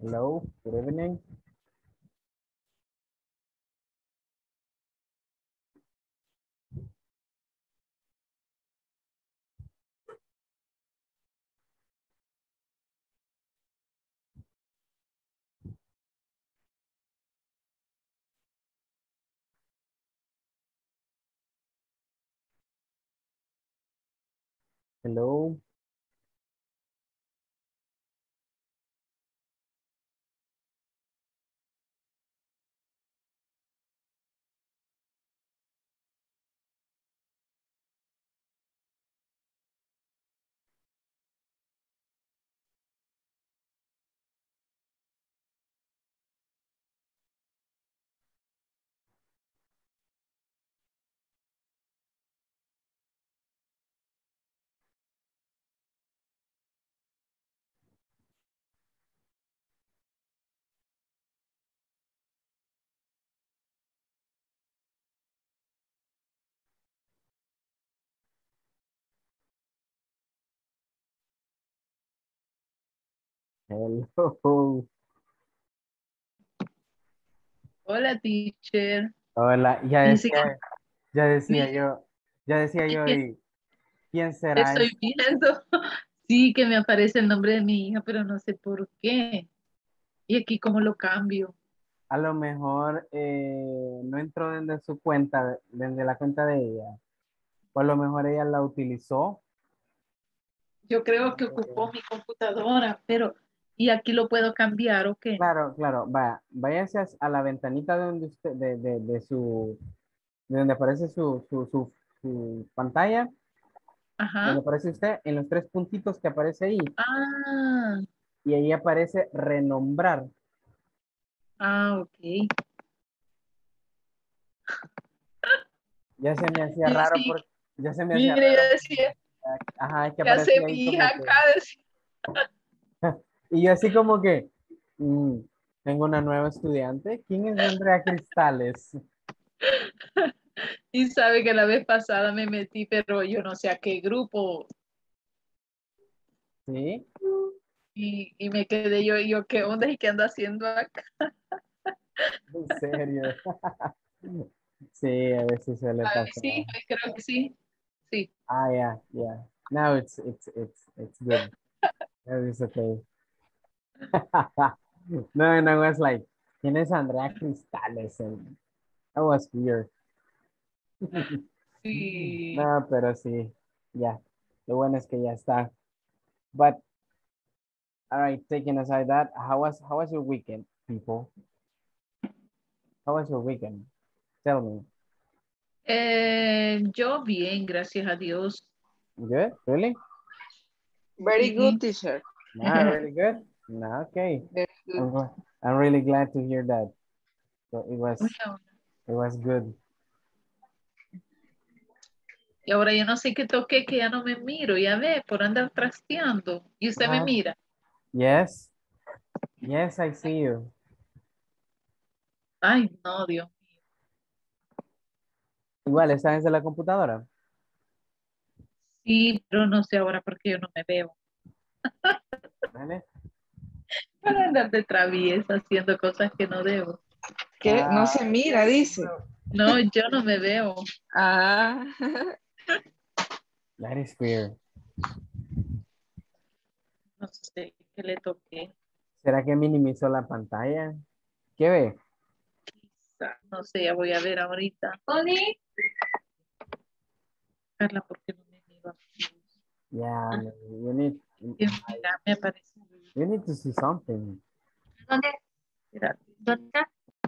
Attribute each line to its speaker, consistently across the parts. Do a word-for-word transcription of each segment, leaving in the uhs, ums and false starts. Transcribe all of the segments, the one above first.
Speaker 1: Hello, good evening. Hello. Hello.
Speaker 2: Hola, teacher.
Speaker 1: Hola, ya
Speaker 2: Dice que
Speaker 1: decía, ya decía
Speaker 2: mire,
Speaker 1: yo, ya decía yo,
Speaker 2: que
Speaker 1: y ¿quién será
Speaker 2: estoy
Speaker 1: ese?
Speaker 2: viendo. Sí, que me aparece el nombre de mi hija, pero no sé por qué. Y aquí, ¿cómo lo cambio?
Speaker 1: A lo mejor eh, no entró desde su cuenta, desde la cuenta de ella. O a lo mejor ella la utilizó.
Speaker 2: Yo creo que ocupó mi computadora, pero ¿y aquí lo puedo cambiar o qué?
Speaker 1: Claro, claro, vaya, váyase a a la ventanita de donde usted, de, de, de su, de donde aparece su, su, su, su pantalla, donde
Speaker 2: Ajá.
Speaker 1: aparece usted, en los tres puntitos que aparece ahí,
Speaker 2: Ah,
Speaker 1: y ahí aparece renombrar.
Speaker 2: ah, ok.
Speaker 1: Ya se me hacía
Speaker 2: Y
Speaker 1: raro
Speaker 2: sí,
Speaker 1: porque, ya se me hacía
Speaker 2: mire, yo
Speaker 1: raro
Speaker 2: decía,
Speaker 1: porque, ajá, es que
Speaker 2: ¿qué hace
Speaker 1: aparecía ahí
Speaker 2: mi hija
Speaker 1: como que,
Speaker 2: acá? Decía.
Speaker 1: y yo así como que, mm, tengo una nueva estudiante, ¿quién es Andrea Cristales?
Speaker 2: Y sabe que la vez pasada me metí, pero yo no sé a qué grupo.
Speaker 1: ¿Sí?
Speaker 2: Y, y me quedé yo, y yo, ¿qué onda y qué ando haciendo acá?
Speaker 1: En serio. Sí, a veces suele
Speaker 2: Ah,
Speaker 1: pasar.
Speaker 2: sí, creo que sí. Sí.
Speaker 1: Ah, yeah, yeah. Now it's, it's, it's, it's good. Now it's okay. No, and I was like, ¿quién es Andrea Cristales? And that was weird.
Speaker 2: Sí.
Speaker 1: No, pero sí, ya. Lo bueno es que ya está. But all right, taking aside that, how was how was your weekend, people? How was your weekend? Tell me.
Speaker 2: Eh, yo bien, gracias a Dios.
Speaker 1: Good? Really?
Speaker 3: Very good,
Speaker 2: Sí.
Speaker 3: teacher.
Speaker 1: Nah, really good? Nah, okay.
Speaker 3: Very good.
Speaker 1: I'm gl- I'm really glad to hear that. So it was
Speaker 2: Una-
Speaker 1: it was good.
Speaker 2: Y ahora yo no sé qué toqué, que ya no me miro, ya ve, por andar trasteando. Y usted me
Speaker 1: Uh-huh.
Speaker 2: mira.
Speaker 1: Yes. Yes, I see you.
Speaker 2: Ay, no, Dios mío.
Speaker 1: Igual, ¿estás desde la computadora?
Speaker 2: Sí, pero no sé ahora por qué yo no me veo.
Speaker 1: ¿Vale?
Speaker 2: Para andar de traviesa haciendo cosas que no debo.
Speaker 3: Que no
Speaker 1: Ah,
Speaker 3: se mira, dice.
Speaker 2: No, yo no me veo.
Speaker 3: Ah,
Speaker 1: that is weird.
Speaker 2: No sé qué le toqué.
Speaker 1: ¿Será que minimizó la pantalla? ¿Qué ve?
Speaker 2: Quizá, no sé, ya voy a ver ahorita. Oli. Carla, ¿por qué no me miro aquí?
Speaker 1: Yeah,
Speaker 2: Ah,
Speaker 1: no, you need
Speaker 2: Dios, mira, me aparece.
Speaker 1: you need to see something.
Speaker 2: ¿Dónde? Espérate. ¿Dónde está?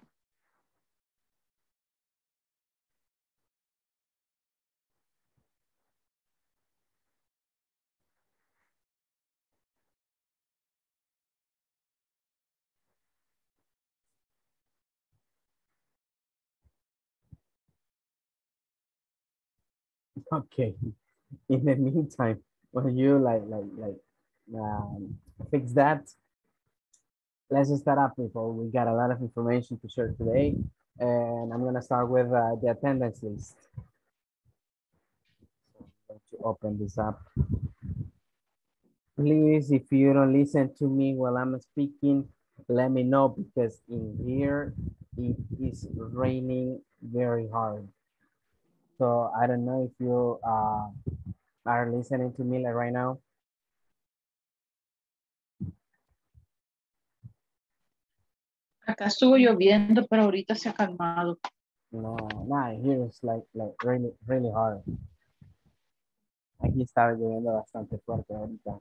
Speaker 1: Okay. In the meantime, when you like like like um, fix that, let's just start up, people. We got a lot of information to share today, and I'm gonna start with uh, the attendance list. So I'm going to open this up. Please, if you don't listen to me while I'm speaking, let me know because in here it is raining very hard. So I don't know if you uh, are listening to me like right now.
Speaker 2: Acá estuvo lloviendo, pero ahorita se ha calmado.
Speaker 1: No, no, here it's like, like really, really hard. Aquí está lloviendo bastante fuerte ahorita.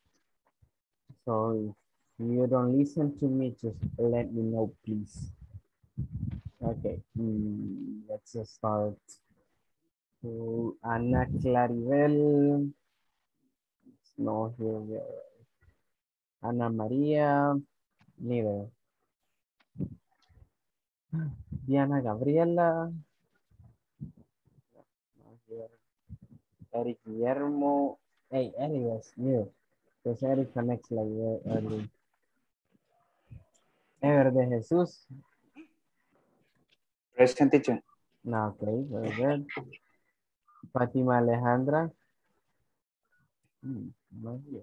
Speaker 1: So if you don't listen to me, just let me know, please. Okay, mm, let's just start. So Ana Claribel. No, here we are. Ana María. Neither. Diana Gabriela. No, here. Eric Guillermo. Hey, Eric was new. Because Eric connects like very early. Ever de Jesús.
Speaker 4: Present teacher.
Speaker 1: No, okay, very good. Fátima Alejandra. Hmm, not here.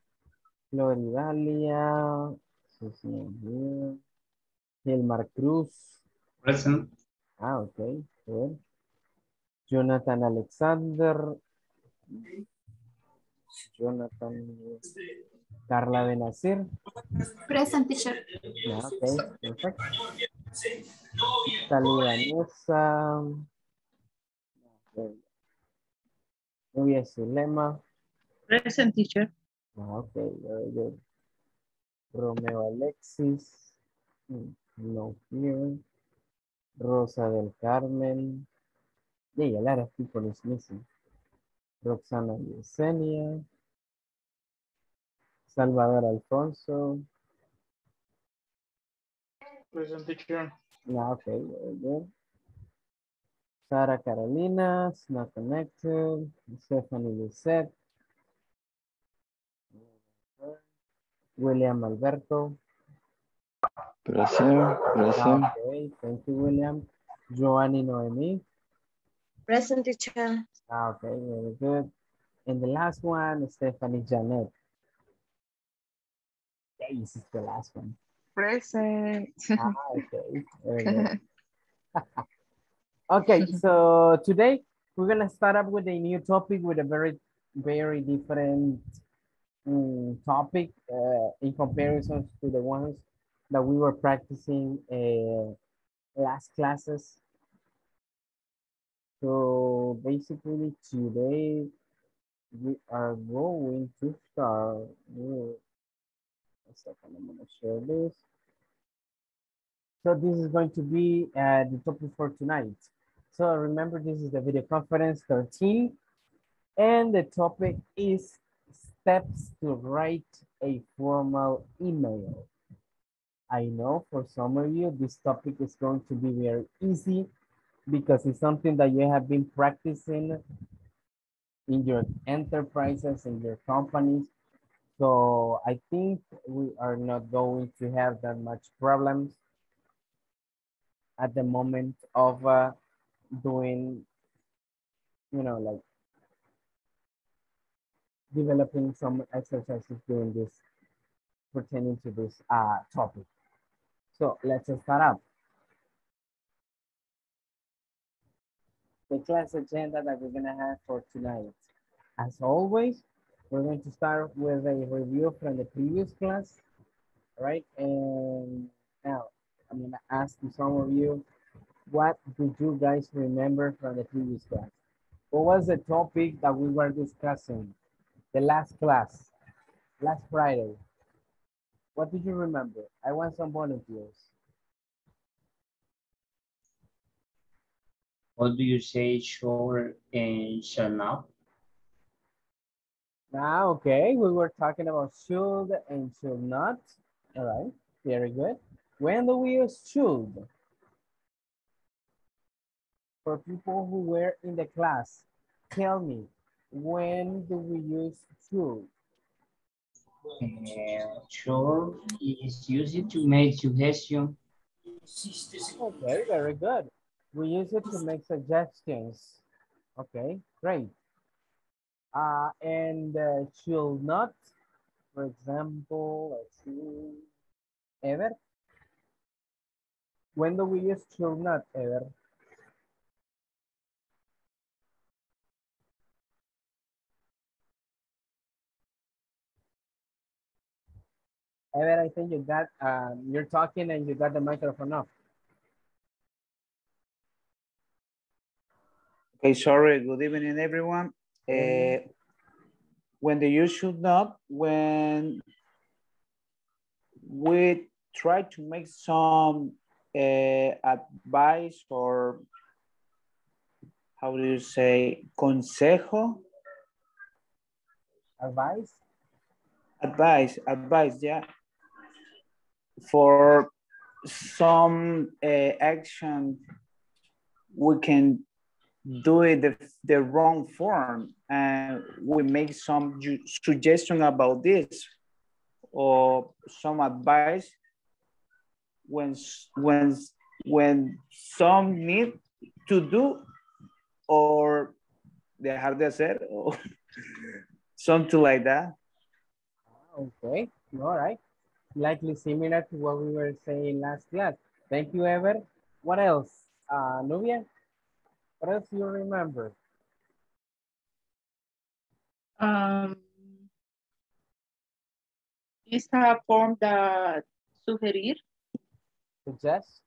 Speaker 1: Floridalia. Susan Gilmar Cruz.
Speaker 5: Present.
Speaker 1: Ah, okay, good. Jonathan Alexander. Jonathan. Carla Benazir.
Speaker 6: Present teacher.
Speaker 1: Yeah, okay, perfect. Talía Nusa. Nubia Zulema.
Speaker 2: Present teacher.
Speaker 1: Ah, okay, very good. Romeo Alexis. Hmm, no here. Rosa del Carmen. Yeah, a lot of people is missing. Roxana Yesenia. Salvador Alfonso.
Speaker 5: Present teacher.
Speaker 1: No, okay, very good. Sara Carolina, is not connected. Stephanie Lisette. William Alberto.
Speaker 4: Present, present.
Speaker 1: Okay, thank you, William. Joanny Noemi.
Speaker 6: Present teacher.
Speaker 1: Okay, very good. And the last one, Stephanie Janet. Yeah, this is the last one.
Speaker 3: Present.
Speaker 1: Ah, okay, very good. Okay, so today we're gonna start up with a new topic with a very, very different um, topic uh, in comparison to the ones that we were practicing uh, last classes. So basically today we are going to start with, a second, I'm gonna share this. So this is going to be uh, the topic for tonight. So remember, this is the video conference thirteen, and the topic is steps to write a formal email. I know for some of you, this topic is going to be very easy because it's something that you have been practicing in your enterprises, in your companies. So I think we are not going to have that much problems at the moment of uh, doing, you know, like developing some exercises doing this, pertaining to this uh, topic. So let's start up. The class agenda that we're gonna have for tonight. As always, we're going to start with a review from the previous class, right? And now I'm gonna ask you, some of you, what did you guys remember from the previous class? What was the topic that we were discussing the last class, last Friday? What did you remember? I want some volunteers.
Speaker 5: What do you say, sure and shall not?
Speaker 1: Now, okay, we were talking about should and should not. All right, very good. When do we use should? For people who were in the class, tell me, when do we use should?
Speaker 5: Uh, sure is used to make suggestion.
Speaker 1: Okay, very good. We use it to make suggestions. Okay, great. Uh, and uh, should not, for example, let's see. Ever? When do we use should not, ever? Ever, I think you got, um, you're talking and you got the microphone off.
Speaker 4: Okay, sorry. Good evening, everyone. Uh, when the use should not, when we try to make some uh, advice or how do you say, consejo?
Speaker 1: Advice?
Speaker 4: Advice, advice, yeah. For some uh, action, we can do it the, the wrong form and we make some suggestion about this or some advice when when when some need to do or dejar de hacer or something like that.
Speaker 1: Okay, all right. Likely similar to what we were saying last class. Thank you, Ever. What else? Uh, Nubia, what else do you remember?
Speaker 2: Um, is a form that sugerir.
Speaker 1: Suggest?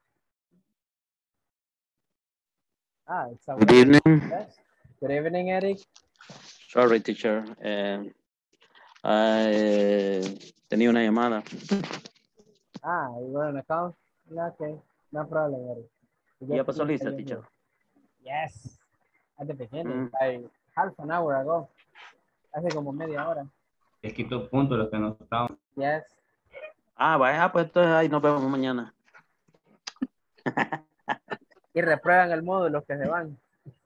Speaker 1: Ah, it's a
Speaker 7: Good
Speaker 1: way to
Speaker 7: evening.
Speaker 1: suggest. Good evening, Eric.
Speaker 7: Sorry, teacher. Eh, eh, tenía una llamada.
Speaker 1: Ah, you were on a call? Okay, no problem, Eric.
Speaker 7: Ya pasó lista, teacher.
Speaker 1: Yes, at the beginning,
Speaker 7: Mm.
Speaker 1: like half an hour ago. Hace como media hora.
Speaker 5: Es quito puntos los que no estaban.
Speaker 1: Yes.
Speaker 7: Ah, vaya, pues entonces ahí nos vemos mañana.
Speaker 1: Y reprueban el módulo los que se van.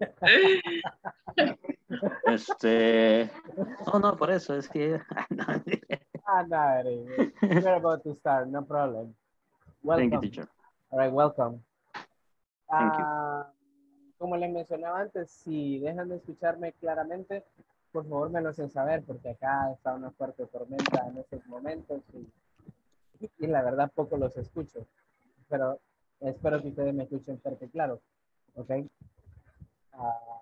Speaker 7: Este. No, no, por eso es que.
Speaker 1: Ah, no, Eric. We're about to start, no problem. Welcome.
Speaker 7: Thank you, teacher.
Speaker 1: All right, welcome.
Speaker 7: Thank you.
Speaker 1: Ah, como les mencionaba antes, si dejan de escucharme claramente, por favor me lo hacen saber, porque acá está una fuerte tormenta en estos momentos y, y la verdad poco los escucho. Pero espero que ustedes me escuchen fuerte y claro. ¿Ok? Ah,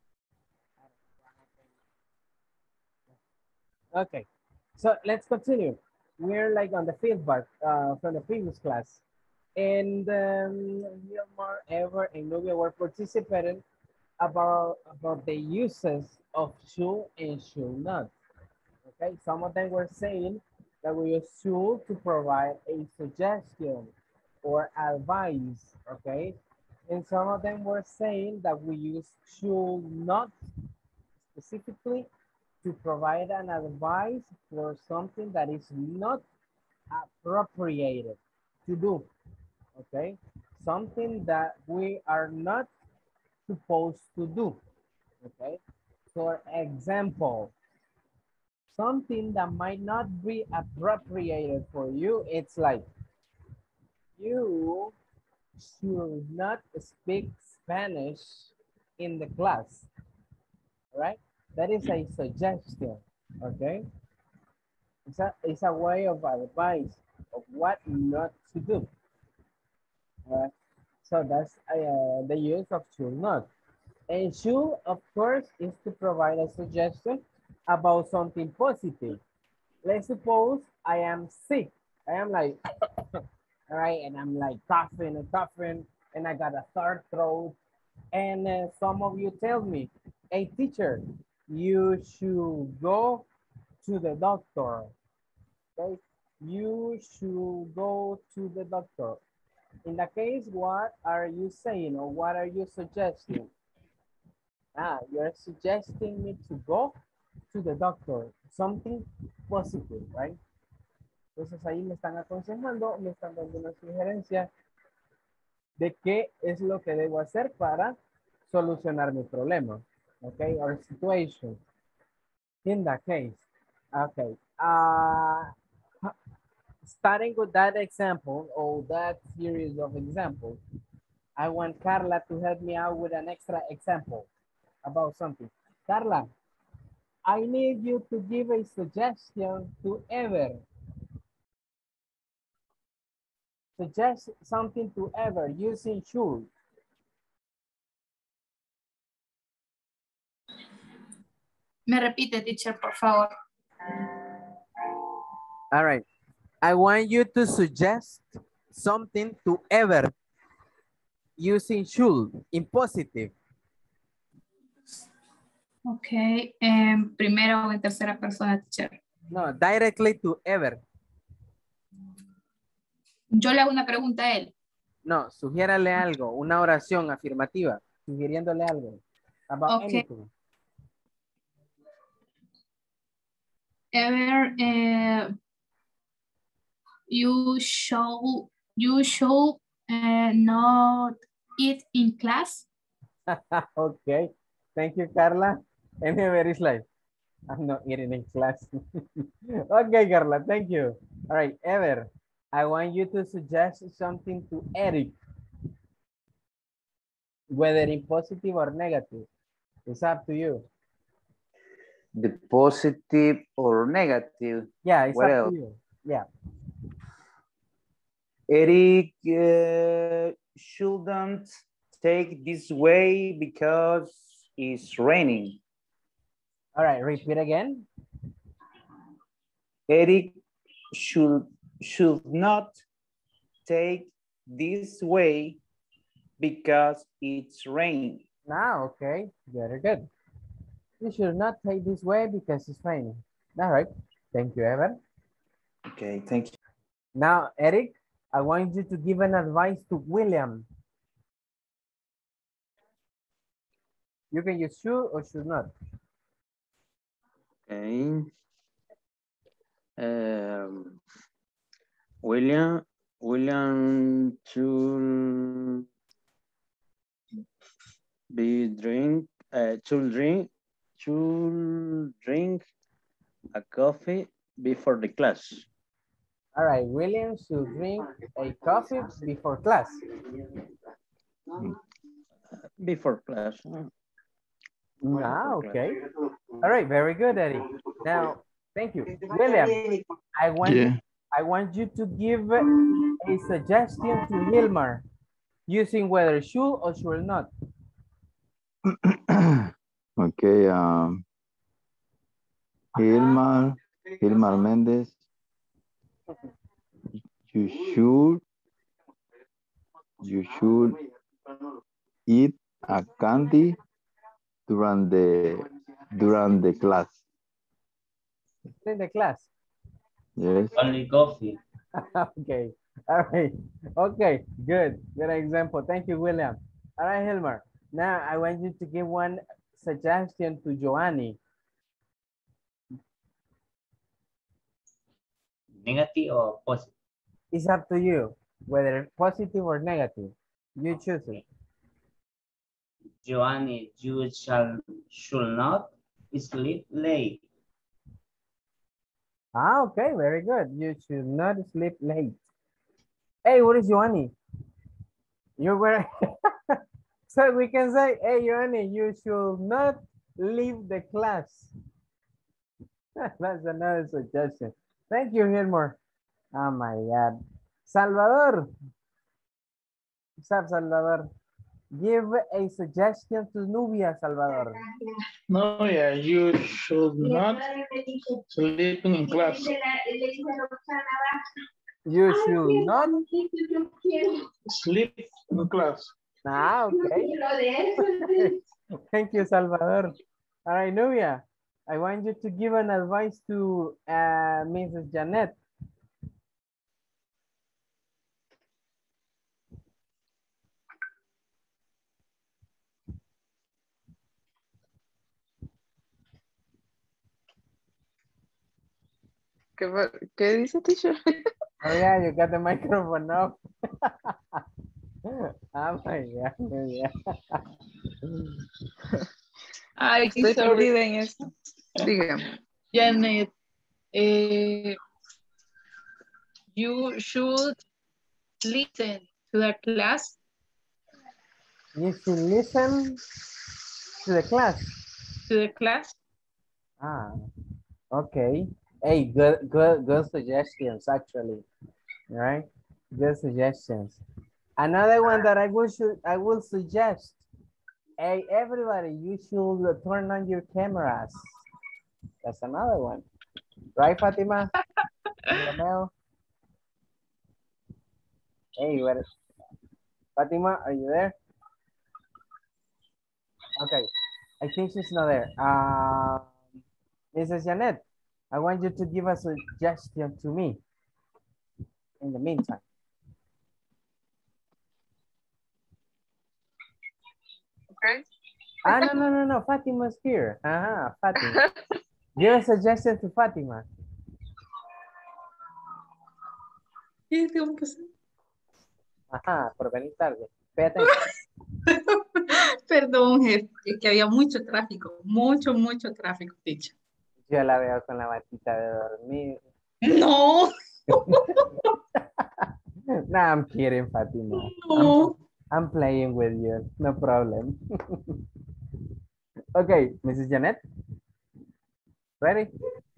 Speaker 1: okay, so let's continue. We're like on the feedback uh, from the previous class. And um, Wilmar, Ever, and Nubia were participating about, about the uses of should and should not. Okay, some of them were saying that we use should to provide a suggestion or advice, okay? And some of them were saying that we use should not specifically to provide an advice for something that is not appropriated to do, okay? Something that we are not supposed to do, okay? For example, something that might not be appropriated for you, it's like, you should not speak Spanish in the class, right? That is a suggestion, okay? It's a, it's a way of advice of what not to do, all right? So that's uh, the use of should not. And should, of course, is to provide a suggestion about something positive. Let's suppose I am sick. I am like, all right, and I'm like coughing and coughing, and I got a sore throat. And uh, some of you tell me, hey, teacher, you should go to the doctor. Okay, you should go to the doctor. In that case, what are you saying or what are you suggesting? Ah, you're suggesting me to go to the doctor. Something positive, right? Entonces ahí me están aconsejando, me están dando una sugerencia de qué es lo que debo hacer para solucionar mi problema. Okay, or situation. In that case, okay. Uh, starting with that example or that series of examples, I want Carla to help me out with an extra example about something. Carla, I need you to give a suggestion to Ever. suggest something to ever using should.
Speaker 6: Me repite, teacher, por favor.
Speaker 1: All right. I want you to suggest something to ever using should in positive.
Speaker 6: Ok. En primera o en tercera persona, teacher.
Speaker 1: No, directly to ever.
Speaker 6: Yo le hago una pregunta a él.
Speaker 1: No, sugiérale algo, una oración afirmativa, sugiriéndole algo. About
Speaker 6: Okay.
Speaker 1: anything.
Speaker 6: Ever uh, you show you should uh, not eat in class.
Speaker 1: Okay, thank you, Carla. And ever is like, I'm not eating in class. Okay, Carla, thank you. All right, Ever, I want you to suggest something to Eric, whether in positive or negative. It's up to you.
Speaker 4: The positive or negative.
Speaker 1: Yeah, it's
Speaker 4: What
Speaker 1: up
Speaker 4: else?
Speaker 1: to you. Yeah.
Speaker 4: Eric uh, shouldn't take this way because it's raining.
Speaker 1: All right, repeat again.
Speaker 4: Eric should should not take this way because it's raining.
Speaker 1: Now, okay, very good. You should not take this way because it's raining. All right, thank you, Ever.
Speaker 4: Okay, thank you.
Speaker 1: Now, Eric, I want you to give an advice to William. You can use should or should not.
Speaker 7: Okay. Um, William, William to be drink, uh, to drink, to drink a coffee before the class.
Speaker 1: All right, William should drink a coffee before class.
Speaker 7: Before class.
Speaker 1: Ah, okay. All right, very good, Eddie. Now, thank you. William, I want,
Speaker 8: Yeah.
Speaker 1: I want you to give a suggestion to Hilmar using whether should or should not.
Speaker 8: Okay, um, Hilmar, Hilmar Mendez, you should, you should eat a candy during the, during the class.
Speaker 1: In the class.
Speaker 8: Yes.
Speaker 5: Only coffee.
Speaker 1: Okay, all right. Okay, good, good example. Thank you, William. All right, Hilmar. Now I want you to give one suggestion to Joanny.
Speaker 5: Negative or positive?
Speaker 1: It's up to you, whether positive or negative. You choose it.
Speaker 5: Giovanni, you shall should not sleep late.
Speaker 1: Ah, okay, very good. You should not sleep late. Hey, what is Joanny? You're very... So we can say, hey, Joanny, you should not leave the class. That's another suggestion. Thank you, Hilmar. Oh my God. Salvador. What's up, Salvador? Give a suggestion to Nubia, Salvador.
Speaker 9: No, yeah, you should not sleep in class.
Speaker 1: You should not
Speaker 9: Sleep in class.
Speaker 1: Ah, okay. Thank you, Salvador. All right, Nubia, I want you to give an advice to uh, Missus Janet.
Speaker 3: ¿Qué, va- qué dice, teacher?
Speaker 1: Oh yeah, you got the microphone off. Oh my God, Nubia.
Speaker 2: Ay,
Speaker 3: Estoy
Speaker 2: sorry,
Speaker 3: perdida en esto. Dígame.
Speaker 2: Janet. Eh, you should listen to the class.
Speaker 1: You should listen to the class.
Speaker 2: To the class.
Speaker 1: Ah, okay. Hey, good, good, good suggestions, actually. All right. Good suggestions. Another one that I will should I will suggest. Hey, everybody, you should turn on your cameras. That's another one. Right, Fatima? Romeo? Hey, where is Fatima? Are you there? Okay. I think she's not there. Uh, Missus Janet, I want you to give a suggestion to me in the meantime.
Speaker 3: Okay.
Speaker 1: Ah, no, no, no, no. Fatima's here. Uh-huh, Fatima. Give a suggestion to Fatima.
Speaker 6: ¿Qué tengo que hacer?
Speaker 1: Ajá, por venir tarde. Pay attention.
Speaker 6: Perdón, jefe, es que había mucho tráfico, mucho, mucho tráfico, dicho.
Speaker 1: Yo la veo con la batita de dormir.
Speaker 6: No,
Speaker 1: No, I'm kidding, Fatima.
Speaker 6: no.
Speaker 1: I'm, I'm playing with you. No problem. Okay, Missus Janet. Ready?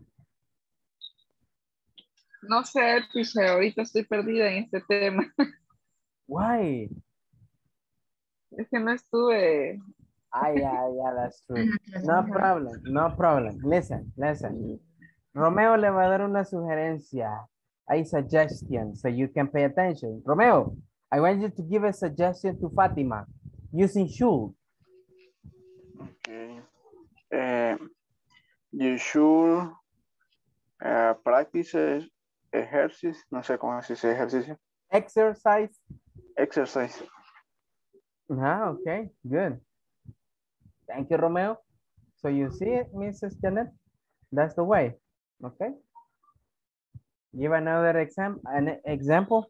Speaker 3: No sé, teacher, ahorita estoy perdida en este tema.
Speaker 1: Why?
Speaker 3: Es que no estuve.
Speaker 1: Ah, yeah, yeah, that's true. No problem, no problem. Listen, listen. Romeo le va a dar una sugerencia. A suggestion, so you can pay attention. Romeo, I want you to give a suggestion to Fatima using should.
Speaker 10: Okay. Uh, you should uh, practice ejercicio. No sé cómo se dice ejercicio.
Speaker 1: Exercise.
Speaker 10: Exercise.
Speaker 1: Ah, okay, good. Thank you, Romeo. So you see it, Missus Janet? That's the way, okay? Give another exam an example.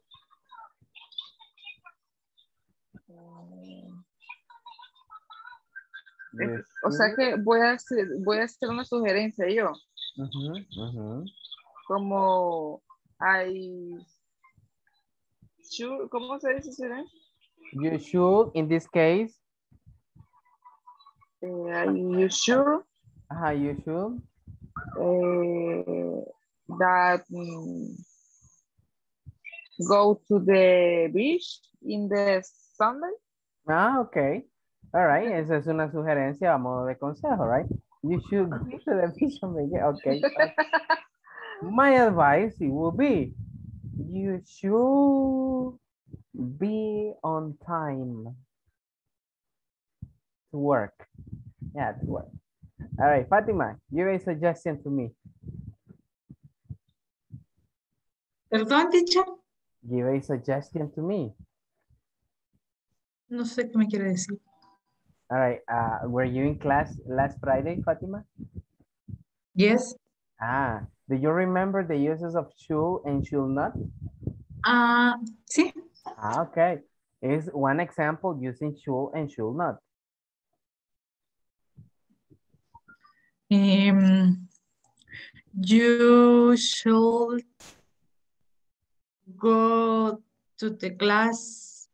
Speaker 3: Es- o sea que voy a hacer, voy a hacer una sugerencia yo.
Speaker 1: Uh-huh, uh-huh.
Speaker 3: Como I should, ¿cómo se dice sugerencia?
Speaker 1: You should, in this case,
Speaker 3: Eh, you should
Speaker 1: uh, you should.
Speaker 3: eh, that mm, go to the beach in the Sunday.
Speaker 1: Ah, okay. All right, esa es una sugerencia a modo de consejo, right? You should go to the beach on the- okay. My advice it will be, you should be on time to work. Yeah, to work. All right, Fatima, give a suggestion to me.
Speaker 6: Perdón, teacher.
Speaker 1: Give a suggestion to me.
Speaker 6: No sé qué me quiere decir.
Speaker 1: All right, uh, were you in class last Friday, Fatima?
Speaker 6: Yes.
Speaker 1: Ah, do you remember the uses of should and should not?
Speaker 6: Ah, sí.
Speaker 1: Ah, okay. Is one example using should and should not.
Speaker 6: Um, you should go to the class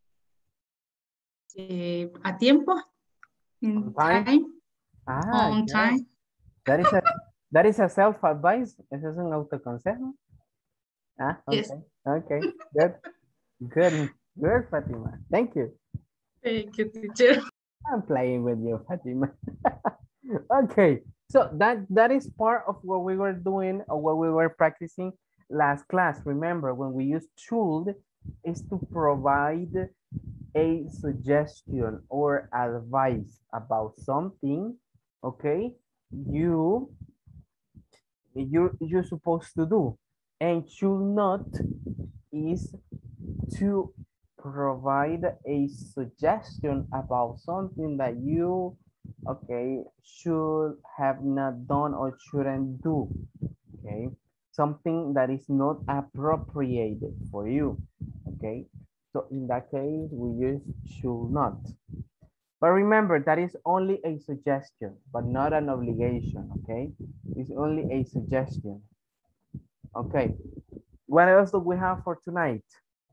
Speaker 6: eh, a tiempo. In
Speaker 1: On time?
Speaker 6: time.
Speaker 1: Ah,
Speaker 6: On
Speaker 1: good.
Speaker 6: time.
Speaker 1: That is a that is a self-advice. Ese es un autoconsejo. Ah, okay.
Speaker 6: Yes.
Speaker 1: Okay, good. Good, good, Fatima. Thank you.
Speaker 6: Thank you, teacher.
Speaker 1: I'm playing with you, Fatima. Okay, so that that is part of what we were doing or what we were practicing last class. Remember, when we use should, is to provide a suggestion or advice about something, okay, you you you're supposed to do, and should not is to provide a suggestion about something that you, okay, should have not done or shouldn't do, okay, something that is not appropriate for you, okay. So in that case, we use should not. But remember, that is only a suggestion, but not an obligation, okay? It's only a suggestion. Okay, what else do we have for tonight?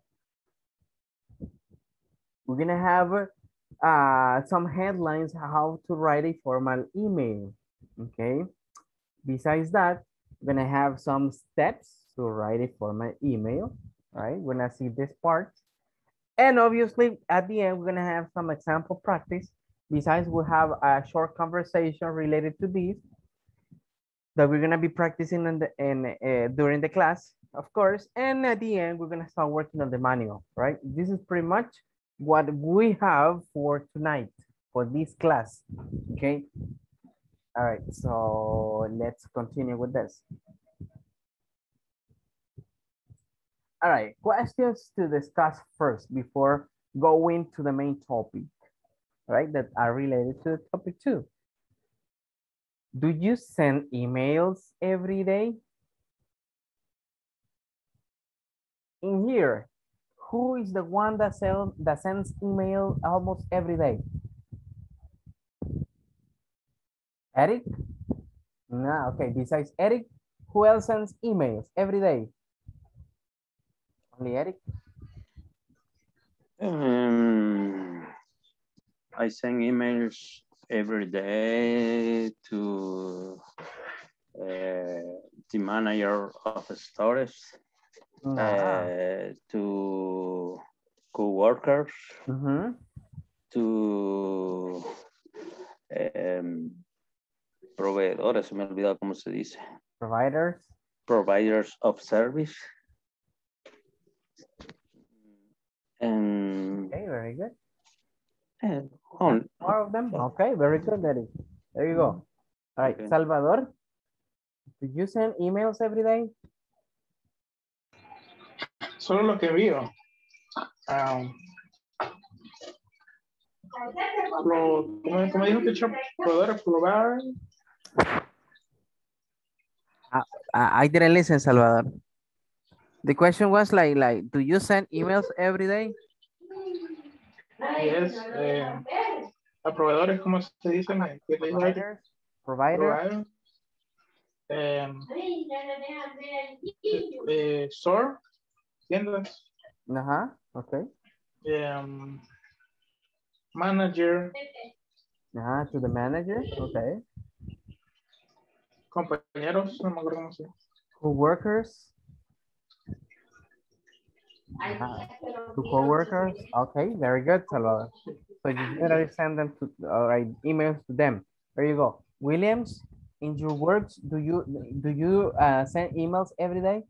Speaker 1: We're gonna have uh, some headlines, how to write a formal email, okay? Besides that, we're gonna have some steps to write a formal email. All right, we're gonna see this part. And obviously at the end, we're gonna have some example practice. Besides, we'll have a short conversation related to this that we're gonna be practicing in the in uh, during the class, of course. And at the end, we're gonna start working on the manual, right? This is pretty much what we have for tonight, for this class, okay? All right, so let's continue with this. All right, questions to discuss first before going to the main topic, right? That are related to the topic two. Do you send emails every day? In here, who is the one that, sell, that sends email almost every day? Eric? No, okay, besides Eric, who else sends emails every day? Only Eric?
Speaker 7: Um, I send emails every day to uh, the manager of stores,
Speaker 1: Nah.
Speaker 7: uh, to co-workers,
Speaker 1: Mm-hmm.
Speaker 7: to um, proveedores, se me olvidó cómo se dice.
Speaker 1: Providers?
Speaker 7: Providers of service. And,
Speaker 1: okay, very good.
Speaker 7: And on,
Speaker 1: more of them? Okay, very good, Eric. There you go. All right,
Speaker 7: okay.
Speaker 1: Salvador, do you send emails every day?
Speaker 9: Solo lo que envío. Um, lo, como, como dijo teacher, proveedor, probar.
Speaker 1: Uh, I didn't listen, Salvador. The question was like, like, do you send emails every day?
Speaker 9: Yes. Eh, a proveedores, ¿cómo se dice?
Speaker 1: Providers. Provider.
Speaker 9: Um, eh, store. Tiendas.
Speaker 1: Uh-huh. Okay.
Speaker 9: Um, manager.
Speaker 1: Uh-huh. To the manager. Okay.
Speaker 9: Compañeros, no me acuerdo cómo se llama.
Speaker 1: Co-workers. Uh, to co-workers. Okay, very good, Salvador. So you generally send them to, all right, emails to them. There you go. Williams, in your works, do you do you uh, send emails every day?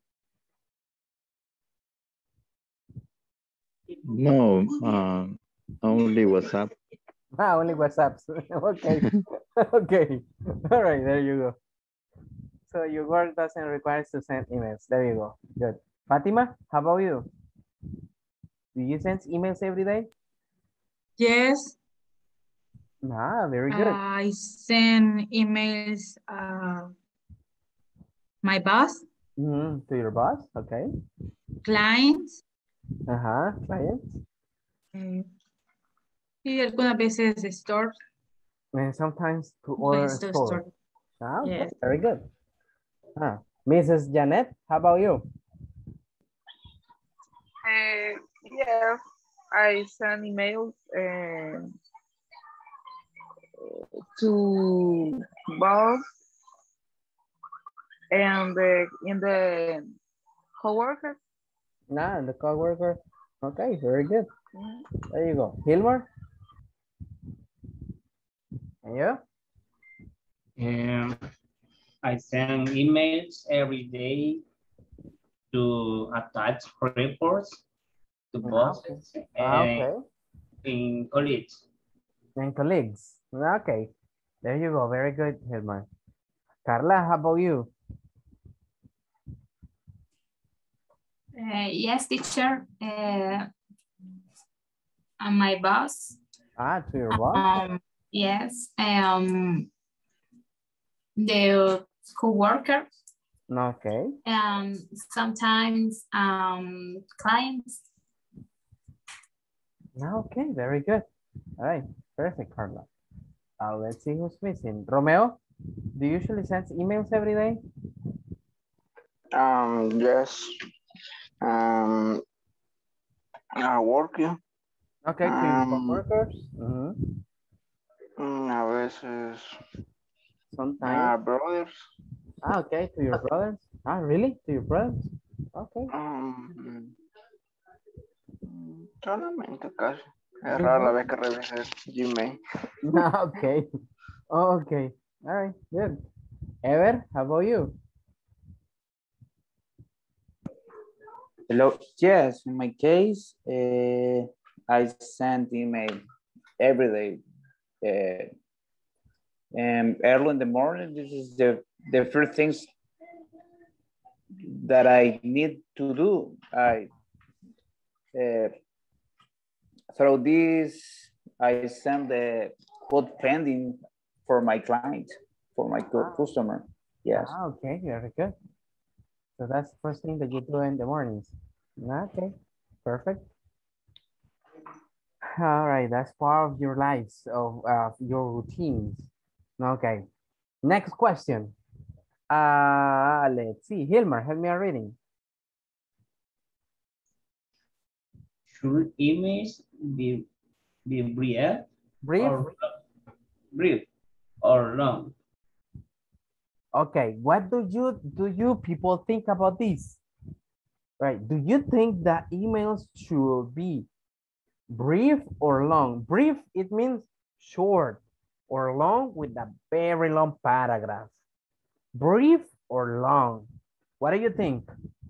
Speaker 8: No, uh, only WhatsApp.
Speaker 1: Ah, only WhatsApps. Okay. Okay. All right, there you go. So your work doesn't require to send emails. There you go. Good. Fatima, how about you? Do you send emails every day?
Speaker 11: Yes.
Speaker 1: Ah, very good.
Speaker 11: I send emails uh, my boss.
Speaker 1: Mm-hmm. To your boss, okay.
Speaker 11: Clients.
Speaker 1: Uh-huh, clients.
Speaker 11: Eh, y algunas veces de store.
Speaker 1: And sometimes to other
Speaker 11: Store.
Speaker 1: store. Ah, okay,
Speaker 11: Yes.
Speaker 1: very good. Ah, Missus Janet, how about you?
Speaker 3: Uh, yeah, I send emails uh, to boss and the, in the coworkers.
Speaker 1: Nah, the coworker. Okay, very good. There you go. Hilmar? And you?
Speaker 5: Um, I send emails every day to attach reports to bosses
Speaker 1: Ah,
Speaker 5: and
Speaker 1: okay.
Speaker 5: in colleagues.
Speaker 1: And colleagues. Okay. There you go. Very good, Hilmar. Carla, how about you?
Speaker 6: Uh, yes, teacher. Uh, and my boss.
Speaker 1: Ah, to your boss?
Speaker 6: Um, yes. Um, the co-worker.
Speaker 1: Okay.
Speaker 6: Um, sometimes um, clients.
Speaker 1: Okay, very good. All right, perfect, Carla. Uh, let's see who's missing. Romeo, do you usually send emails every day?
Speaker 10: Um, yes. Um, I work, yeah.
Speaker 1: Okay, to your
Speaker 10: Um,
Speaker 1: coworkers. Mm-hmm.
Speaker 10: mm, a veces.
Speaker 1: Sometimes.
Speaker 10: Uh, brothers.
Speaker 1: Ah, okay, to your brothers. Ah, really? To your brothers? Okay.
Speaker 10: Um, Solamente casi. Es rara la vez que revisé Gmail.
Speaker 1: Okay. Okay. All right. Good. Ever, how about you?
Speaker 4: Hello. Yes, in my case, uh, I send email every day. Uh, and early in the morning, this is the, the first things that I need to do. I uh, through this, I send the code pending for my client, for my
Speaker 1: Ah.
Speaker 4: customer. Yes.
Speaker 1: Ah, okay, very good. So that's the first thing that you do in the mornings. Okay, perfect. All right, that's part of your lives, of uh, your routines. Okay, next question. Uh, let's see, Hilmar, help me out reading.
Speaker 5: Should emails be be brief
Speaker 1: Brief?
Speaker 5: or brief or long?
Speaker 1: Okay, what do you do you people think about this? Right, do you think that emails should be brief or long? Brief, it means short, or long with a very long paragraph. Brief or long? What do you think?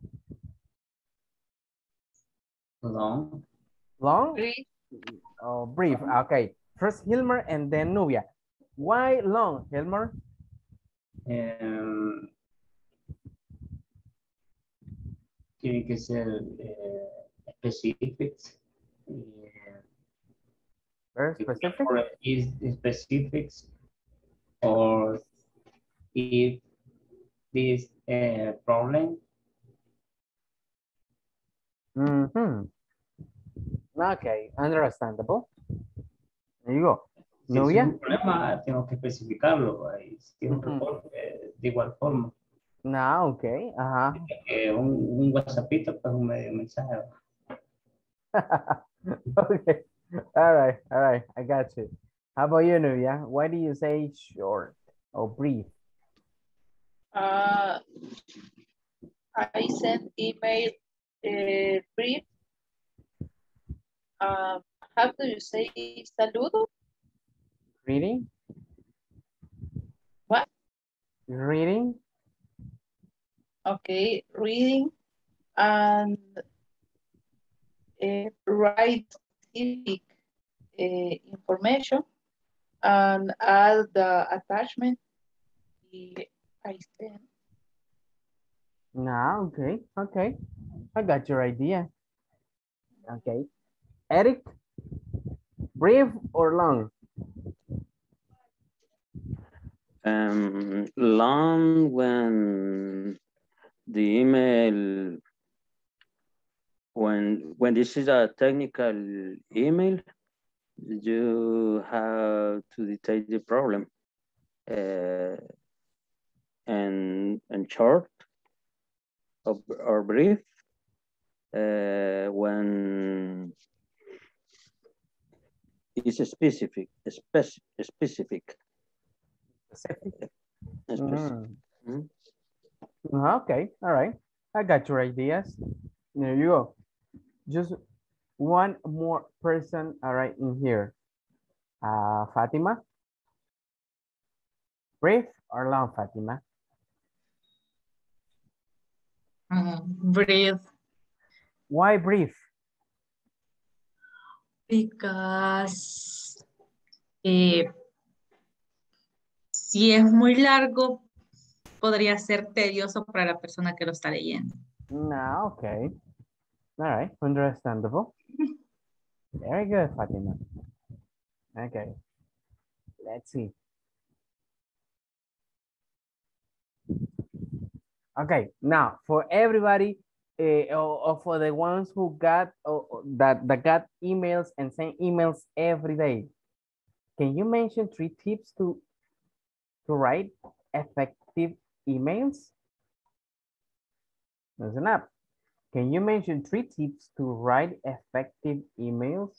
Speaker 5: Long.
Speaker 1: Long?
Speaker 2: Brief.
Speaker 1: Oh, brief. Okay. First Hilmer and then Nubia. Why long, Hilmer?
Speaker 5: Um, tiene que ser eh, specifics. eh,
Speaker 1: Very specific?
Speaker 5: or is specifics, or if this uh, problem.
Speaker 1: Mm-hmm. Okay, understandable. There you go.
Speaker 5: Si es
Speaker 1: Nubia?
Speaker 5: un problema, tengo que especificarlo. ahí, Si es un
Speaker 1: Ujú.
Speaker 5: reporte, de igual forma.
Speaker 1: No, okay. Ajá.
Speaker 5: Eh, un, un WhatsAppito, pues un medio mensaje.
Speaker 1: Okay. All right. All right. I got you. How about you, Nubia? Why do you say short or brief?
Speaker 2: Uh, I send email uh, brief. Uh, how do you say saludo?
Speaker 1: Reading?
Speaker 2: What?
Speaker 1: Reading?
Speaker 2: Okay, reading and uh, write specific uh, information and add the attachment I send.
Speaker 1: No, okay. Okay. I got your idea. Okay. Eric? Brief or long?
Speaker 7: Um, long when the email, when when this is a technical email, you have to detail the problem. Uh, and and short or, or brief uh, when it's specific, spec specific.
Speaker 1: Specific.
Speaker 7: Specific.
Speaker 1: Mm. Mm, okay, all right. I got your ideas. There you go. Just one more person, all right, in here. Uh, Fatima? Brief or long, Fatima?
Speaker 11: Mm, brief.
Speaker 1: Why brief?
Speaker 11: Because eh, si es muy largo, podría ser tedioso para la persona que lo está leyendo.
Speaker 1: No, okay. All right, understandable. Very good, Fatima. Okay, let's see. Okay, now for everybody, uh, or, or for the ones who got uh, that that got emails and send emails every day, can you mention three tips to to write effective emails? Listen up. Can you mention three tips to write effective emails?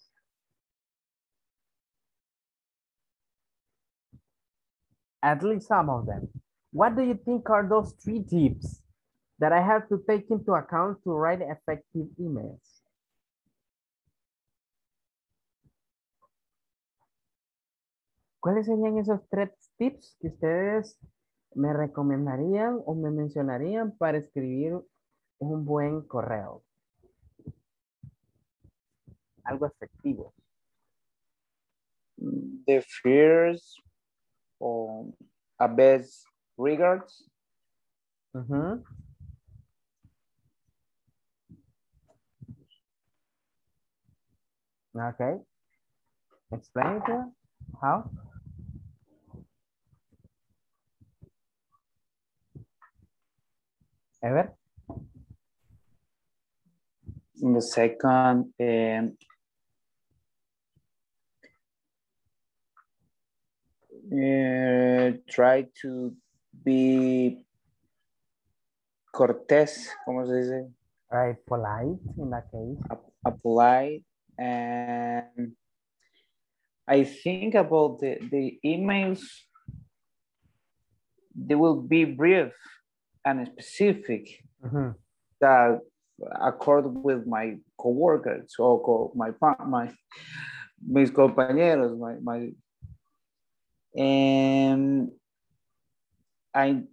Speaker 1: At least some of them. What do you think are those three tips that I have to take into account to write effective emails? ¿Cuáles serían esos tres tips que ustedes me recomendarían o me mencionarían para escribir un buen correo? Algo efectivo.
Speaker 4: The fears or a best regards.
Speaker 1: Ujú. Okay. Explain it to her. How? Ever?
Speaker 4: In the second, um, uh, try to be cortés, ¿cómo se dice?
Speaker 1: Right, polite in that case.
Speaker 4: A, a polite, and I think about the, the emails, they will be brief and specific.
Speaker 1: Mhm.
Speaker 4: That accord with my coworkers or co my pa- my mis compañeros, my my and I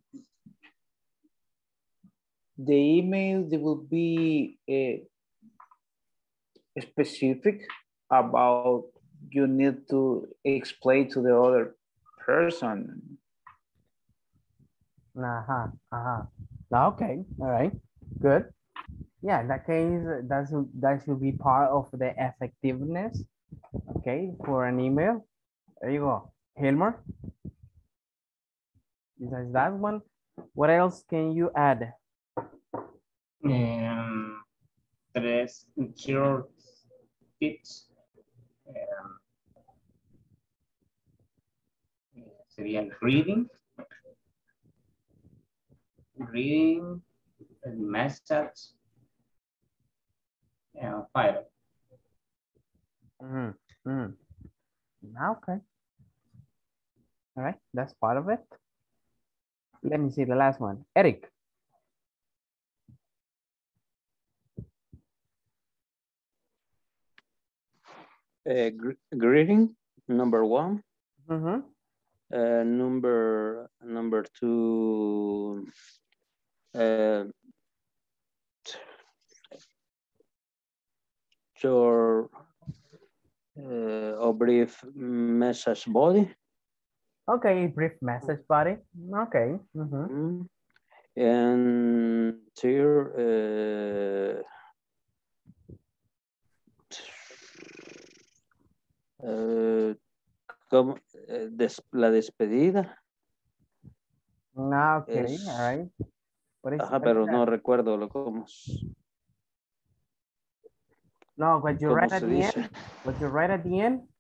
Speaker 4: the email they will be uh, specific about you need to explain to the other person.
Speaker 1: Uh-huh, uh-huh. Okay, all right, good. Yeah, in that case, that should, that should be part of the effectiveness, okay, for an email. There you go. Hilmer? Besides that one, what else can you add?
Speaker 5: Um, tres short tips. Um, serían reading, reading, message, and file.
Speaker 1: Mm -hmm. Okay. All right, that's part of it. Let me see the last one. Eric.
Speaker 7: Uh, gr greeting, number one.
Speaker 1: Mm-hmm.
Speaker 7: Uh, number number two. Uh, your uh, a brief message body.
Speaker 1: Okay, brief message body. Okay. Mm-hmm.
Speaker 7: Mm-hmm. And here, uh, uh, como, uh, des, la despedida.
Speaker 1: Okay,
Speaker 7: es,
Speaker 1: all right. What is,
Speaker 7: ajá,
Speaker 1: what
Speaker 7: pero
Speaker 1: is
Speaker 7: no
Speaker 1: that?
Speaker 7: recuerdo lo cómo,
Speaker 1: No, what you
Speaker 7: cómo
Speaker 1: write at
Speaker 7: se
Speaker 1: the
Speaker 7: dice.
Speaker 1: end? What you write at the end?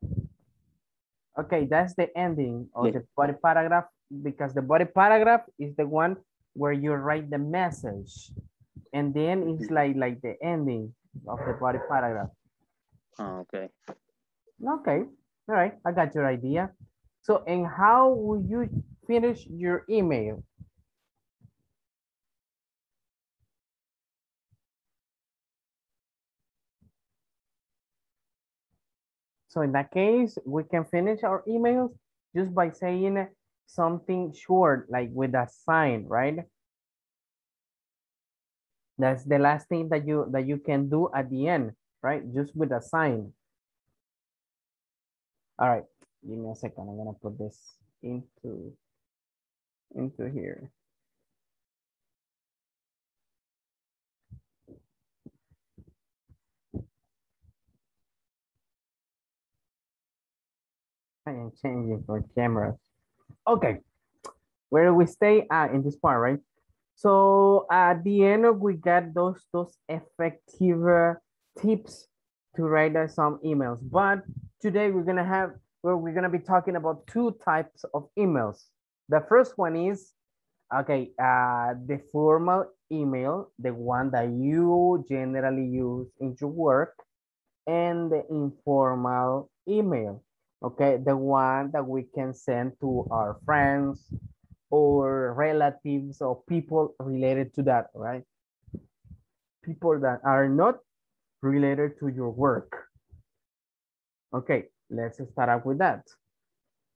Speaker 1: Okay, that's the ending of
Speaker 7: Yeah.
Speaker 1: the body paragraph, because the body paragraph is the one where you write the message, and then it's like like the ending of the body paragraph.
Speaker 7: Oh, okay.
Speaker 1: Okay, all right, I got your idea. So, and how will you finish your email? So in that case, we can finish our emails just by saying something short, like with a sign, right? That's the last thing that you that you can do at the end, right? Just with a sign. All right, give me a second. I'm gonna put this into into here. I am changing for cameras. Okay, where do we stay? Ah, in this part, right? So at the end, we got those those effective uh, tips to write us some emails. But today we're gonna have well, we're gonna be talking about two types of emails. The first one is okay, uh, the formal email, the one that you generally use in your work, and the informal email. Okay, the one that we can send to our friends or relatives or people related to that, right? People that are not related to your work. Okay, let's start up with that.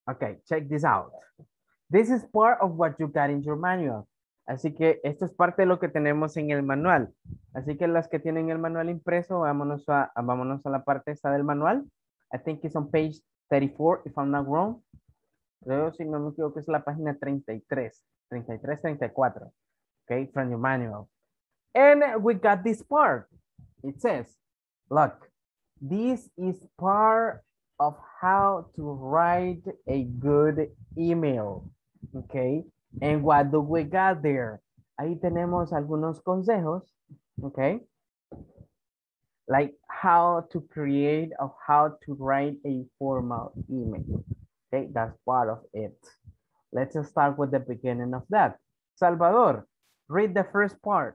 Speaker 1: Okay, check this out. This is part of what you got in your manual. Así que esto es parte de lo que tenemos en el manual. Así que las que tienen el manual impreso, vámonos a, vámonos a la parte esta del manual. I think it's on page thirty-four, if I'm not wrong. Creo, si no me equivoco, es la página treinta y tres, treinta y tres, treinta y cuatro. Okay, from your manual. And we got this part. It says, look, this is part of how to write a good email. Okay. And what do we got there? Ahí tenemos algunos consejos. Okay. Like how to create or how to write a formal email. Okay. That's part of it. Let's start with the beginning of that. Salvador, read the first part.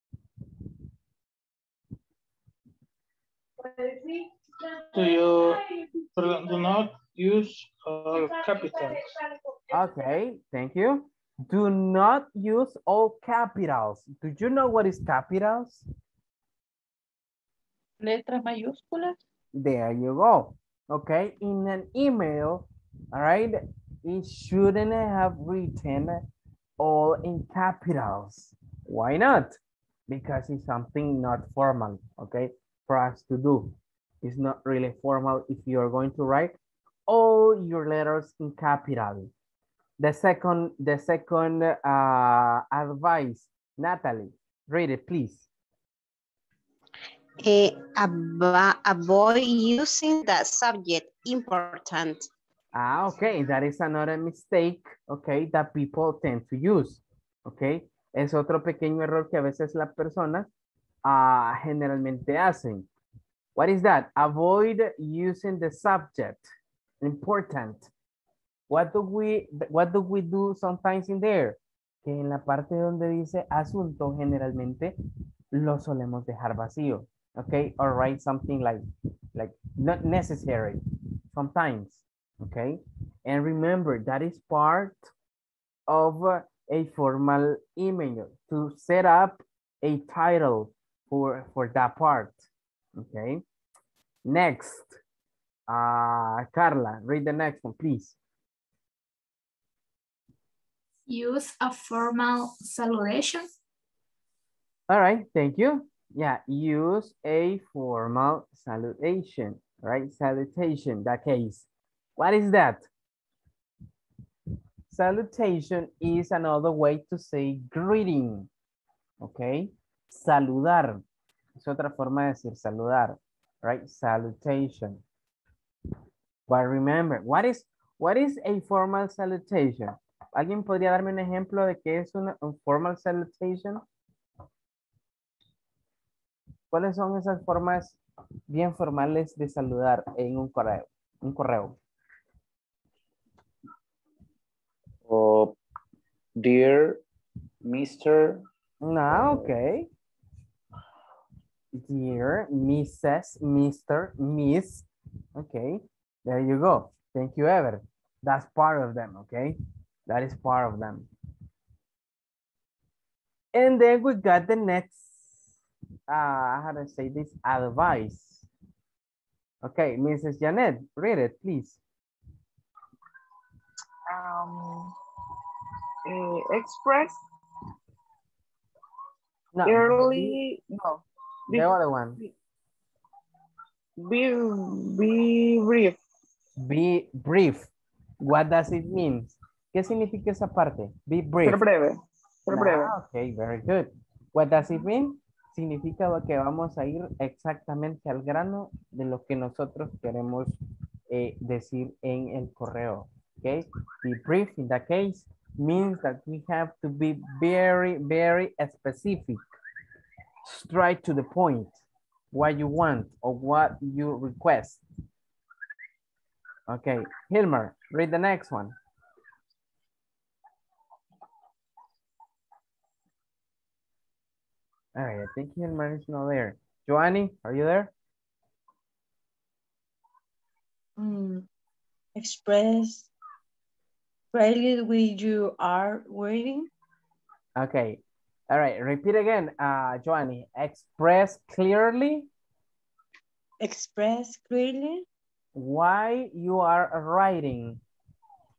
Speaker 9: Do you do not use all capitals?
Speaker 1: Okay, thank you. Do not use all capitals. Do you know what is capitals?
Speaker 2: Letras mayúsculas.
Speaker 1: There you go. Okay, in an email, all right, it shouldn't have written all in capitals. Why not? Because it's something not formal, okay, for us to do. It's not really formal if you're going to write all your letters in capital. The second, the second uh, advice, Natalie, read it, please.
Speaker 12: Uh, avo- avoid using the subject important.
Speaker 1: Ah, okay, that is another mistake, okay, that people tend to use, okay. Es otro pequeño error que a veces las personas uh, generalmente hacen. What is that? Avoid using the subject, important. What do we, what do we do sometimes in there? Que en la parte donde dice asunto, generalmente lo solemos dejar vacío, okay, or write something like, like not necessary, sometimes, okay, and remember that is part of uh, a formal email to set up a title for, for that part, okay. Next, uh, Carla, read the next one, please.
Speaker 6: Use a formal salutation.
Speaker 1: All right, thank you. Yeah, use a formal salutation, right? Salutation, that case. What is that? Salutation is another way to say greeting, okay? Saludar, es otra forma de decir saludar, right? Salutation. But remember, what is, what is a formal salutation? ¿Alguien podría darme un ejemplo de qué es una un formal salutation? ¿Cuáles son esas formas bien formales de saludar en un correo? Un correo.
Speaker 4: Oh, dear mister
Speaker 1: No, okay. Dear Missus, Mister, Miss. Okay, there you go. Thank you, Ever. That's part of them, okay? That is part of them. And then we got the next, uh, how to say this, advice. Okay, Missus Janet, read it, please.
Speaker 3: Um, uh, express
Speaker 1: No,
Speaker 3: early, no.
Speaker 1: the other one.
Speaker 3: Be, be brief.
Speaker 1: Be brief. What does it mean? ¿Qué significa esa parte? Be brief.
Speaker 3: Ser breve. Ser breve.
Speaker 1: Ah, okay, very good. What does it mean? Significa que vamos a ir exactamente al grano de lo que nosotros queremos eh, decir en el correo. Okay, be brief in that case means that we have to be very, very specific. Straight to the point. What you want or what you request. Okay, Hilmer, read the next one. All right, I think Hilmer is not there. Joanny, are you there?
Speaker 11: Mm, express clearly when you are waiting.
Speaker 1: Okay. All right. Repeat again, uh, Joanny. Express clearly.
Speaker 11: Express clearly.
Speaker 1: Why you are writing.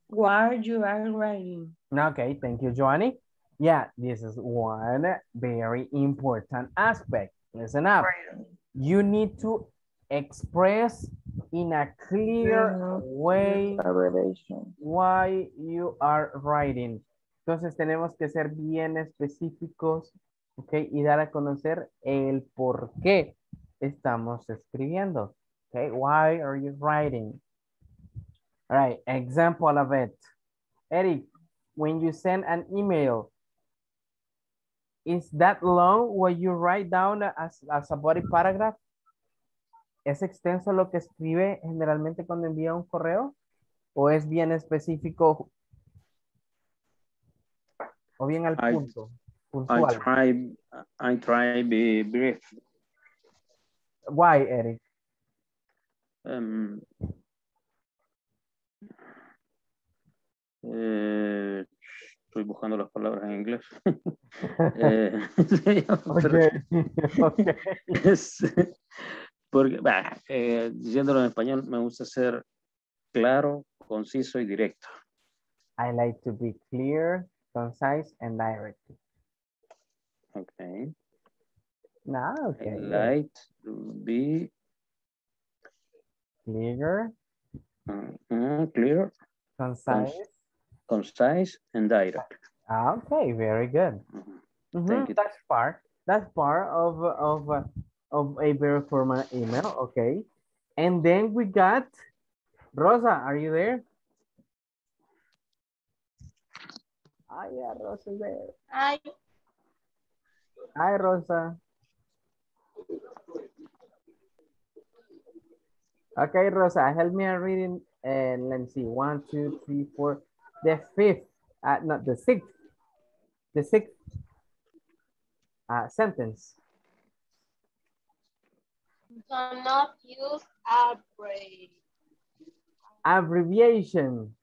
Speaker 13: What you are writing?
Speaker 1: Okay, thank you, Joanny. Yeah, this is one very important aspect. Listen up. You need to express in a clear way why you are writing. Entonces tenemos que ser bien específicos, ¿ok? Y dar a conocer el por qué estamos escribiendo. Okay, why are you writing? All right, example of it. Eric, when you send an email, is that long what you write down as, as a body paragraph? ¿Es extenso lo que escribe generalmente cuando envía un correo? ¿O es bien específico o bien al
Speaker 7: I,
Speaker 1: punto?
Speaker 7: I
Speaker 1: Puntual.
Speaker 7: try, I try be brief.
Speaker 1: Why, Eric?
Speaker 7: Um, eh, estoy buscando las palabras en inglés. eh,
Speaker 1: okay. okay.
Speaker 7: Es, porque, bah, eh, diciéndolo en español, me gusta ser claro, conciso y directo.
Speaker 1: I like to be clear, concise, and direct.
Speaker 7: Okay.
Speaker 1: No, okay.
Speaker 7: I like to be
Speaker 1: clear,
Speaker 7: uh, clear,
Speaker 1: concise,
Speaker 7: concise, and direct.
Speaker 1: Okay, very good.
Speaker 7: Mm-hmm.
Speaker 1: Mm-hmm.
Speaker 7: Thank you.
Speaker 1: That's part. That's part of of uh, of a very formal email. Okay, and then we got Rosa. Are you there? Ah, yeah, Rosa's there.
Speaker 6: Hi.
Speaker 1: Hi, Rosa. Okay, Rosa, help me reading. And let me see. One, two, three, four. The fifth, uh, not the sixth. The sixth uh, sentence.
Speaker 6: Do not use abbreviation.
Speaker 1: Abbreviation.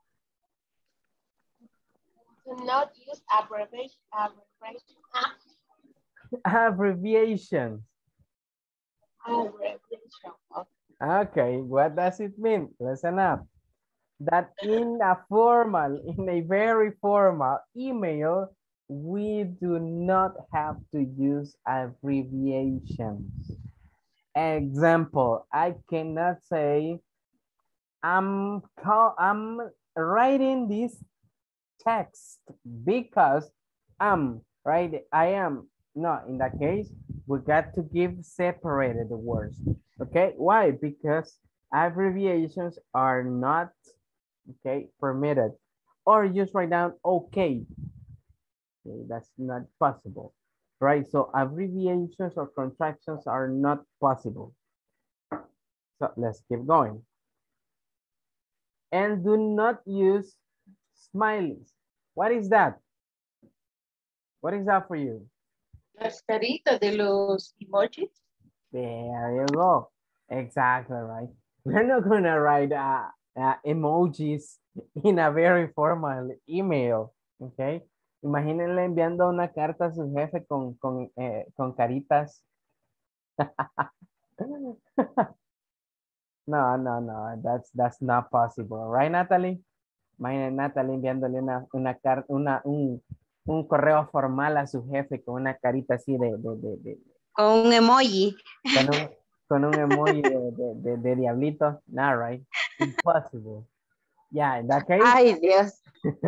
Speaker 6: Do not use abbreviation. Abbreviation.
Speaker 1: Abbreviation.
Speaker 6: Abbreviation.
Speaker 1: Okay, what does it mean? Listen up. That in a formal, in a very formal email, we do not have to use abbreviations. Example, I cannot say, I'm, call, I'm writing this text because I'm, right? I am. No, in that case, we got to give separated words. Okay, why? Because abbreviations are not, okay, permitted. Or just write down okay. Okay, that's not possible, right? So abbreviations or contractions are not possible. So let's keep going. And do not use smileys. What is that? What is that for you?
Speaker 2: Las caritas de los emojis.
Speaker 1: There you go. Exactly right. We're not gonna write uh, uh, emojis in a very formal email, okay? Imagínenle enviando una carta a su jefe con, con, eh, con caritas. No, no, no, that's, that's not possible. Right, Natalie? Imagínense Natalie enviándole una, una, una, un, un correo formal a su jefe con una carita así de... de, de, de
Speaker 12: con un emoji.
Speaker 1: Con un, con un emoji de, de, de, de diablito. Nah, right? Impossible. Yeah, in that case.
Speaker 12: Ay, Dios.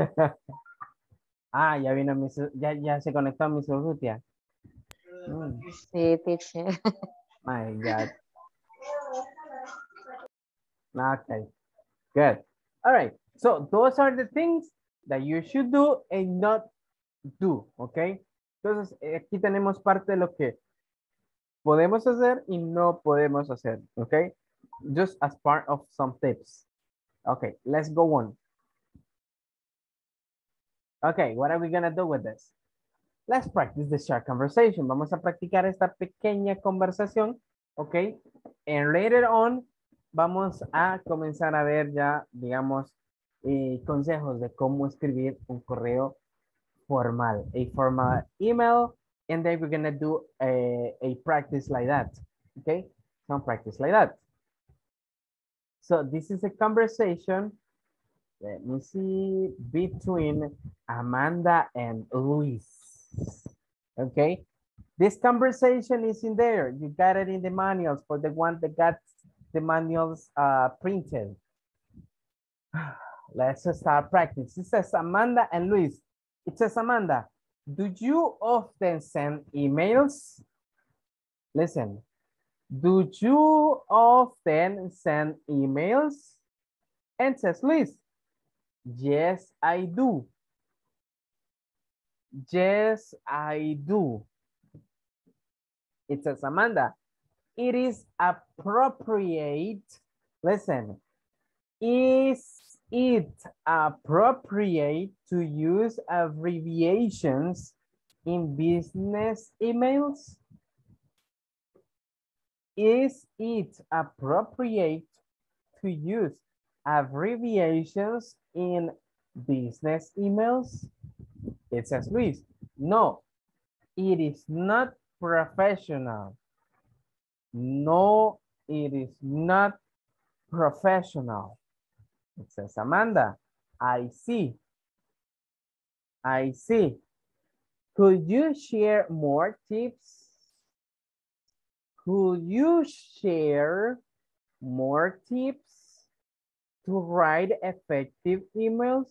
Speaker 1: Ah, ya vino mi, ya, ya se conectó a mi Urrutia. Mm.
Speaker 12: Sí, teacher.
Speaker 1: My God. Okay, good. All right, so those are the things that you should do and not do, okay? Entonces, aquí tenemos parte de lo que podemos hacer y no podemos hacer, okay? Just as part of some tips. Okay, let's go on. Okay, what are we gonna do with this? Let's practice the short conversation. Vamos a practicar esta pequeña conversación, okay? And later on, vamos a comenzar a ver ya, digamos, eh, consejos de cómo escribir un correo formal, a formal email, and then we're gonna do a, a practice like that, okay? Some practice like that. So this is a conversation Let me see. Between Amanda and Luis. Okay. This conversation is in there. You got it in the manuals for the one that got the manuals uh, printed. Let's start practice. It says Amanda and Luis. It says Amanda, do you often send emails? Listen. Do you often send emails? And says Luis, yes, I do. Yes, I do. It says Amanda, it is appropriate. Listen, is it appropriate to use abbreviations in business emails? Is it appropriate to use abbreviations in business emails? It says Luis, no, it is not professional. No, it is not professional. It says Amanda, I see. I see. Could you share more tips? Could you share more tips to write effective emails?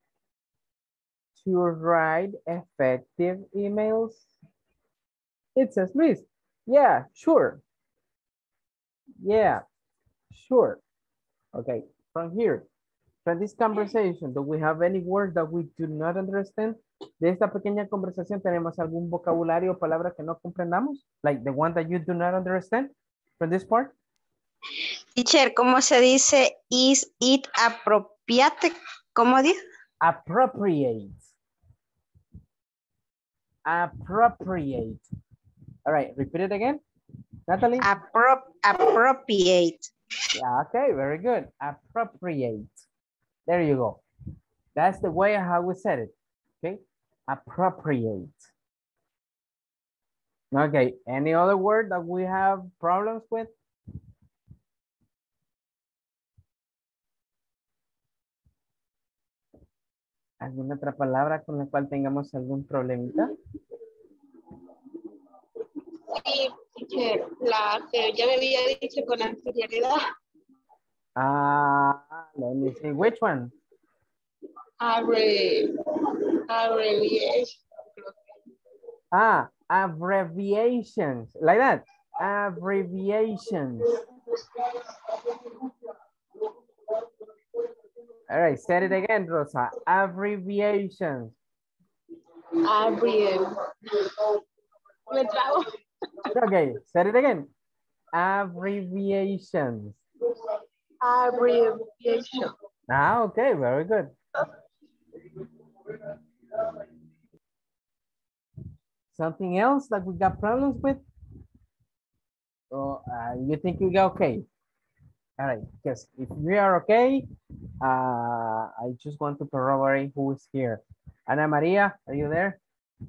Speaker 1: To write effective emails? It says, Luis, yeah, sure. Yeah, sure. Okay, from here, from this conversation, do we have any word that we do not understand? De esta pequeña conversación, ¿tenemos algún vocabulario o palabra que no comprendamos? Like the one that you do not understand from this part?
Speaker 12: Teacher, ¿cómo se dice is it appropriate? ¿Cómo dice?
Speaker 1: Appropriate. Appropriate. All right, repeat it again. Natalie?
Speaker 12: Appro appropriate.
Speaker 1: Yeah, okay, very good. Appropriate. There you go. That's the way how we said it. Okay, appropriate. Okay, any other word that we have problems with? ¿Alguna otra palabra con la cual tengamos algún problemita?
Speaker 3: Sí, teacher, la que ya me había dicho con anterioridad.
Speaker 1: Ah, let me see, which one?
Speaker 3: Abbre, abbreviation.
Speaker 1: Ah, abbreviations, like that, abbreviations. All right, say it again, Rosa, abbreviations.
Speaker 3: Abbreviation.
Speaker 1: Okay, say it again. Abbreviations.
Speaker 3: Abbreviation.
Speaker 1: Ah, okay, very good. Something else that we got problems with? Or uh, you think we got okay? All right, because if we are okay, uh, I just want to corroborate who is here. Ana Maria, are you there?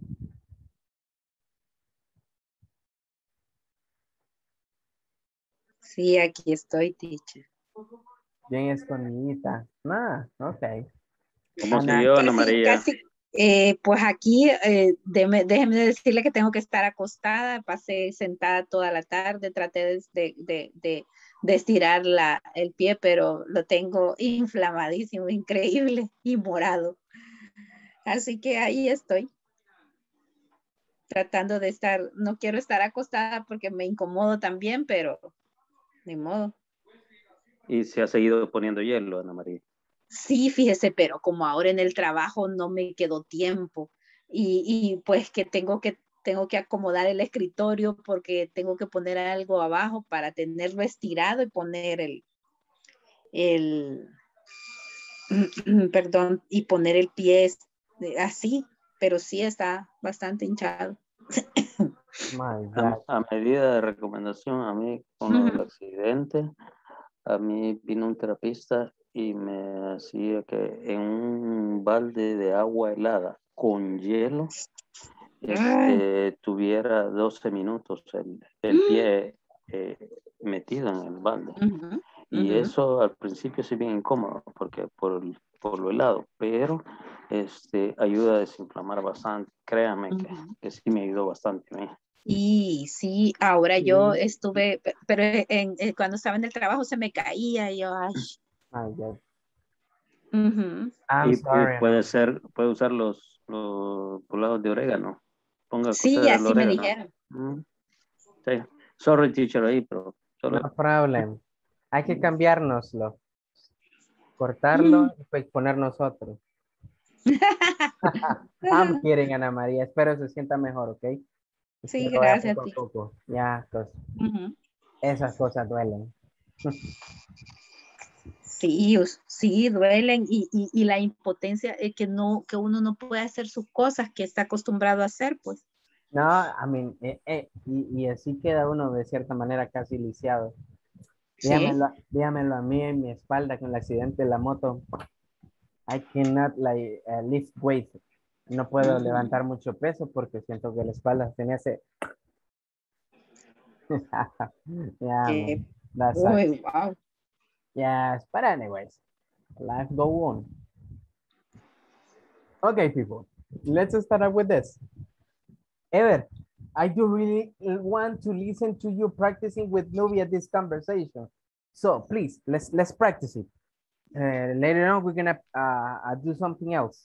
Speaker 14: Sí, aquí estoy, teacher.
Speaker 1: Bien escondidita. Ah, ok.
Speaker 7: ¿Cómo
Speaker 1: Ana,
Speaker 7: siguió, Ana
Speaker 14: Casi,
Speaker 7: María?
Speaker 14: casi, eh, pues aquí, eh, déjeme, déjeme decirle que tengo que estar acostada, pasé sentada toda la tarde, traté de, de, de, de, de estirar la, el pie, pero lo tengo inflamadísimo, increíble y morado. Así que ahí estoy, tratando de estar, no quiero estar acostada porque me incomodo también, pero ni modo.
Speaker 7: Y se ha seguido poniendo hielo, Ana María.
Speaker 14: Sí, fíjese, pero como ahora en el trabajo no me quedó tiempo y, y pues que tengo que tengo que acomodar el escritorio porque tengo que poner algo abajo para tenerlo estirado y poner el, el perdón, y poner el pie así, pero sí está bastante hinchado.
Speaker 7: A, a medida de recomendación, a mí con uh-huh. el accidente, a mí vino un terapista y me hacía que en un balde de agua helada con hielo este, tuviera doce minutos el, el pie eh, metido en el balde. Uh-huh. Y
Speaker 14: Ujú.
Speaker 7: eso al principio sí bien incómodo, porque por, por lo helado, pero este, ayuda a desinflamar bastante. Créame que,
Speaker 14: Ujú.
Speaker 7: que sí me ayudó bastante a mí.
Speaker 14: Sí, sí, ahora yo
Speaker 1: Sí.
Speaker 14: estuve, pe- pero en, en- cuando estaba en el trabajo se me caía y yo, ay.
Speaker 1: Ay, ya.
Speaker 14: Ujú.
Speaker 1: I'm
Speaker 7: Y, y
Speaker 1: sorry.
Speaker 7: puede ser, puede usar los, los poblados de orégano. Ponga a
Speaker 14: Sí,
Speaker 7: cocer el
Speaker 14: así me
Speaker 7: orégano.
Speaker 14: dijeron.
Speaker 7: Mm, sí. Sorry, teacher, ahí, pero
Speaker 1: No
Speaker 7: solo.
Speaker 1: problem. Hay que cambiárnoslo. Cortarlo y pues poner nosotros. I'm kidding, Ana María. Espero se sienta mejor, ¿ok?
Speaker 14: Sí,
Speaker 1: Espero vaya
Speaker 14: gracias
Speaker 1: poco
Speaker 14: a
Speaker 1: a
Speaker 14: ti.
Speaker 1: poco. Ya, pues,
Speaker 14: Ujú.
Speaker 1: esas cosas duelen.
Speaker 14: Sí, us- sí, duelen y, y, y la impotencia es que no, que uno no puede hacer sus cosas que está acostumbrado a hacer, pues.
Speaker 1: No, I mean, eh, eh, y, y así queda uno de cierta manera casi lisiado.
Speaker 14: Sí.
Speaker 1: Dígamelo, dígamelo a mí en mi espalda con el accidente de la moto. I cannot like, uh, lift weight. No puedo
Speaker 14: Ujú.
Speaker 1: levantar mucho peso porque siento que la espalda se me hace. Yeah,
Speaker 14: Que,
Speaker 1: man. That sucks.
Speaker 14: uy, wow.
Speaker 1: Yes, but anyways, life go on. Okay, people, let's start up with this. Ever, I do really want to listen to you practicing with Nubia this conversation. So please, let's let's practice it. Uh, later on, we're gonna uh, uh, do something else.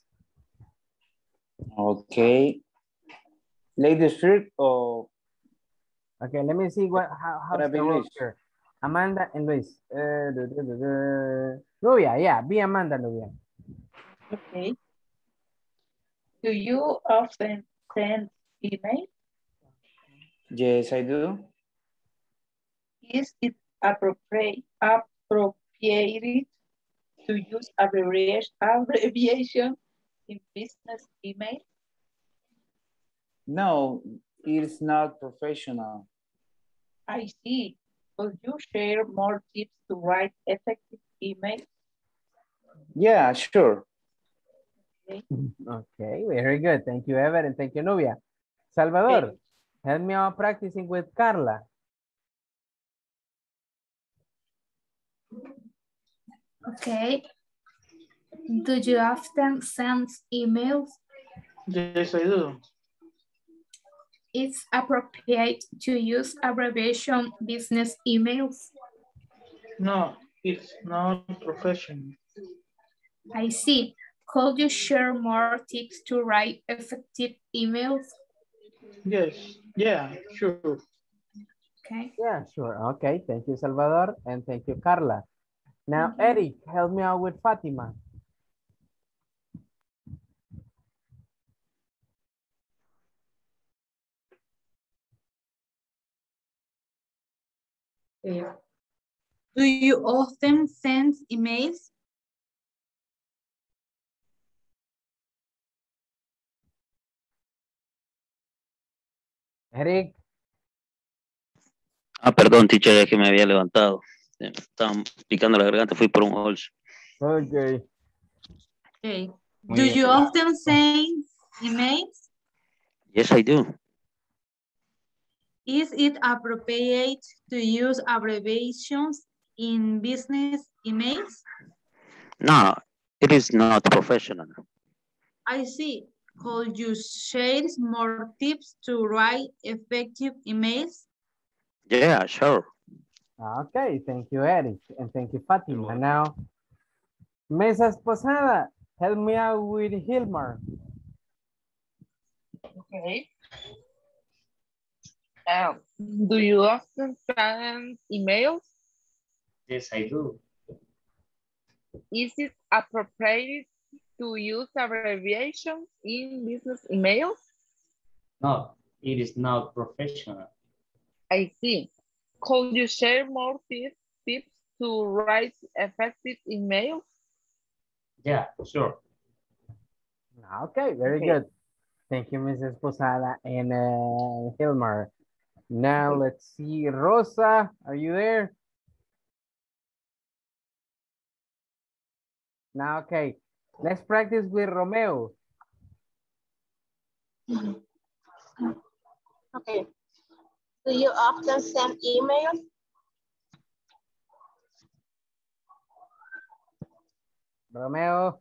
Speaker 4: Okay. Ladies first or
Speaker 1: Okay, let me see what how, how's
Speaker 4: para
Speaker 1: the role
Speaker 4: Luis?
Speaker 1: here. Amanda and Luis. Uh, duh, duh, duh, duh. Nubia, yeah, be Amanda, Nubia.
Speaker 2: Okay. Do you often send email?
Speaker 4: Yes, I do.
Speaker 2: Is it appropriate, appropriate to use abbreviation, abbreviation in business email?
Speaker 4: No, it's not professional.
Speaker 2: I see. Could you share more tips to write effective email?
Speaker 4: Yeah, sure.
Speaker 2: Okay.
Speaker 1: Okay, very good. Thank you, Ever, and thank you, Nubia. Salvador,
Speaker 2: Okay.
Speaker 1: help me out practicing with Carla.
Speaker 6: Okay. Do you often send emails?
Speaker 9: Yes, I do.
Speaker 6: It's appropriate to use abbreviation business emails.
Speaker 9: No, it's not professional.
Speaker 6: I see. Could you share more tips to write effective emails?
Speaker 9: Yes, yeah, sure.
Speaker 6: Okay.
Speaker 1: Yeah, sure. Okay, thank you, Salvador, and thank you, Carla. Now,
Speaker 6: Mm-hmm.
Speaker 1: Eric, help me out with Fatima.
Speaker 11: Do you often send emails?
Speaker 1: Eric.
Speaker 7: Ah, perdón, teacher, es que me había levantado. Eh, Estaba picando la garganta, fui por un holz.
Speaker 1: Okay.
Speaker 11: Okay.
Speaker 7: Muy
Speaker 11: Do
Speaker 7: bien.
Speaker 11: you often send emails?
Speaker 7: Yes, I do.
Speaker 11: Is it appropriate to use abbreviations in business emails?
Speaker 7: No, it is not professional.
Speaker 11: I see. Could you share more tips to write effective emails?
Speaker 7: Yeah, sure.
Speaker 1: Okay, thank you, Eric, and thank you, Fatima. Now, Mesa Esposada, help me out with Hilmar.
Speaker 3: Okay. Um, do you often send emails?
Speaker 5: Yes, I do.
Speaker 3: Is it appropriate to use abbreviations in business emails?
Speaker 5: No, it is not professional.
Speaker 3: I see. Could you share more tips, tips to write effective emails?
Speaker 5: Yeah, sure.
Speaker 1: Okay, very
Speaker 3: Okay.
Speaker 1: good. Thank you, Missus Posada and uh, Hilmar. Now,
Speaker 3: Okay.
Speaker 1: let's see. Rosa, are you there? Now, okay. Let's practice with Romeo.
Speaker 3: Okay. Do you often send emails?
Speaker 1: Romeo.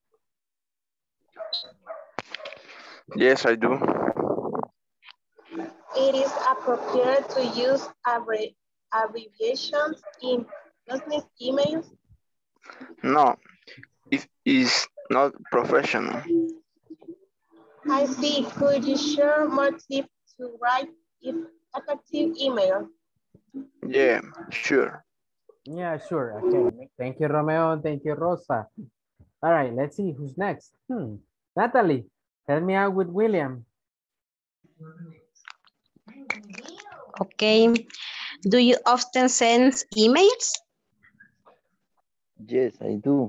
Speaker 10: Yes, I do.
Speaker 15: It is appropriate to use abbrevi abbreviations in business emails.
Speaker 10: No, it is not professional.
Speaker 15: I see. Could you share more tips to write effective email?
Speaker 10: Yeah, sure.
Speaker 1: Yeah, sure. Okay. Thank you, Romeo. Thank you, Rosa. All right, let's see who's next. Hmm. Natalie, help me out with William.
Speaker 12: Okay. Do you often send emails?
Speaker 8: Yes, I do.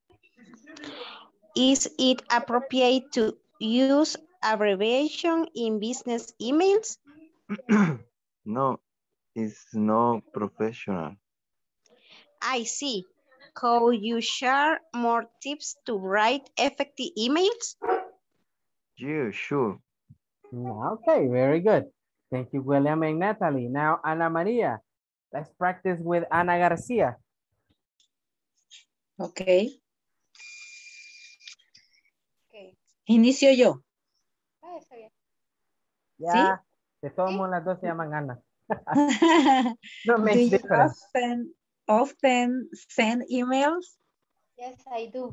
Speaker 12: Is it appropriate to use abbreviation in business emails?
Speaker 8: No, it's not professional.
Speaker 12: I see. Could you share more tips to write effective emails?
Speaker 8: Yeah, sure.
Speaker 1: Okay, very good. Thank you, William and Natalie. Now, Ana Maria, let's practice with Ana Garcia.
Speaker 14: Okay. Okay. Inicio yo.
Speaker 1: Ya, de todos modos las dos se llaman Ana. No
Speaker 14: Do
Speaker 1: makes
Speaker 14: you
Speaker 1: difference.
Speaker 14: often, often send emails?
Speaker 16: Yes, I do.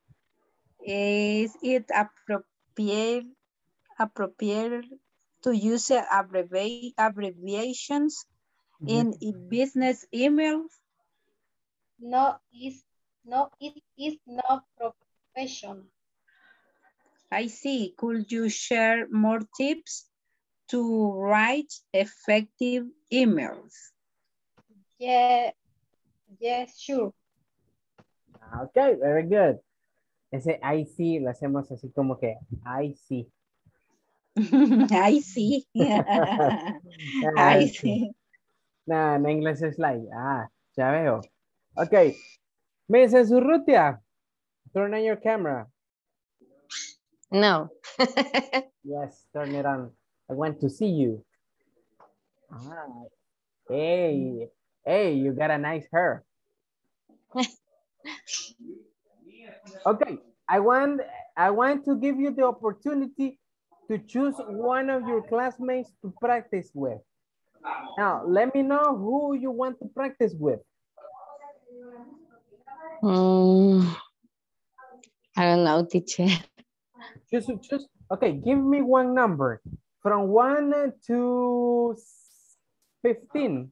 Speaker 14: Is it appropriate, appropriate to use abbrevi abbreviations in
Speaker 1: Yes.
Speaker 14: business emails?
Speaker 16: No, is no, it is not professional.
Speaker 14: I see. Could you share more tips to write effective emails?
Speaker 16: Yeah, yes, sure.
Speaker 1: Okay, very good. Ese I see lo hacemos así como que I see.
Speaker 14: I see. I see.
Speaker 1: Nah, en inglés es like, ah, ya veo. Okay, Missus Urrutia, turn on your camera.
Speaker 12: No.
Speaker 1: Yes, turn it on. I want to see you. Ah, hey, hey, you got a nice hair. Okay, I want, I want to give you the opportunity to choose one of your classmates to practice with. Now, let me know who you want to practice with.
Speaker 12: Mm, I don't know, teacher.
Speaker 1: Choose, choose. Okay, give me one number from one to fifteen.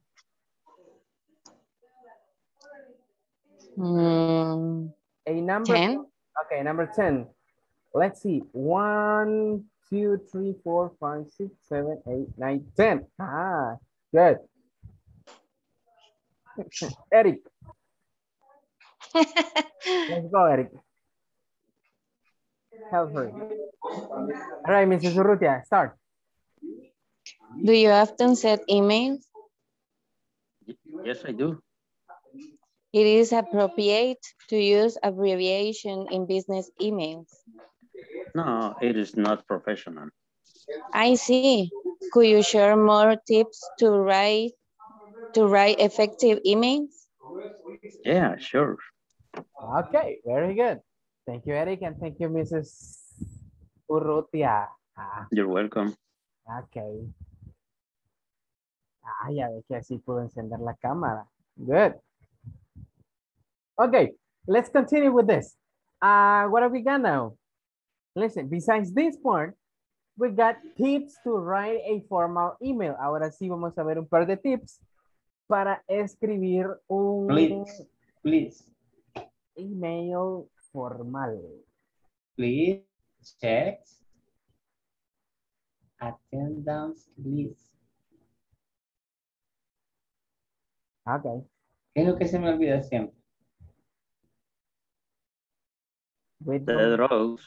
Speaker 12: Mm,
Speaker 1: A number.
Speaker 12: ten.
Speaker 1: Okay, number ten. Let's see. One, two, three, four, five, six, seven, eight, nine, ten. Ah, good. Eric. Let's go, Eric. Help her. All right, Missus Urrutia, start.
Speaker 12: Do you often send emails?
Speaker 7: Yes, I do.
Speaker 12: It is appropriate to use abbreviation in business emails.
Speaker 7: No, it is not professional.
Speaker 12: I see. Could you share more tips to write to write effective emails?
Speaker 7: Yeah, sure.
Speaker 1: Okay, very good. Thank you, Eric, and thank you, Missus Urrutia. Ah,
Speaker 7: You're welcome.
Speaker 1: okay. Ah, ya ve que así puedo encender la cámara. Good. Okay, let's continue with this. Uh, what have we got now? Listen, besides this part, we got tips to write a formal email. Ahora sí vamos a ver un par de tips para escribir un
Speaker 5: Please, please,
Speaker 1: email formal.
Speaker 5: please check attendance list.
Speaker 1: Okay.
Speaker 5: ¿Qué es lo que se me olvida siempre?
Speaker 1: With
Speaker 7: The drugs.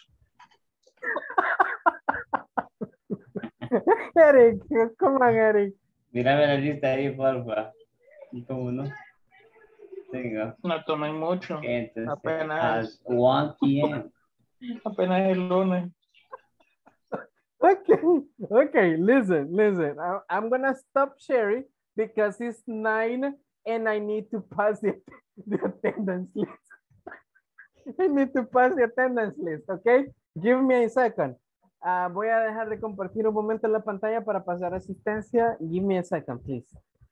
Speaker 1: Eric, come on, Eric.
Speaker 5: Mírame la lista ahí, porfa. ¿Y cómo no? Tengo.
Speaker 9: No tomen mucho.
Speaker 5: Entonces,
Speaker 9: Apenas.
Speaker 5: at one p m
Speaker 9: Apenas el lunes.
Speaker 1: Okay, okay, listen, listen. I, I'm gonna stop sharing because it's nine and I need to pass the, the attendance list. I need to pass the attendance list, okay? Give me a second. Uh, voy a dejar de compartir un momento la pantalla para pasar asistencia. Give me a second, please.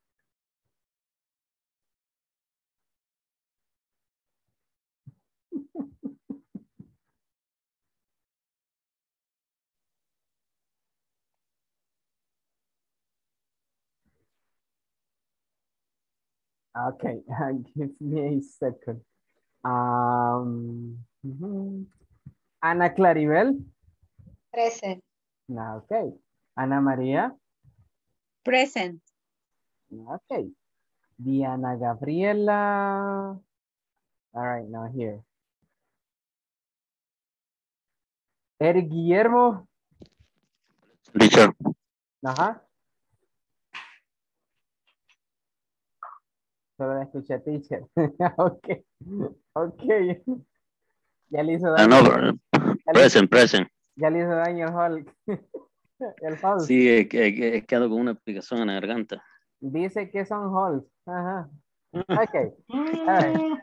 Speaker 1: Okay, give me a second. Um, mhm. Ana Claribel.
Speaker 16: Present.
Speaker 1: Okay. Ana María.
Speaker 14: Present.
Speaker 1: Okay. Diana Gabriela. All right, now here. Eric Guillermo.
Speaker 7: Teacher.
Speaker 1: Ajá. Solo la escuché, teacher. Ok. Ok. Ya le hizo
Speaker 7: Ah,
Speaker 1: daño.
Speaker 7: no, present, present.
Speaker 1: Ya le hizo daño el Hulk. El Hulk.
Speaker 7: Sí, es que, es que- es que ando con una aplicación en la garganta.
Speaker 1: Dice que son Hulk. Ajá. Ok. All right.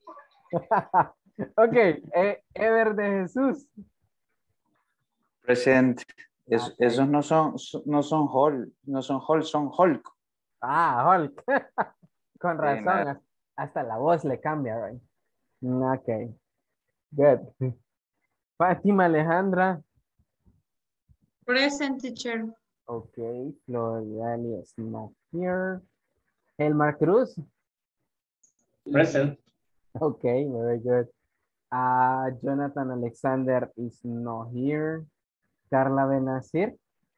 Speaker 1: Ok. Eh, Ever de Jesús.
Speaker 4: Present. Es-
Speaker 1: Ok.
Speaker 4: Esos no son, no son Hulk, no son Hulk, son Hulk.
Speaker 1: Ah, Hulk. Con
Speaker 4: Sí,
Speaker 1: razón.
Speaker 4: nada.
Speaker 1: Hasta la voz le cambia, right? Ok. Good. Fátima Alejandra.
Speaker 11: Present, teacher.
Speaker 1: Okay. Floriani is not here. Elmar Cruz.
Speaker 5: Present.
Speaker 1: Okay, very good. Uh, Jonathan Alexander is not here. Carla Benazir.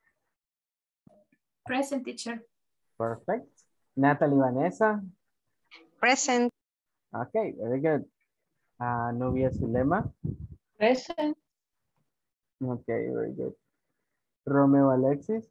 Speaker 6: Present, teacher.
Speaker 1: Perfect. Natalie Vanessa.
Speaker 12: Present.
Speaker 1: Okay, very good. Uh, Nubia Zulema.
Speaker 3: Present.
Speaker 1: Okay, very good. Romeo Alexis.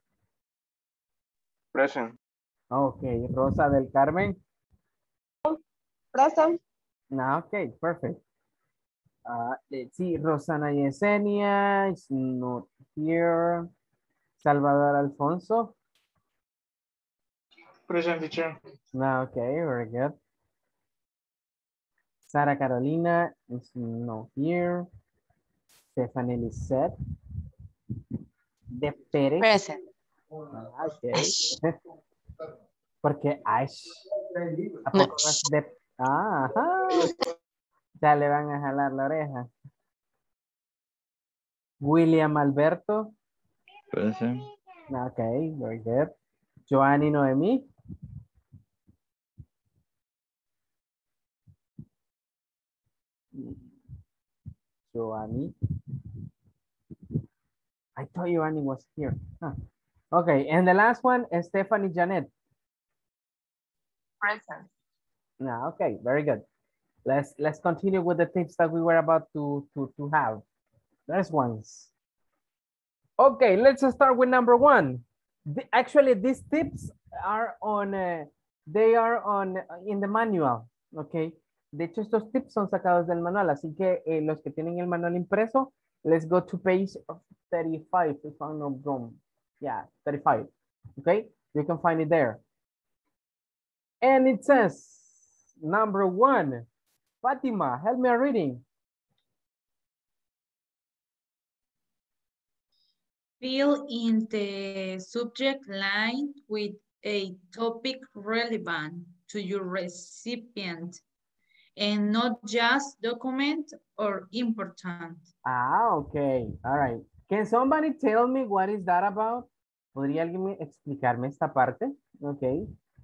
Speaker 10: Present.
Speaker 1: Okay, Rosa del Carmen.
Speaker 15: Present.
Speaker 1: No, okay, perfect. Uh, let's see, Rosana Yesenia is not here. Salvador Alfonso.
Speaker 9: Present, teacher.
Speaker 1: No, okay, very good. Sara Carolina is not here. Stephanie Lisette. De Pérez.
Speaker 12: Present.
Speaker 1: Ah, okay. Porque Ash. ¿A poco no es de... Ah, ajá. Ya le van a jalar la oreja. William Alberto.
Speaker 8: Present.
Speaker 1: Okay, very good. Joanny Noemi. Joanny. I thought Joanny was here. Huh. Okay, and the last one is Stephanie Janet.
Speaker 3: Present.
Speaker 1: No, okay, very good. Let's let's continue with the tips that we were about to to to have. There's ones. Okay, let's start with number one. The, actually, these tips are on, uh, they are on in the manual, okay. De hecho, estos tips son sacados del manual, así que eh, los que tienen el manual impreso, let's go to page thirty-five, if I'm not wrong. Yeah, thirty-five, okay. You can find it there. And it says, number one, Fatima, help me reading.
Speaker 11: Fill in the subject line with a topic relevant to your recipient and not just document or important.
Speaker 1: Ah, okay. All right. Can somebody tell me what is that about? ¿Podría alguien me explicarme esta parte? Okay.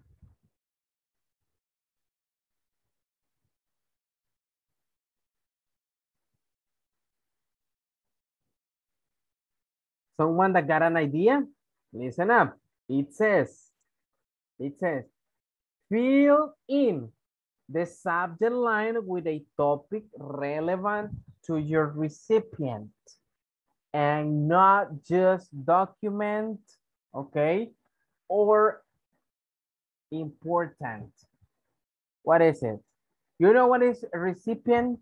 Speaker 1: Someone that got an idea? Listen up. It says, it says, fill in the subject line with a topic relevant to your recipient and not just document, okay, or important. What is it? You know what is a recipient?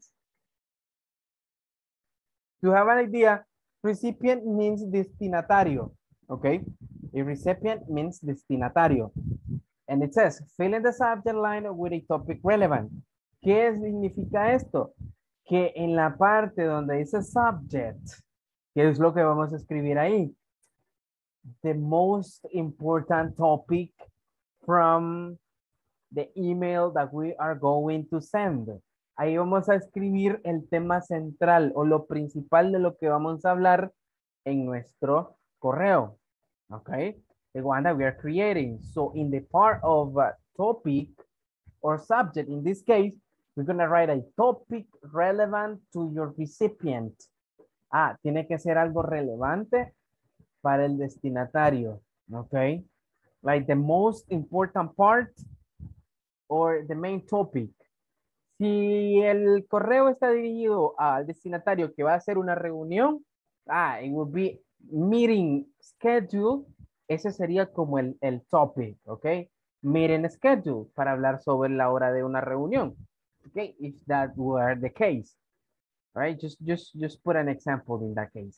Speaker 1: To have an idea, recipient means destinatario, okay? A recipient means destinatario. And it says, fill in the subject line with a topic relevant. ¿Qué significa esto? que en la parte donde dice subject, ¿qué es lo que vamos a escribir ahí? The most important topic from the email that we are going to send. Ahí vamos a escribir el tema central o lo principal de lo que vamos a hablar en nuestro correo. Okay, the one that we are creating. So in the part of uh, topic or subject, in this case, we're going to write a topic relevant to your recipient. Ah, tiene que ser algo relevante para el destinatario. Okay, like the most important part or the main topic. Si el correo está dirigido al destinatario que va a hacer una reunión, ah, it will be meeting schedule. Ese sería como el, el topic, ¿ok? Meeting schedule, para hablar sobre la hora de una reunión. Okay, if that were the case. All right, just, just, just put an example in that case.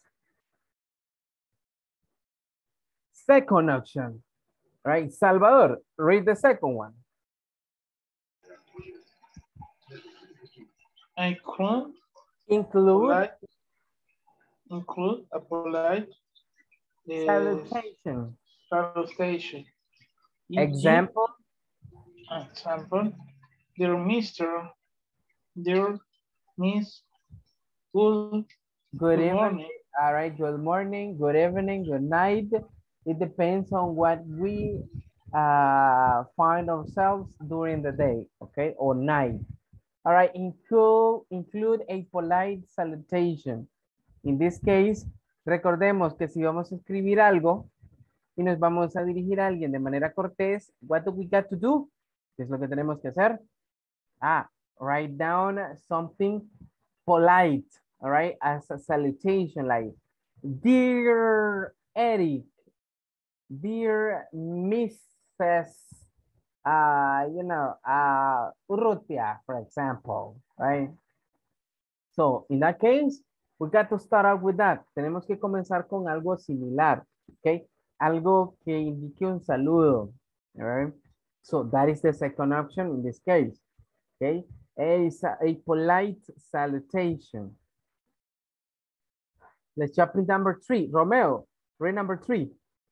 Speaker 1: Second option. All right, Salvador, read the second one.
Speaker 9: I could
Speaker 1: include
Speaker 9: polite, include a polite uh,
Speaker 1: salutation.
Speaker 9: Salutation.
Speaker 1: Example.
Speaker 9: Example. Dear Mister, dear Miss, good,
Speaker 1: good,
Speaker 9: good
Speaker 1: evening.
Speaker 9: morning.
Speaker 1: All right, good morning, good evening, good night. It depends on what we uh, find ourselves during the day, okay, or night. All right, include, include a polite salutation. In this case, recordemos que si vamos a escribir algo y nos vamos a dirigir a alguien de manera cortés, what do we got to do? ¿Qué es lo que tenemos que hacer? Ah, write down something polite, all right, as a salutation, like, dear Eric, dear Missus Uh, you know, uh, Urrutia, for example, right? So, in that case, we got to start out with that. Tenemos que comenzar con algo similar, okay? Algo que indique un saludo, all right? So, that is the second option in this case, okay? A, a polite salutation. Let's jump in number three. Romeo, read number three.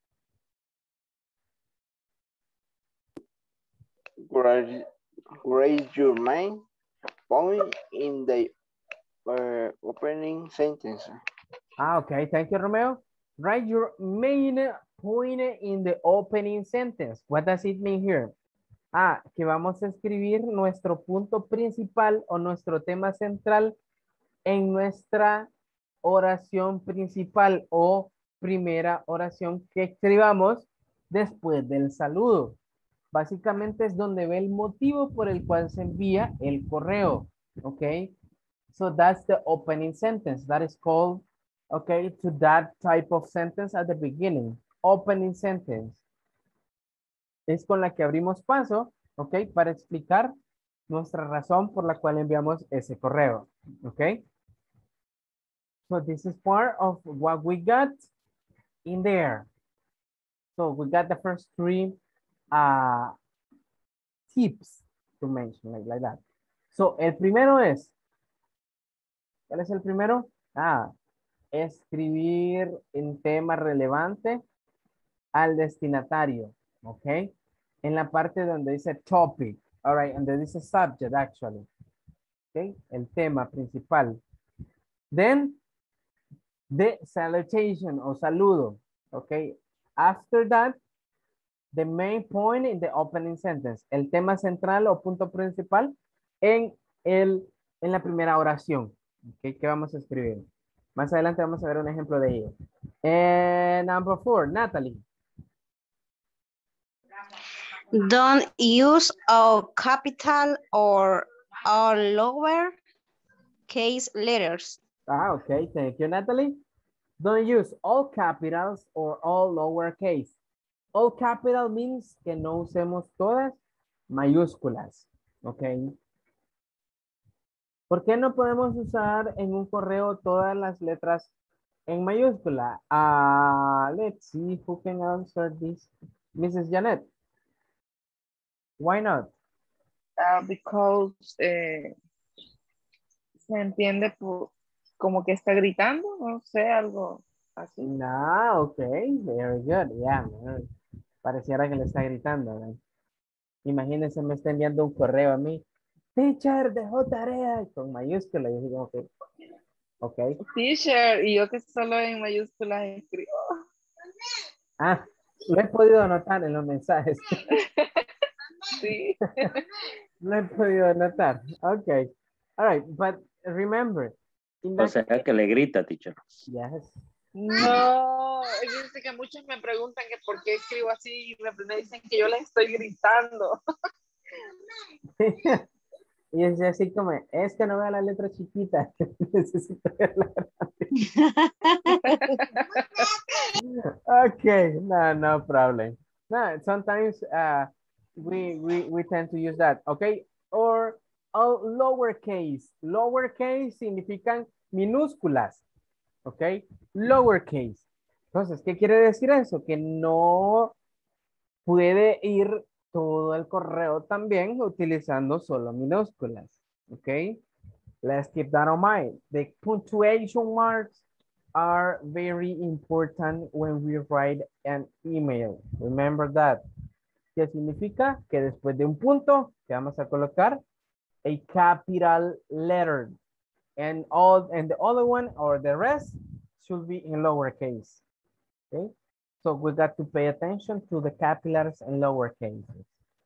Speaker 10: Raise your main point in the uh, opening sentence.
Speaker 1: Ah, okay. Thank you, Romeo. Write your main point in the opening sentence. What does it mean here? Ah, que vamos a escribir nuestro punto principal o nuestro tema central en nuestra oración principal o primera oración que escribamos después del saludo. Básicamente es donde ve el motivo por el cual se envía el correo, okay? So that's the opening sentence. That is called, okay, to that type of sentence at the beginning. Opening sentence. Es con la que abrimos paso, okay, para explicar nuestra razón por la cual enviamos ese correo, okay? So this is part of what we got in there. So we got the first three Uh, tips to mention, like, like that. So, el primero es, ¿cuál es el primero? Ah, escribir en tema relevante al destinatario, ¿ok? En la parte donde dice topic, all right, donde dice subject, actually, ¿ok? El tema principal. Then, the salutation o saludo, ¿ok? After that, the main point in the opening sentence, el tema central o punto principal en, el, en la primera oración. Okay, ¿qué vamos a escribir? Más adelante vamos a ver un ejemplo de ello. And number four, Natalie.
Speaker 12: Don't use all capital or all lower case letters.
Speaker 1: Ah, okay, thank you, Natalie. Don't use all capitals or all lower case. All capital means que no usemos todas mayúsculas, ¿ok? ¿Por qué no podemos usar en un correo todas las letras en mayúscula? Uh, let's see who can answer this. Missus Janet. Why not?
Speaker 3: Uh, because uh, ¿Me entiende? Por- como que está gritando, no sé, algo así.
Speaker 1: No, ok, very good, yeah. man. Pareciera que le está gritando, ¿verdad? Imagínense, me está enviando un correo a mí. Teacher, dejó tarea con mayúscula. Y yo digo, ok, ok.
Speaker 3: Teacher, y yo que solo en mayúsculas escribo.
Speaker 1: Ah, lo he podido anotar en los mensajes.
Speaker 3: Sí.
Speaker 1: Lo he podido anotar. Ok. All right, but remember. in
Speaker 7: O
Speaker 1: that-
Speaker 7: sea que le grita, teacher.
Speaker 1: Yes.
Speaker 3: No, dice que muchos me preguntan que por qué escribo así y me, me dicen que yo les estoy gritando.
Speaker 1: Y es así como, es que no veo la letra chiquita. Necesito ver la Okay, no, no problem. No, sometimes uh, we, we, we tend to use that, okay? Or oh, lowercase. Lowercase significan minúsculas, okay? Lowercase. Entonces, ¿qué quiere decir eso? Que no puede ir todo el correo también utilizando solo minúsculas, okay? Let's keep that in mind. The punctuation marks are very important when we write an email. Remember that. ¿Qué significa? Que después de un punto, que vamos a colocar a capital letter. And all and the other one or the rest should be in lowercase. Okay? So we got to pay attention to the capitals and lower cases.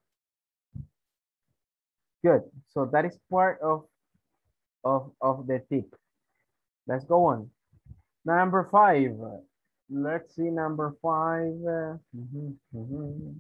Speaker 1: Good. So that is part of of, of the tip. Let's go on. Number five. Let's see number five. Uh, mhm, mhm.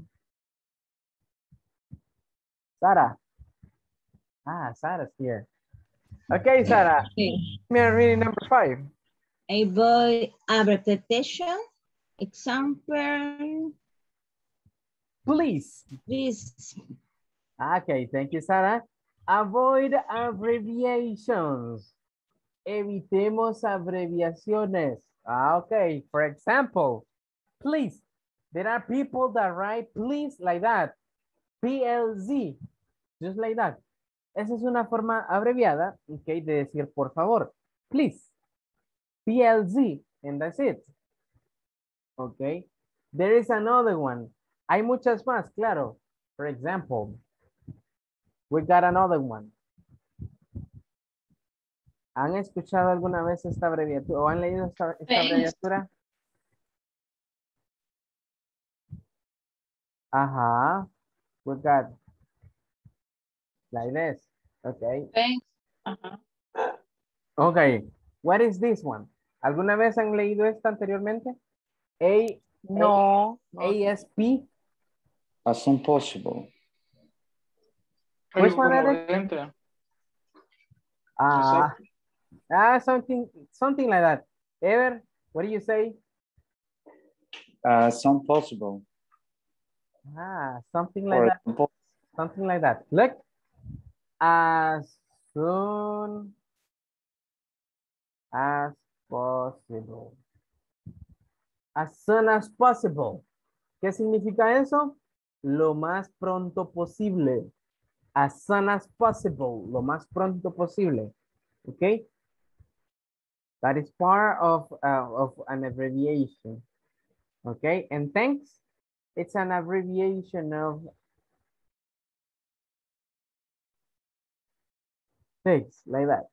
Speaker 1: Sarah. Ah, Sarah's here. Okay, Sarah.
Speaker 11: Okay.
Speaker 1: Me reading number five.
Speaker 11: Avoid abbreviation. Example.
Speaker 1: Please.
Speaker 11: Please.
Speaker 1: Okay, thank you, Sarah. Avoid abbreviations. Evitemos abreviaciones. Ah, okay, for example, please. There are people that write please like that. P L Z, just like that. Esa es una forma abreviada, okay, de decir por favor. Please. P L Z, and that's it. Okay. There is another one. Hay muchas más, claro. For example, we got another one. ¿Han escuchado alguna vez esta abreviatura o han leído esta, esta abreviatura? Ajá. We got like this. Okay.
Speaker 2: Thanks. Ajá.
Speaker 1: Okay. What is this one? ¿Alguna vez han leído esta anteriormente? A,
Speaker 3: No.
Speaker 1: A, ASP.
Speaker 4: As soon possible.
Speaker 1: Which one
Speaker 9: Alguno
Speaker 1: are they?
Speaker 9: entra.
Speaker 1: Ah,
Speaker 9: Exacto.
Speaker 1: ah, something, something like that. Ever, what do you say?
Speaker 4: As soon possible.
Speaker 1: Ah, something like
Speaker 4: For
Speaker 1: that.
Speaker 4: example,
Speaker 1: Something like that. Look, as soon as possible. As soon as possible. ¿Qué significa eso? Lo más pronto posible. As soon as possible. Lo más pronto posible. Okay? That is part of, uh, of an abbreviation. Okay? And thanks. It's an abbreviation of things like that.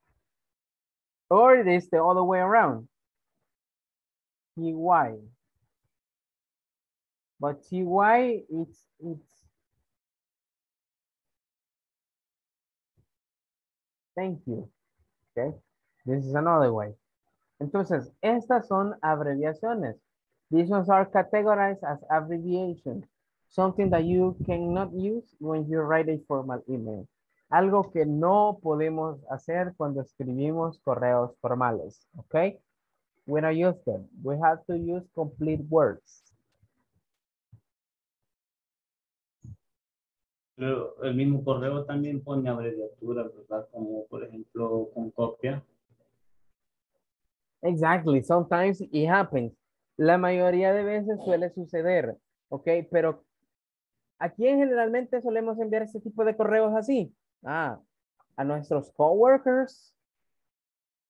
Speaker 1: Or it is the other way around. T Y. But T Y, it's, it's, thank you. Okay. This is another way. Entonces, estas son abreviaciones. These ones are categorized as abbreviations. Something that you cannot use when you write a formal email. Algo que no podemos hacer cuando escribimos correos formales. Okay. We don't use them. We have to use complete words.
Speaker 5: Pero el mismo correo también pone abreviaturas, ¿verdad? Como por ejemplo con copia.
Speaker 1: Exactly. Sometimes it happens. La mayoría de veces suele suceder. Ok, pero ¿a quién generalmente solemos enviar este tipo de correos así? Ah, a nuestros coworkers,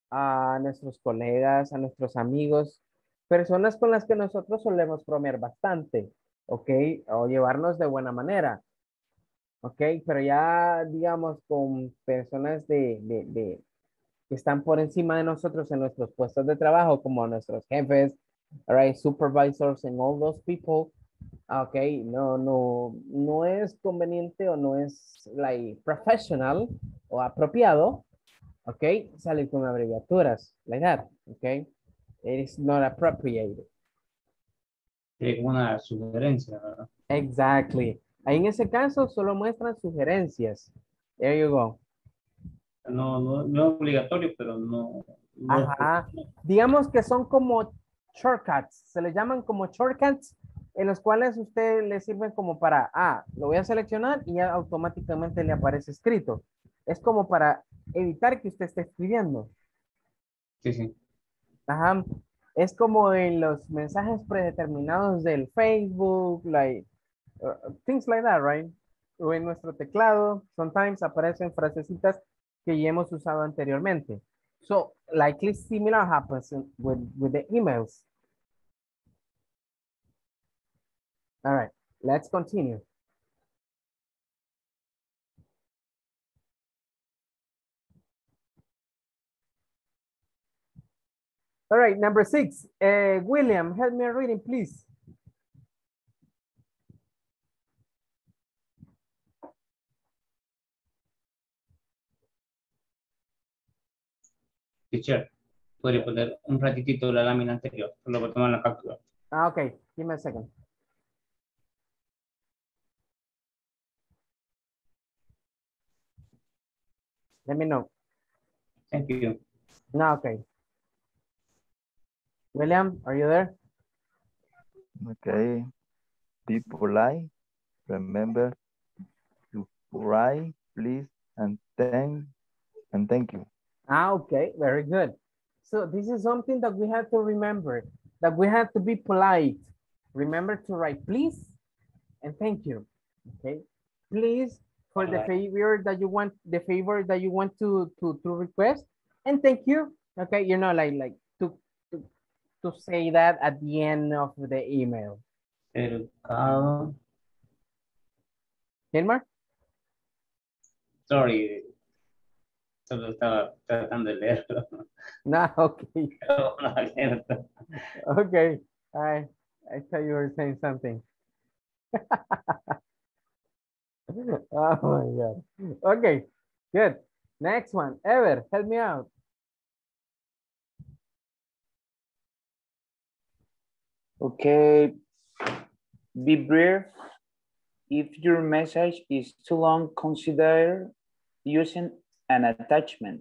Speaker 1: a nuestros colegas, a nuestros amigos, personas con las que nosotros solemos bromear bastante, ¿ok? O llevarnos de buena manera, ¿ok? Pero ya, digamos, con personas de, de, de, que están por encima de nosotros en nuestros puestos de trabajo, como nuestros jefes, all right, supervisors and all those people, ok, no, no, no es conveniente o no es like professional o apropiado, ok, salir con abreviaturas, like that, ok, it is not appropriate.
Speaker 5: Es una sugerencia, ¿verdad?
Speaker 1: Exactly. Ahí en ese caso solo muestran sugerencias. There you go.
Speaker 5: No, no, no es obligatorio, pero no. no
Speaker 1: Ajá. Digamos que son como shortcuts. Se les llaman como shortcuts en los cuales usted le sirven como para, ah, lo voy a seleccionar y ya automáticamente le aparece escrito. Es como para evitar que usted esté escribiendo.
Speaker 5: Sí, sí.
Speaker 1: Ajá. Es como en los mensajes predeterminados del Facebook, like, uh, things like that, right? O en nuestro teclado, sometimes aparecen frasecitas que ya hemos usado anteriormente. So, likely similar happens in- with, with the emails. All right, let's continue. All right, number six. Uh, William, help me reading, please.
Speaker 5: Teacher, podría poner un ratitito la lámina anterior, solo para tomar la captura.
Speaker 1: Ah, okay, give me a second. Let me know.
Speaker 5: Thank you.
Speaker 1: No, okay. William, are you there?
Speaker 8: Okay. Be polite. Remember to write, please, and thank and thank you.
Speaker 1: Ah, okay, very good. So this is something that we have to remember, that we have to be polite. Remember to write please and thank you. Okay, please for the favor that you want, the favor that you want to to to request, and thank you. Okay, you know, like like to to to say that at the end of the email.
Speaker 5: Educado.
Speaker 1: Hilmar?
Speaker 5: Sorry. Solo estaba tratando de leerlo.
Speaker 1: No, okay.
Speaker 5: No, no, abierto.
Speaker 1: Okay, I I thought you were saying something. Oh my God. Okay, good. Next one. Ever, help me out.
Speaker 4: Okay. Be brief. If your message is too long, consider using an attachment.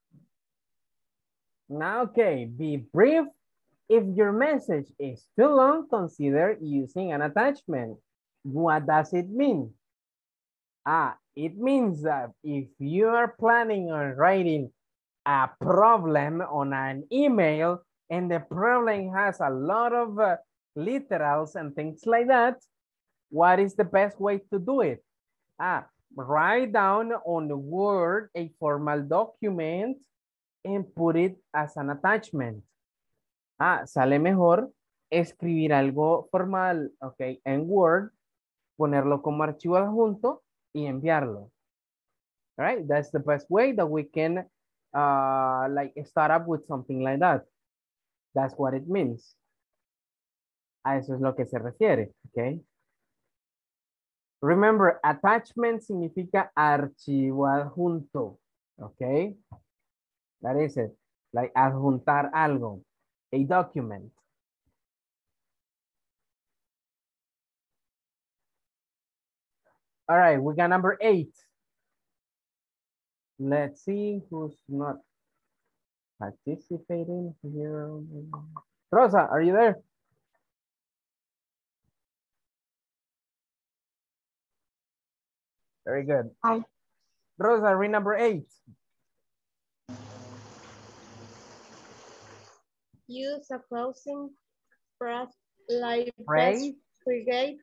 Speaker 1: Now, okay, be brief. If your message is too long, consider using an attachment. What does it mean? Ah, it means that if you are planning on writing a problem on an email and the problem has a lot of uh, literals and things like that, what is the best way to do it? Ah, write down on Word a formal document and put it as an attachment. Ah, sale mejor escribir algo formal, ok, en Word, ponerlo como archivo adjunto y enviarlo. All right, that's the best way that we can uh, like start up with something like that. That's what it means. A eso es lo que se refiere, ok. Remember, attachment significa archivo adjunto, ok. That is it, like adjuntar algo, a document. All right, we got number eight. Let's see who's not participating here. Rosa, are you there? Very good.
Speaker 15: Hi.
Speaker 1: Rosa, read number eight.
Speaker 15: Use a closing phrase like
Speaker 1: Phrase?
Speaker 15: brigade.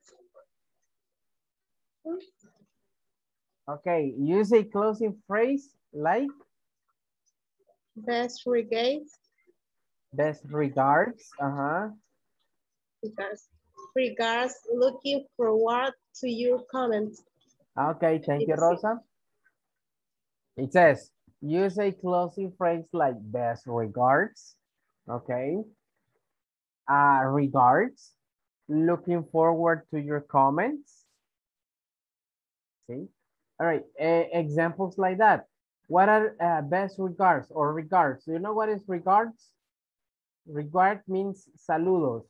Speaker 1: Okay, use a closing phrase like?
Speaker 15: Best regards.
Speaker 1: Best regards. Uh-huh.
Speaker 15: Regards. Regards. Looking forward to your comments.
Speaker 1: Okay, thank you, Rosa. It says, use a closing phrase like best regards. Okay. Uh, regards. Looking forward to your comments. See? All right. Uh, examples like that. What are uh, best regards or regards? Do you know what is regards? Regard means saludos.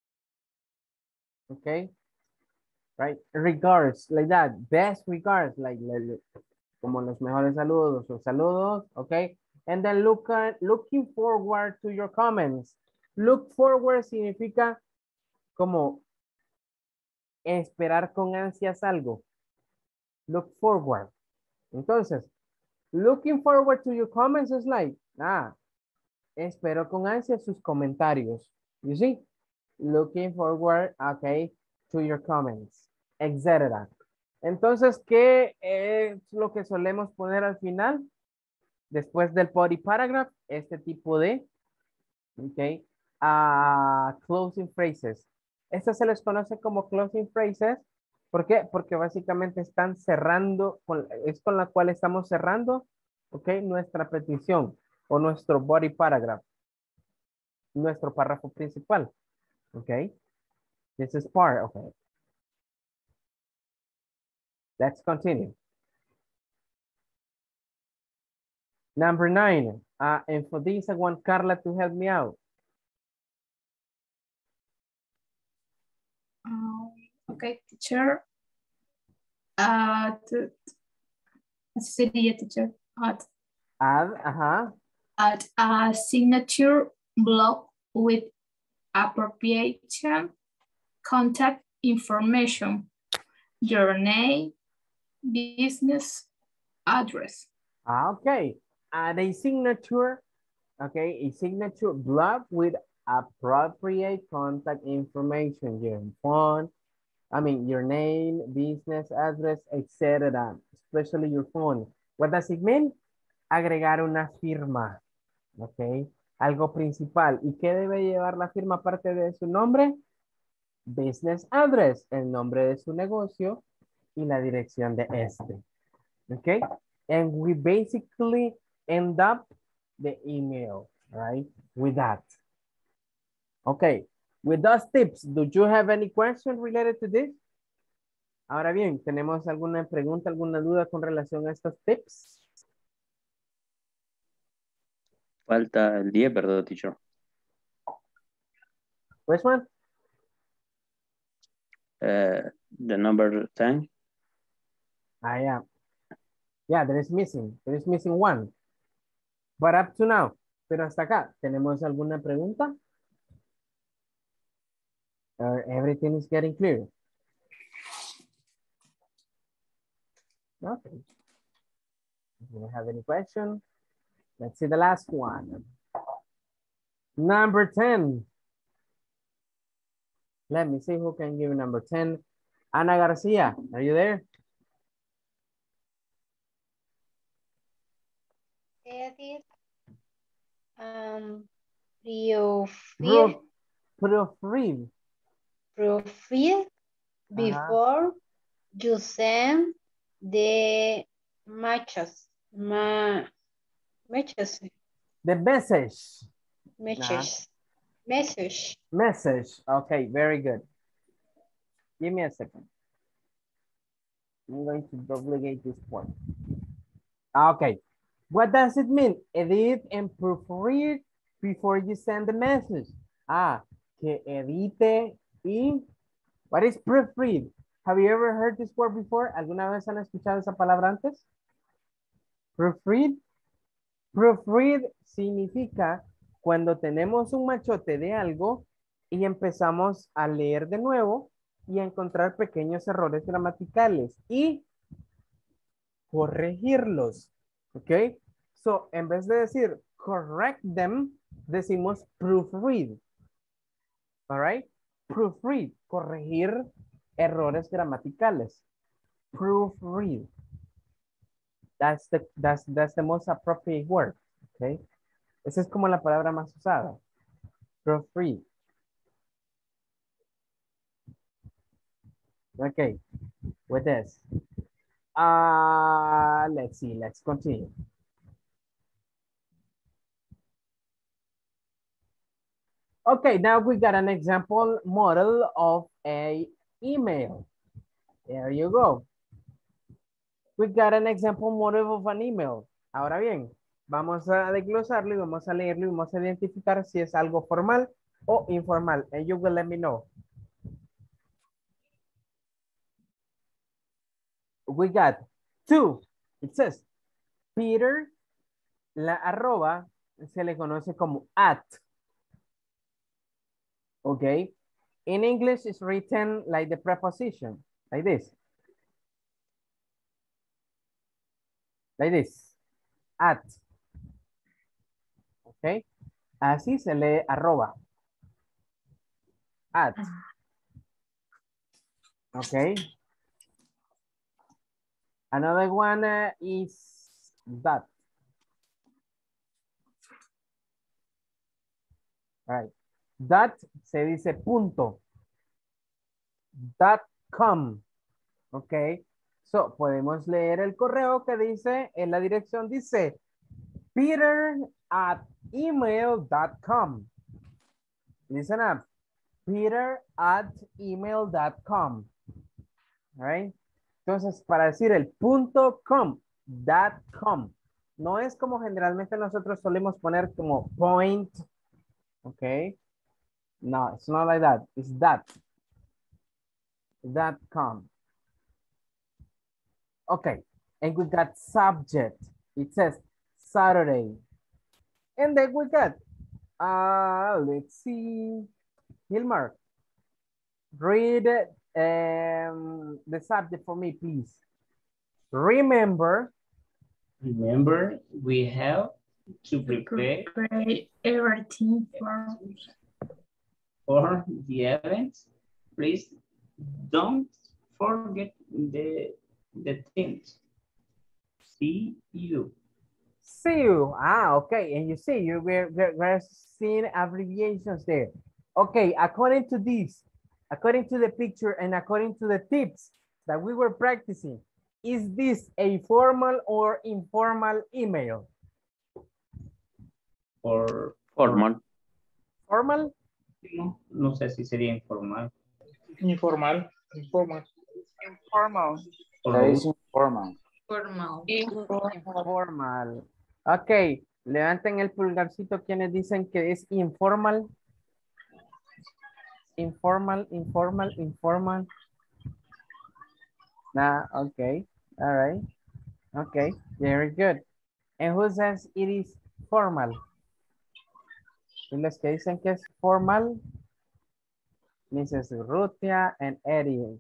Speaker 1: Okay. Right. Regards like that. Best regards like, like como los mejores saludos o saludos. Okay. And then look at, looking forward to your comments. Look forward significa como esperar con ansias algo. Look forward. Entonces, looking forward to your comments is like, ah, espero con ansias sus comentarios. You see? Looking forward, okay, to your comments, etcétera. Entonces, ¿qué es lo que solemos poner al final? Después del body paragraph, este tipo de, ok, uh, closing phrases. Estas se les conoce como closing phrases. ¿Por qué? Porque básicamente están cerrando, con, es con la cual estamos cerrando, ok, nuestra petición o nuestro body paragraph, nuestro párrafo principal, ok. This is part, okay. Let's continue. Number nine, uh, and for this I want Carla to help me out.
Speaker 6: Um, okay, teacher. At, sería teacher. At,
Speaker 1: Add, uh-huh.
Speaker 6: Add a signature block with appropriate contact information, your name, business address.
Speaker 1: Okay, add a signature, okay, a signature block with appropriate contact information, your phone, I mean, your name, business address, et cetera, especially your phone. What does it mean? Agregar una firma, ok, algo principal. ¿Y qué debe llevar la firma aparte de su nombre? Business address, el nombre de su negocio y la dirección de este. Okay, and we basically end up the email, right? With that. Okay, with those tips, do you have any question related to this? Ahora bien, ¿tenemos alguna pregunta, alguna duda con relación a estos tips?
Speaker 7: Falta el diez, ¿verdad, teacher?
Speaker 1: Which one?
Speaker 7: Uh, the number ten.
Speaker 1: Ah, yeah. Yeah, there is missing. There is missing one. But up to now. Pero hasta acá, ¿tenemos alguna pregunta? Or everything is getting clear? Okay. If you don't have any question, let's see the last one. Number ten. Let me see who can give number ten. Ana Garcia, are you there?
Speaker 16: Edit. Um, profile.
Speaker 1: Pro, profile.
Speaker 16: Profile before you send the matches. Ma, matches.
Speaker 1: The message.
Speaker 16: Message. Message.
Speaker 1: Message. Okay, very good. Give me a second. I'm going to duplicate this point. Okay. What does it mean? Edit and proofread before you send the message. Ah, que edite y... What is proofread? Have you ever heard this word before? ¿Alguna vez han escuchado esa palabra antes? Proofread. Proofread significa cuando tenemos un machote de algo y empezamos a leer de nuevo y a encontrar pequeños errores gramaticales y corregirlos. ¿Ok? So, en vez de decir correct them, decimos proofread. All right? Proofread, corregir errores gramaticales. Proofread. That's the, that's, that's the most appropriate word. Okay? Esa es como la palabra más usada. Proofread. Okay, with this. Uh, let's see, let's continue. Okay, now we got an example model of a email. There you go. We got an example model of an email. Ahora bien, vamos a desglosarlo y vamos a leerlo y vamos a identificar si es algo formal o informal. And you will let me know. We got two. It says, Peter, la arroba se le conoce como at. Okay. In English, it's written like the preposition, like this. Like this. At. Okay. Así se lee arroba. At. Okay. Another one uh, is that. All right. That se dice punto. Dot com. Ok. So, podemos leer el correo que dice, en la dirección dice, Peter at email dot com. Listen up. Peter at email dot com. All right. Entonces, para decir el punto com, dot com, no es como generalmente nosotros solemos poner como point. Ok. No, it's not like that. It's that. Dot com. Okay. And we got subject. It says Saturday. And then we got, uh, let's see, Hilmar, read um, the subject for me, please. Remember.
Speaker 5: Remember, we have to prepare,
Speaker 6: prepare everything for
Speaker 5: for the event. Please don't forget the the things. See you.
Speaker 1: See you. Ah, okay. And you see, you we're, we're, we're seeing abbreviations there. Okay, according to this, according to the picture and according to the tips that we were practicing, is this a formal or informal email?
Speaker 5: Or
Speaker 7: formal.
Speaker 1: Formal?
Speaker 5: No, no sé si sería informal.
Speaker 9: Informal. Informal.
Speaker 3: Informal.
Speaker 4: That is informal.
Speaker 11: Formal.
Speaker 1: Informal. Ok, levanten el pulgarcito quienes dicen que es informal. Informal, informal, informal. Nah, okay. All right. Okay, very good. And who says it is formal? Y los que dicen que es formal, missus Rutia and Eric.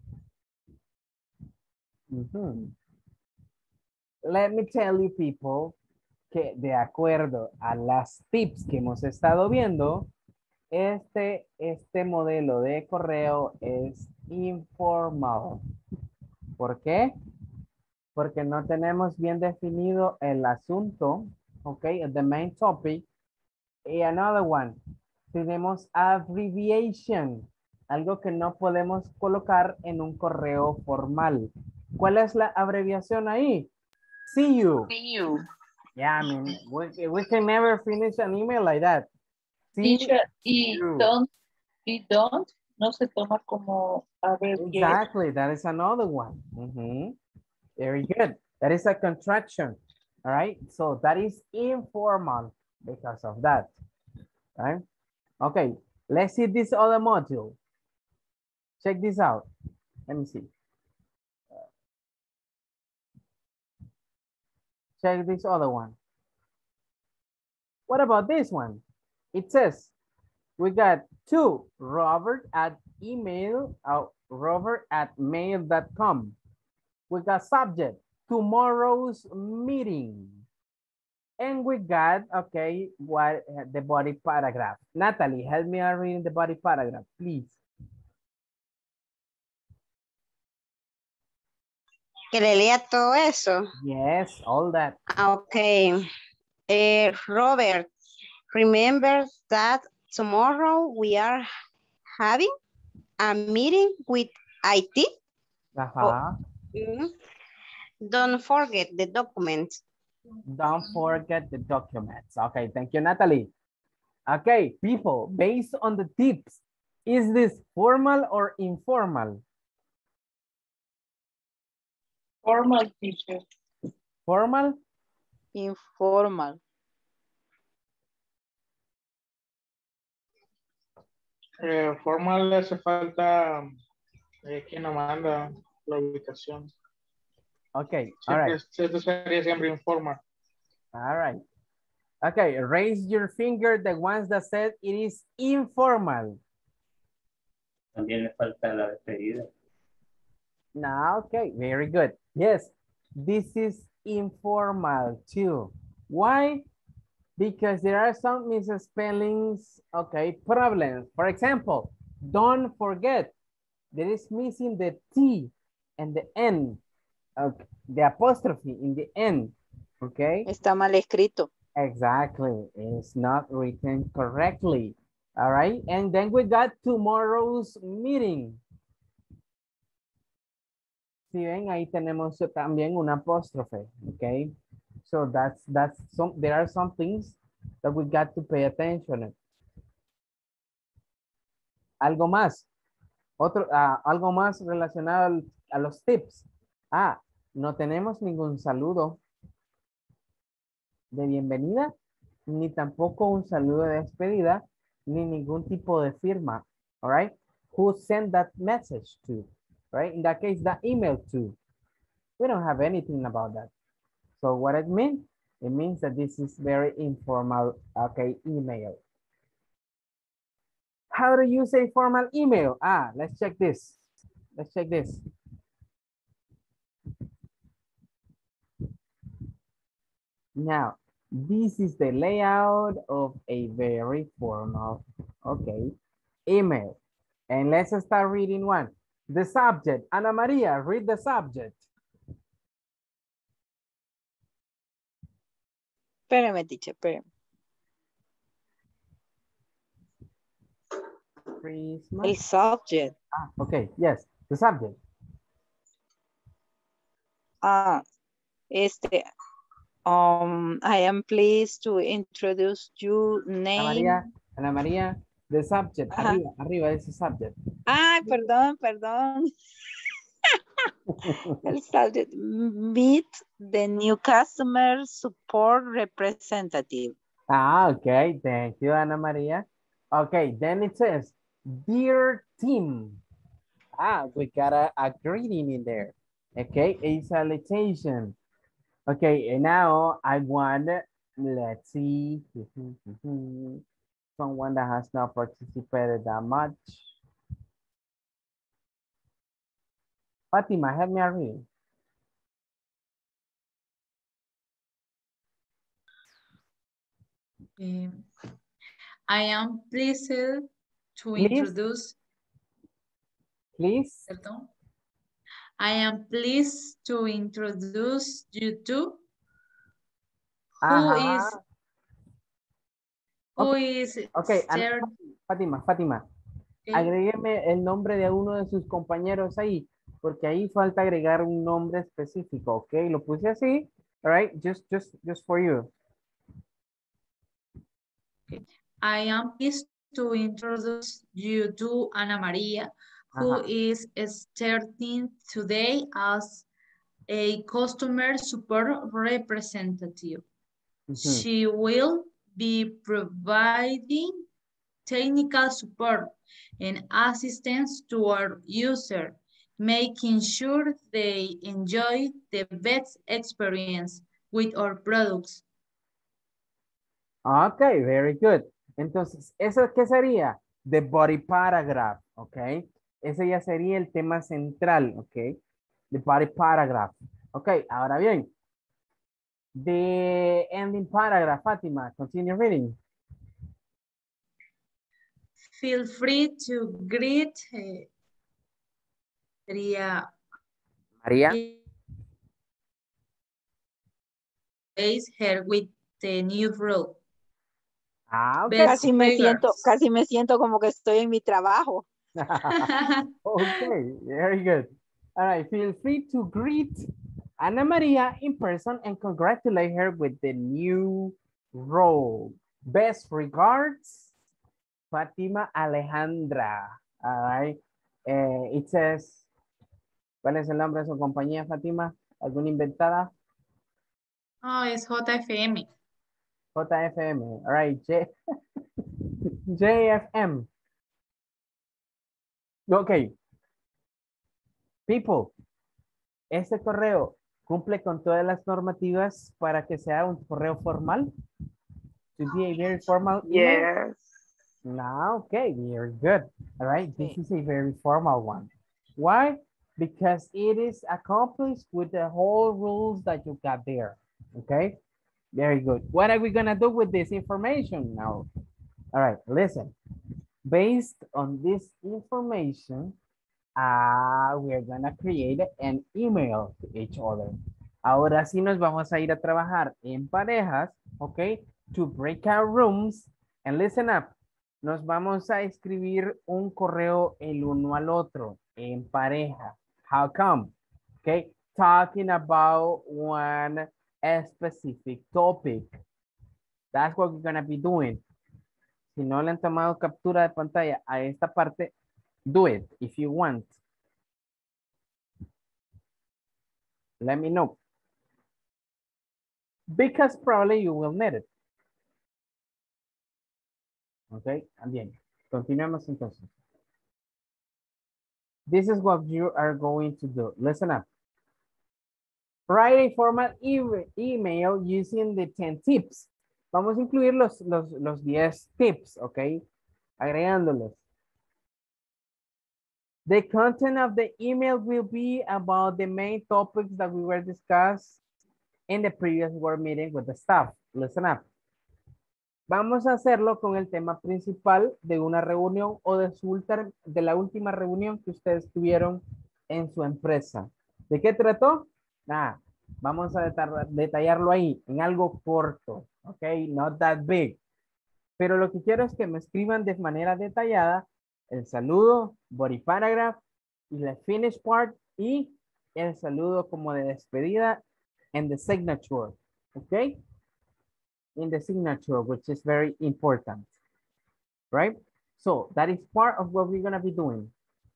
Speaker 1: Mm-hmm. Let me tell you people que de acuerdo a las tips que hemos estado viendo, este, este modelo de correo es informal. ¿Por qué? Porque no tenemos bien definido el asunto, ok, the main topic. Y another one, tenemos abbreviation, algo que no podemos colocar en un correo formal. ¿Cuál es la abreviación ahí? See you.
Speaker 3: See you.
Speaker 1: Yeah, I mean, we, we can never finish an email like that. See
Speaker 2: Teacher, y
Speaker 1: you.
Speaker 2: don't, y don't, no se toma como abbreviation.
Speaker 1: Exactly, that is another one. Mm-hmm. Very good. That is a contraction. All right, so that is informal because of that. Right? Okay, let's see this other module. Check this out. Let me see. Check this other one. What about this one? It says, we got two, Robert at email, uh, Robert at mail dot com. We got subject, tomorrow's meeting. And we got, okay, what the body paragraph. Natalie, help me out reading the body paragraph, please.
Speaker 12: Que le lea todo eso.
Speaker 1: Yes, all that.
Speaker 12: Okay. Uh, Robert, remember that tomorrow we are having a meeting with I T?
Speaker 1: Uh-huh.
Speaker 12: Mm, don't forget the documents.
Speaker 1: Don't forget the documents. Okay, thank you, Natalie. Okay, people, based on the tips, is this formal or informal?
Speaker 3: Formal, teacher.
Speaker 1: Formal?
Speaker 11: Informal.
Speaker 9: Eh, formal le hace falta eh, quien lo manda la ubicación.
Speaker 1: Okay, all
Speaker 9: Siempre,
Speaker 1: right.
Speaker 9: esto sería siempre informal.
Speaker 1: All right. Okay, raise your finger, the ones that said it is informal.
Speaker 5: También le falta la despedida.
Speaker 1: No, okay, very good. Yes, this is informal too. Why? Because there are some misspellings, okay, problems. For example, don't forget, there is missing the T and the N, okay, the apostrophe in the N, okay?
Speaker 11: Está mal escrito.
Speaker 1: Exactly, it's not written correctly, all right? And then we got tomorrow's meeting. Si ven, ahí tenemos también un apóstrofe, okay? So that's, that's some, there are some things that we got to pay attention to. Algo más, otro, uh, algo más relacionado al, a los tips. Ah, no tenemos ningún saludo de bienvenida, ni tampoco un saludo de despedida, ni ningún tipo de firma, all right? Who sent that message to, right? In that case, that email to. We don't have anything about that. So what it means? It means that this is very informal, okay, email. How do you say formal email? Ah, let's check this. Let's check this. Now, this is the layout of a very formal, okay, email. And let's start reading one. The subject. Ana Maria, read the subject.
Speaker 11: Espérame, teacher, espérame.
Speaker 1: Christmas.
Speaker 11: El subject.
Speaker 1: Ah, okay, yes, the subject.
Speaker 11: Ah, este, um, I am pleased to introduce you name.
Speaker 1: Ana María, Ana María, the subject,
Speaker 11: Ajá.
Speaker 1: arriba, arriba ese subject.
Speaker 11: Ah, perdón, perdón. El subject, meet the new customer support representative.
Speaker 1: Ah, okay, thank you, Ana Maria. Okay, then it says, dear team. Ah, we got a, a greeting in there. Okay, a salutation. Okay, and now I want, let's see, someone that has not participated that much. Fatima, help me read.
Speaker 2: Um, I am pleased to
Speaker 1: Please?
Speaker 2: introduce.
Speaker 1: Please.
Speaker 2: Perdón. I am pleased to introduce you to who
Speaker 1: Ajá.
Speaker 2: is who
Speaker 1: Okay.
Speaker 2: is
Speaker 1: Okay,
Speaker 2: Esther.
Speaker 1: Fátima, Fátima.
Speaker 2: Okay.
Speaker 1: Agrégueme el nombre de uno de sus compañeros ahí, porque ahí falta agregar un nombre específico, ¿ok? Lo puse así, all right, just, just, just for you.
Speaker 2: Okay. I am pleased to introduce you to Ana Maria, who
Speaker 1: Ajá.
Speaker 2: is starting today as a customer support representative.
Speaker 1: Mm-hmm.
Speaker 2: She will be providing technical support and assistance to our user, making sure they enjoy the best experience with our products.
Speaker 1: Ok, very good. Entonces, ¿eso qué sería? The body paragraph, ok. Ese ya sería el tema central, ok. The body paragraph. Ok, ahora bien. The ending paragraph, Fátima, continue reading.
Speaker 2: Feel free to greet uh, Maria.
Speaker 1: María.
Speaker 2: Praise her with
Speaker 11: the new rule.
Speaker 1: Ah, okay.
Speaker 14: Casi me siento, casi me siento como que estoy en mi trabajo.
Speaker 1: Okay, very good. All right, feel free to greet Ana Maria in person and congratulate her with the new role. Best regards, Fatima Alejandra. All right. Eh, it says, ¿cuál es el nombre de su compañía, Fatima? ¿Alguna inventada?
Speaker 6: Oh, es J F M.
Speaker 1: J F M. All right. J, J F M. Ok. People, este correo cumple con todas las normativas para que sea un correo formal. To be a very formal email.
Speaker 3: Yes.
Speaker 1: No, okay, very good. All right, this is a very formal one. Why? Because it is accomplished with the whole rules that you got there. Okay, very good. What are we gonna do with this information now? All right, listen. Based on this information, uh, we're gonna create an email to each other. Ahora sí nos vamos a ir a trabajar en parejas, okay, to breakout rooms, and listen up. Nos vamos a escribir un correo el uno al otro en pareja. How come? Okay, talking about one specific topic. That's what we're gonna be doing. Si no le han tomado captura de pantalla a esta parte, do it if you want. Let me know. Because probably you will need it. Ok, bien. Continuemos entonces. This is what you are going to do. Listen up. Write a formal e email using the ten tips. Vamos a incluir los, los, los diez tips, ok. Agregándolos. The content of the email will be about the main topics that we were discussed in the previous board meeting with the staff. Listen up. Vamos a hacerlo con el tema principal de una reunión o de, su ultra, de la última reunión que ustedes tuvieron en su empresa. ¿De qué trató? Nada, vamos a detallarlo ahí, en algo corto, ok, not that big. Pero lo que quiero es que me escriban de manera detallada el saludo, body paragraph, y la finish part, y el saludo como de despedida, and the signature, ok? In the signature, which is very important, right? So that is part of what we're gonna be doing.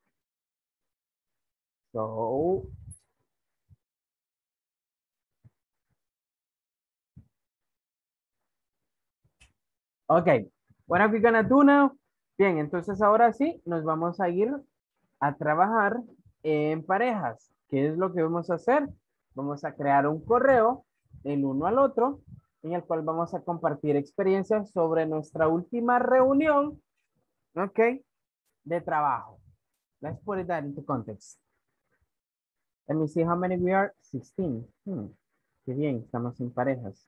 Speaker 1: So, okay, what are we gonna do now? Bien, entonces ahora sí, nos vamos a ir a trabajar en parejas. ¿Qué es lo que vamos a hacer? Vamos a crear un correo el uno al otro, en el cual vamos a compartir experiencias sobre nuestra última reunión, ok, de trabajo. Let's put it that into context. Let me see how many we are. sixteen. Hmm. Qué bien, estamos en parejas.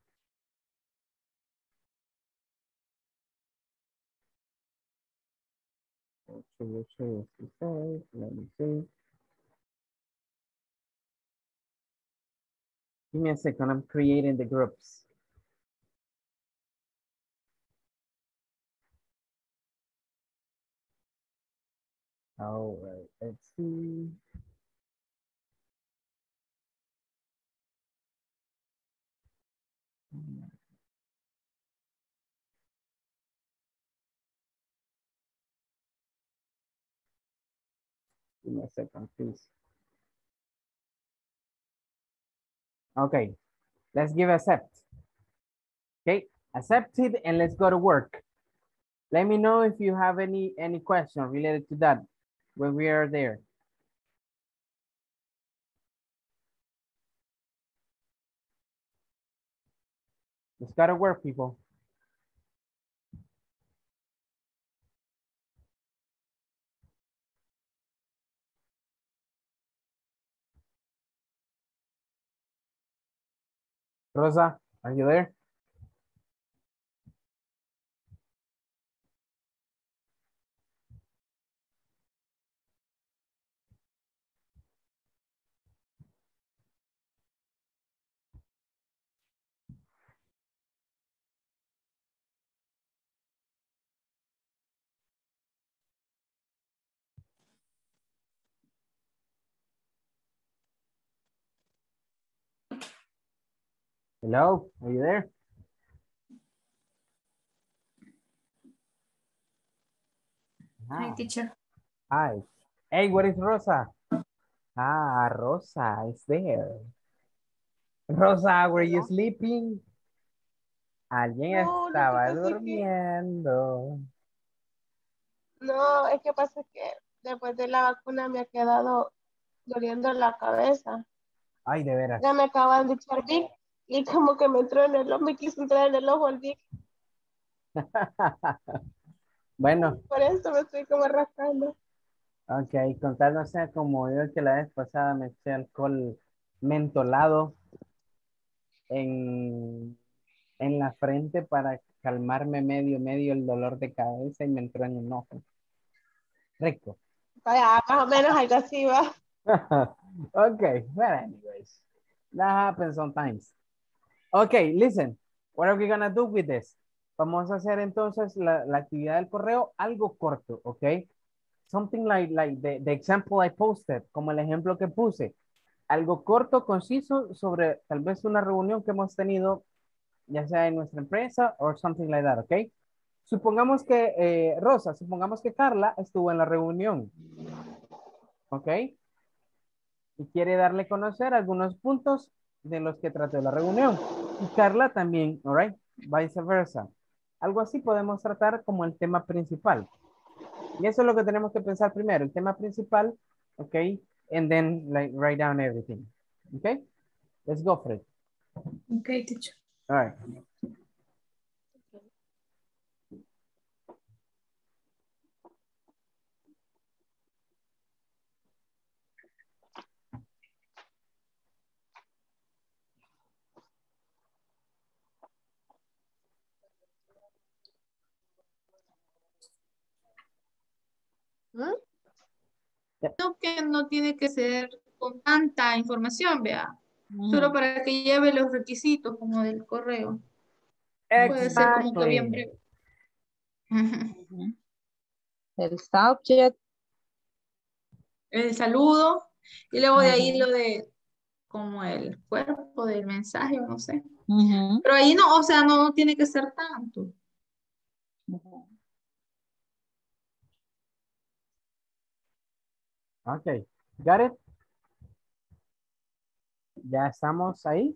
Speaker 1: Let me see. Give me a second, I'm creating the groups. All right, let's see. Give me a second, please. Okay, let's give accept. Okay, accept it and let's go to work. Let me know if you have any, any question related to that when we are there. Let's go to work, people. Rosa, are you there? Hello, are you there?
Speaker 6: Hi,
Speaker 1: Ah,
Speaker 6: teacher.
Speaker 1: hi. Hey, what is Rosa? Ah, Rosa is there. Rosa, were you sleeping? Alguien
Speaker 15: No, lo que
Speaker 1: estaba
Speaker 15: pasa es que,
Speaker 1: durmiendo.
Speaker 15: no, es que pasa que después de la vacuna me ha quedado doliendo la cabeza.
Speaker 1: Ay, de veras.
Speaker 15: Ya me acaban de echar Vic y como que me entró en el ojo, me quiso entrar en el ojo el Vic.
Speaker 1: Bueno,
Speaker 15: Por eso me estoy como rascando.
Speaker 1: ok, con tal no sea como yo que la vez pasada me eché alcohol mentolado en, en la frente para calmarme medio, medio el dolor de cabeza y me entró en el ojo. Rico.
Speaker 15: Vaya, más o menos algo así va.
Speaker 1: Okay, well, anyways, that happens sometimes. Okay, listen, what are we gonna do with this? Vamos a hacer entonces la, la actividad del correo algo corto, okay? Something like, like the, the example I posted, como el ejemplo que puse. Algo corto, conciso, sobre tal vez una reunión que hemos tenido, ya sea en nuestra empresa or something like that, okay? Supongamos que, eh, Rosa, supongamos que Carla estuvo en la reunión, ¿ok? Y quiere darle a conocer algunos puntos de los que trató la reunión. Y Carla también, all right? Viceversa. Algo así podemos tratar como el tema principal. Y eso es lo que tenemos que pensar primero, el tema principal, ¿ok? And then like, write down everything, ¿ok? Let's go for it.
Speaker 6: Okay, teacher.
Speaker 1: All right.
Speaker 6: ¿Mm? No, que no tiene que ser con tanta información, vea. Solo para que lleve los requisitos como del correo. Puede ser como que bien breve.
Speaker 14: El subject.
Speaker 6: El saludo. Y luego de ahí lo de como el cuerpo del mensaje, o no sé. Pero ahí no, o sea, no tiene que ser tanto.
Speaker 1: Ok, got it. Ya estamos ahí.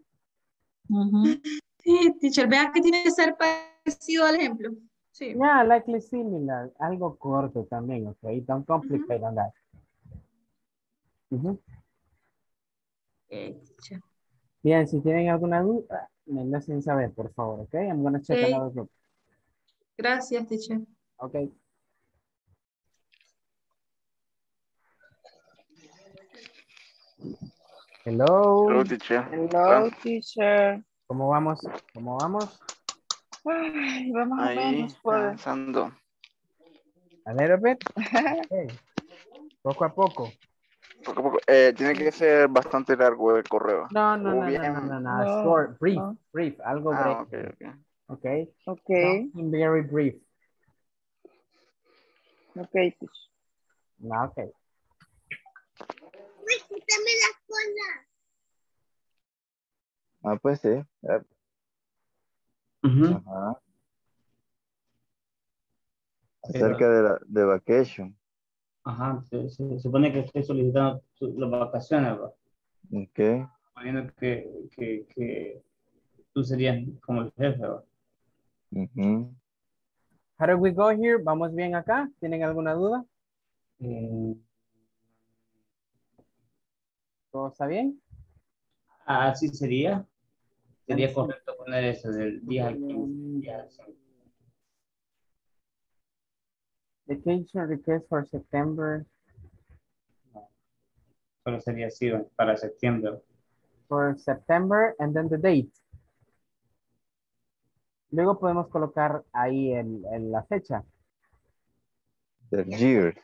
Speaker 6: Sí, teacher, vea que tiene que ser parecido al ejemplo. Sí.
Speaker 1: Yeah, likely similar. Algo corto también, ok. Don't complicate on that. Ujú.
Speaker 6: Okay, teacher.
Speaker 1: Bien, si tienen alguna duda, me lo hacen saber, por favor, ok? I'm gonna check
Speaker 6: Okay.
Speaker 1: another group.
Speaker 6: Gracias, teacher.
Speaker 1: Ok. Hello.
Speaker 10: Hello, teacher.
Speaker 3: Hello, teacher.
Speaker 1: ¿Cómo vamos? ¿Cómo vamos?
Speaker 3: Ay, vamos a
Speaker 10: Ahí,
Speaker 3: menos, pues.
Speaker 10: avanzando.
Speaker 1: A little bit. Okay. Poco a poco.
Speaker 10: Poco a poco. Eh, tiene que ser bastante largo el correo.
Speaker 1: No, no,
Speaker 10: O
Speaker 1: no, no,
Speaker 10: bien...
Speaker 1: no, no, no.
Speaker 3: No,
Speaker 1: Short, brief,
Speaker 3: no.
Speaker 1: brief, algo
Speaker 10: Ah, ok,
Speaker 1: breve.
Speaker 10: ok.
Speaker 1: Okay.
Speaker 3: Okay.
Speaker 1: Something very brief.
Speaker 3: Okay, teacher.
Speaker 1: No, okay.
Speaker 8: Ah, pues sí. Eh,
Speaker 5: Ujú.
Speaker 8: Ajá.
Speaker 5: Pero,
Speaker 8: Acerca de la de vacation.
Speaker 5: ajá, se, se supone que estoy solicitando su- las vacaciones, ¿verdad?
Speaker 8: Ok.
Speaker 5: Suponiendo que, que, que tú serías como el jefe, ¿verdad?
Speaker 8: Ujú.
Speaker 1: How do we go here? ¿Vamos bien acá? ¿Tienen alguna duda?
Speaker 5: Eh,
Speaker 1: ¿Todo está bien?
Speaker 5: así sería. Sería
Speaker 1: Let's see.
Speaker 5: correcto poner eso del diez al quince. diez al cinco.
Speaker 1: Vacation request for September.
Speaker 5: Solo sería así para septiembre.
Speaker 1: For September and then the date. Luego podemos colocar ahí el, el- la fecha.
Speaker 8: The years.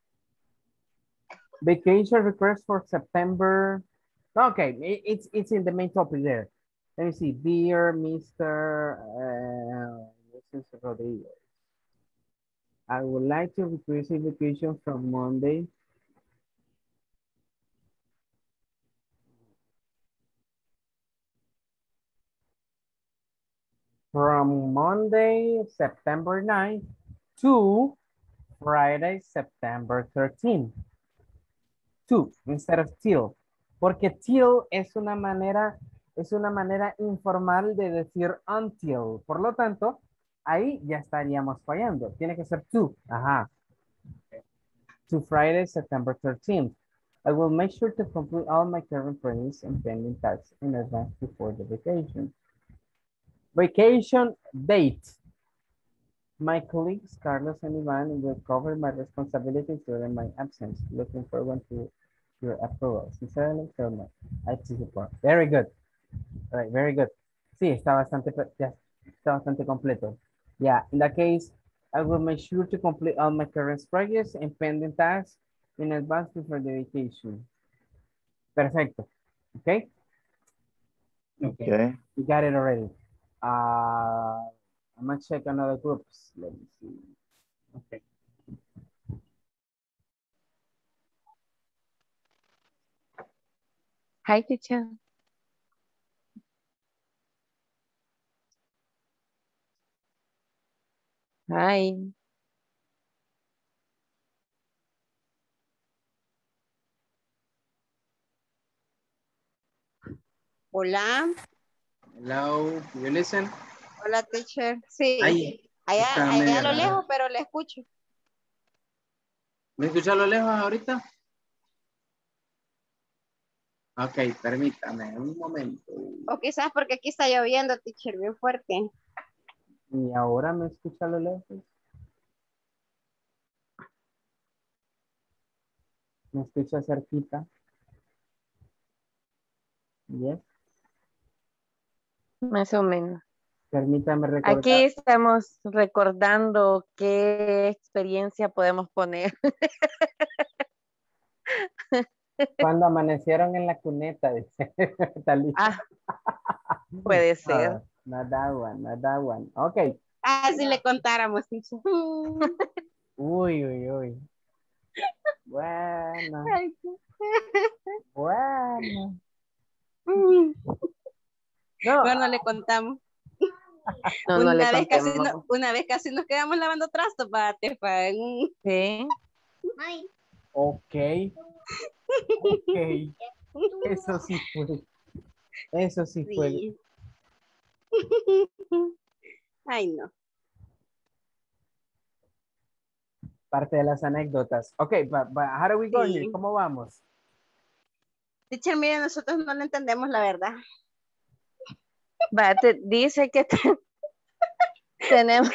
Speaker 1: Vacation request for September. Okay, it- it's it's in the main topic there. Let me see. Dear Mister Uh, this is Rodriguez. I would like to request a vacation from Monday. from Monday, September ninth to Friday, September thirteenth. To, instead of till. Porque till es una manera, es una manera informal de decir until. Por lo tanto, ahí ya estaríamos fallando. Tiene que ser to. Ajá. To Friday, September thirteenth. I will make sure to complete all my current trainings and pending tasks in advance before the vacation. Vacation date. My colleagues, Carlos and Ivan, will cover my responsibilities during my absence. Looking forward to your approval. Sincerely, Thelma. I T support. Very good. All right, very good. Sí, está bastante, ya, está bastante completo. Yeah, in that case, I will make sure to complete all my current projects and pending tasks in advance before the vacation. Perfecto. Okay?
Speaker 8: Okay.
Speaker 1: You got it already. Uh, I'm gonna check another groups. Let me see. Okay.
Speaker 13: Hi, teacher. Hi.
Speaker 12: Hola.
Speaker 1: Hello, you listen?
Speaker 12: Hola, teacher. Sí.
Speaker 1: Ahí.
Speaker 12: Allá,
Speaker 1: Está
Speaker 12: allá
Speaker 1: medio
Speaker 12: a lo
Speaker 1: raro.
Speaker 12: lejos, pero le escucho.
Speaker 1: ¿Me escucha a lo lejos ahorita? Ok, permítame un momento.
Speaker 12: O quizás porque aquí está lloviendo, teacher, bien fuerte.
Speaker 1: ¿Y ahora me escucha a lo lejos? ¿Me escucha cerquita? Yes.
Speaker 13: Más o menos.
Speaker 1: Permítame recordar.
Speaker 13: Aquí estamos recordando qué experiencia podemos poner.
Speaker 1: Cuando amanecieron en la cuneta, dice Talita.
Speaker 13: Ah, puede ser.
Speaker 1: Ah, not that one, not that one. Ok.
Speaker 12: Ah, si le contáramos, teacher.
Speaker 1: Uy, uy, uy. Bueno.
Speaker 12: Ay,
Speaker 1: Bueno.
Speaker 12: No. Bueno, le contamos.
Speaker 13: No,
Speaker 12: una,
Speaker 13: no le
Speaker 12: vez casi
Speaker 13: contemos.
Speaker 12: no, una vez casi nos quedamos lavando trastos para Tefa.
Speaker 13: Sí.
Speaker 1: Ok. Ok. Eso sí fue. Eso sí, sí. fue.
Speaker 12: Ay, no.
Speaker 1: Parte de las anécdotas. Ok, but, but how do we go
Speaker 12: Sí.
Speaker 1: here? ¿Cómo vamos?
Speaker 12: Teacher, mire, nosotros no lo entendemos, la verdad.
Speaker 13: Va, te, dice que te, tenemos.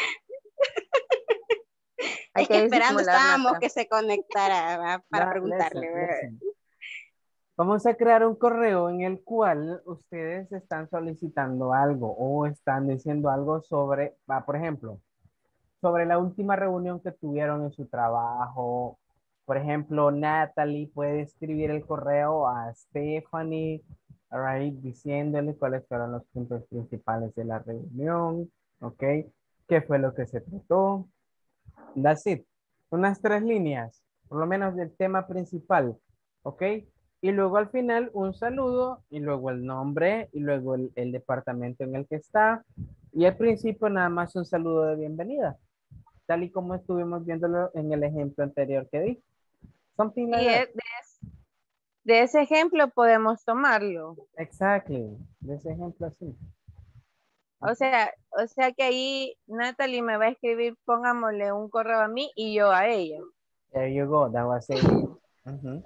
Speaker 12: Es que, que esperando estábamos que se conectara, ¿va? Para
Speaker 1: no,
Speaker 12: preguntarle.
Speaker 1: Listen, listen. Vamos a crear un correo en el cual ustedes están solicitando algo o están diciendo algo sobre, va, por ejemplo, sobre la última reunión que tuvieron en su trabajo. Por ejemplo, Natalie puede escribir el correo a Stephanie, right, diciéndole cuáles fueron los puntos principales de la reunión, ¿ok? ¿Qué fue lo que se trató? That's it. Unas tres líneas, por lo menos del tema principal, ¿ok? Y luego al final un saludo y luego el nombre y luego el, el departamento en el que está. Y al principio nada más un saludo de bienvenida, tal y como estuvimos viéndolo en el ejemplo anterior que di. Something like
Speaker 13: y
Speaker 1: that.
Speaker 13: de, de ese ejemplo podemos tomarlo.
Speaker 1: Exactly. De ese ejemplo sí.
Speaker 13: O sea, o sea que ahí Natalie me va a escribir, pongámosle un correo a mí y yo a ella.
Speaker 1: There you go, that was it. Uh-huh.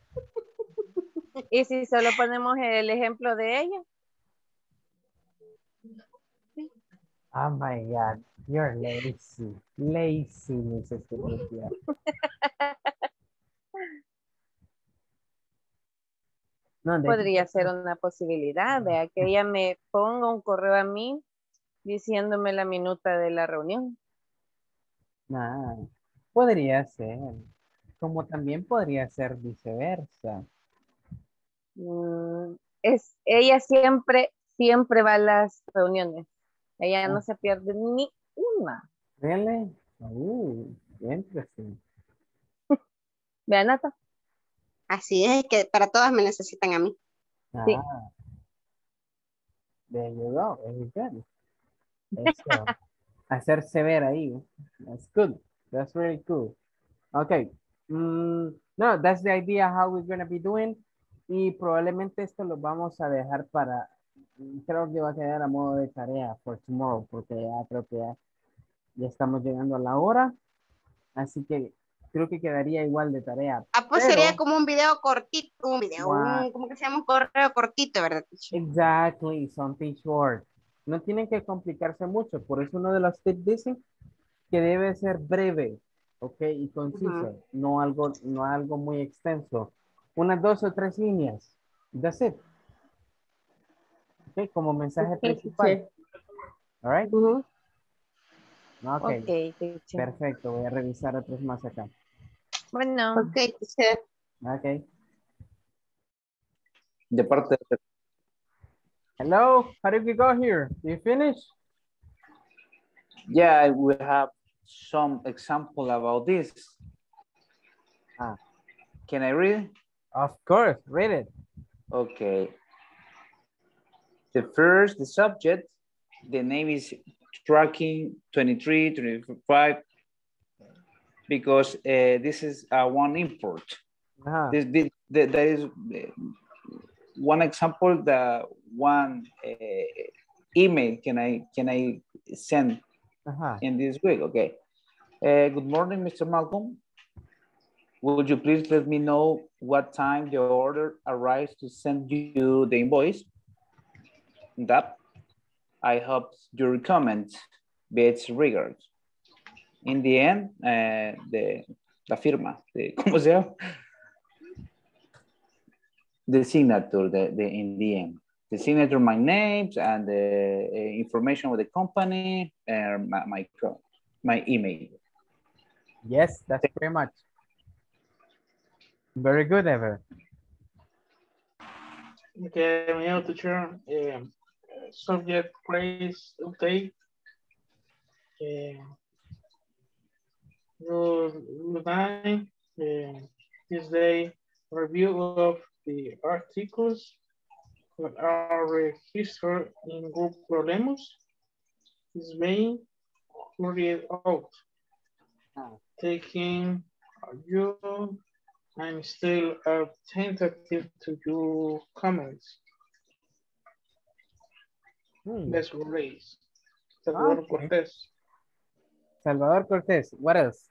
Speaker 13: Y si solo ponemos el ejemplo de ella.
Speaker 1: Oh my God, you're lazy. Lazy, missus Lucía. No,
Speaker 13: Podría
Speaker 1: hecho,
Speaker 13: ser una posibilidad, vea, que ella me ponga un correo a mí diciéndome la minuta de la reunión.
Speaker 1: nah, podría ser. Como también podría ser viceversa.
Speaker 13: Mm, es, ella siempre, siempre va a las reuniones. Ella
Speaker 1: Ah.
Speaker 13: no se pierde ni una.
Speaker 1: Really? Uh, interesting.
Speaker 13: Vea, Nata.
Speaker 12: Así es, que para todas me necesitan a mí.
Speaker 1: Ah,
Speaker 13: Sí.
Speaker 1: there you go. Very good. Eso. Hacerse ver ahí. That's good. That's really cool. Okay. Mm, no, that's the idea how we're going to be doing. Y probablemente esto lo vamos a dejar para, creo que va a quedar a modo de tarea for tomorrow, porque ya creo que ya, ya estamos llegando a la hora. Así que creo que quedaría igual de tarea.
Speaker 12: Ah, pues
Speaker 1: pero,
Speaker 12: sería como un video cortito, un video,
Speaker 1: wow.
Speaker 12: un, ¿cómo que se llama? Un correo cortito, ¿verdad?
Speaker 1: Exactly, something short. No tienen que complicarse mucho, por eso uno de los tips dice que debe ser breve, ok, y conciso, uh-huh. no, algo, no algo muy extenso. Unas dos o tres líneas. That's it. Ok, como mensaje okay, principal. Sí. All right? Uh-huh. Ok, okay, perfecto. Voy a revisar otros más acá.
Speaker 13: Bueno.
Speaker 12: Ok, teacher.
Speaker 1: Ok.
Speaker 4: De parte de...
Speaker 1: Hello, how did we go here? Do you finish?
Speaker 4: Yeah, we have some example about this.
Speaker 1: Ah.
Speaker 4: Can I read?
Speaker 1: Of course, read it.
Speaker 4: Okay. The first, the subject, the name is tracking twenty-three, twenty-five, because uh, this is uh, one import. Uh-huh. This, this, this, there is one example, the one uh, email can I, can I send uh-huh. in this week, okay. Uh, good morning, Mister Malcolm. Would you please let me know what time the order arrives to send you the invoice? That I hope your comment best regards. In the end, uh, the la firma, the, ¿cómo se llama? The signature, the, the in the end. The signature, my names and the uh, information of the company and my, my, my email.
Speaker 1: Yes, that's very much. Very good, Ever.
Speaker 9: Okay, we have to turn um, subject, place, update. Uh, Rule nine, uh, this day, review of the articles that are registered in Group Problems is being carried out. Taking you, I'm still attentive to your comments. Hmm. Let's raise. Salvador okay. Cortés.
Speaker 1: Salvador Cortés, what else?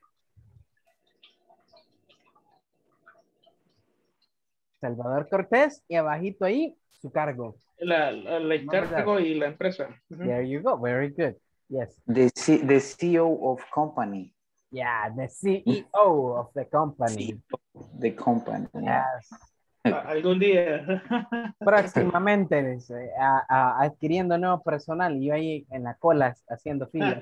Speaker 1: Salvador Cortés y abajito ahí su cargo.
Speaker 9: La, la, la cargo y la empresa. Uh-huh.
Speaker 1: There you go, very good. Yes.
Speaker 4: The, C the C E O of company.
Speaker 1: Yeah, the C E O of the company.
Speaker 4: The company.
Speaker 1: Yes.
Speaker 9: Algún día.
Speaker 1: Próximamente dice, a, a, adquiriendo nuevo personal y yo ahí en la cola haciendo fila.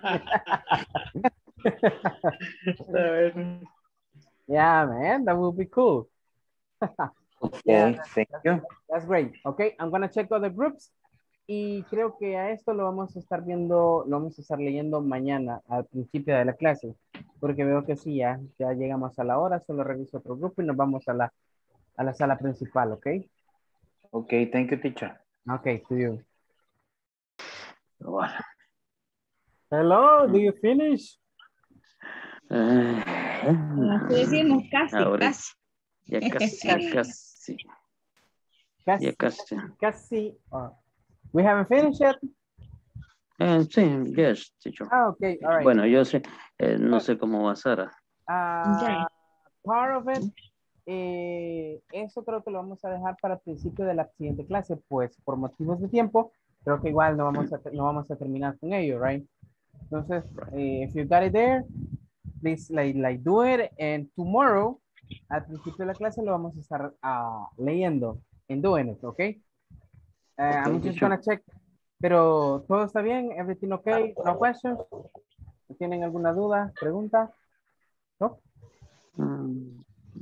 Speaker 1: Yeah, man, that would be cool.
Speaker 4: Okay,
Speaker 1: yeah, that's,
Speaker 4: thank
Speaker 1: that's,
Speaker 4: you.
Speaker 1: That's great. Okay, I'm gonna check other groups. Y creo que a esto lo vamos a estar viendo, lo vamos a estar leyendo mañana al principio de la clase. Porque veo que sí, ya, ya llegamos a la hora, solo reviso otro grupo y nos vamos a la, a la sala principal, ¿ok?
Speaker 4: Okay, thank you, teacher.
Speaker 1: Okay, to you. Hello, do you finish?
Speaker 14: Uh, decimos casi,
Speaker 7: ahora,
Speaker 14: casi.
Speaker 7: Ya casi, casi.
Speaker 1: Casi,
Speaker 7: Ya casi.
Speaker 1: Casi. Uh, we haven't finished yet?
Speaker 7: Uh, sí, yes, teacher.
Speaker 1: Ah, okay, all right.
Speaker 7: Bueno, yo sé, eh, no sé cómo va Sara.
Speaker 1: Uh, okay. Part of it, eh, eso creo que lo vamos a dejar para el principio de la siguiente clase, pues por motivos de tiempo, creo que igual no vamos a, no vamos a terminar con ello, right? Entonces, eh, if you got it there, please like, like do it, and tomorrow, al principio de la clase lo vamos a estar uh, leyendo and doing it, okay? Uh, okay I'm just gonna check. Pero todo está bien, everything okay, no questions. ¿Tienen alguna duda, pregunta? ¿No?
Speaker 7: Mm.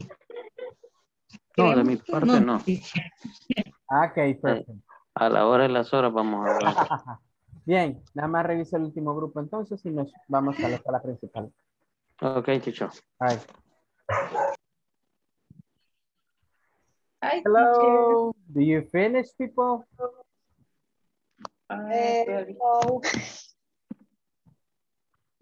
Speaker 7: No, de mi parte no.
Speaker 1: Ok, perfecto.
Speaker 7: Eh, a la hora y las horas vamos a hablar.
Speaker 1: Bien, nada más reviso el último grupo entonces y nos vamos a la sala principal.
Speaker 7: Ok, teacher.
Speaker 1: All right.
Speaker 6: Hi,
Speaker 1: hello, teacher. Do you finish, people?
Speaker 15: Uh, no.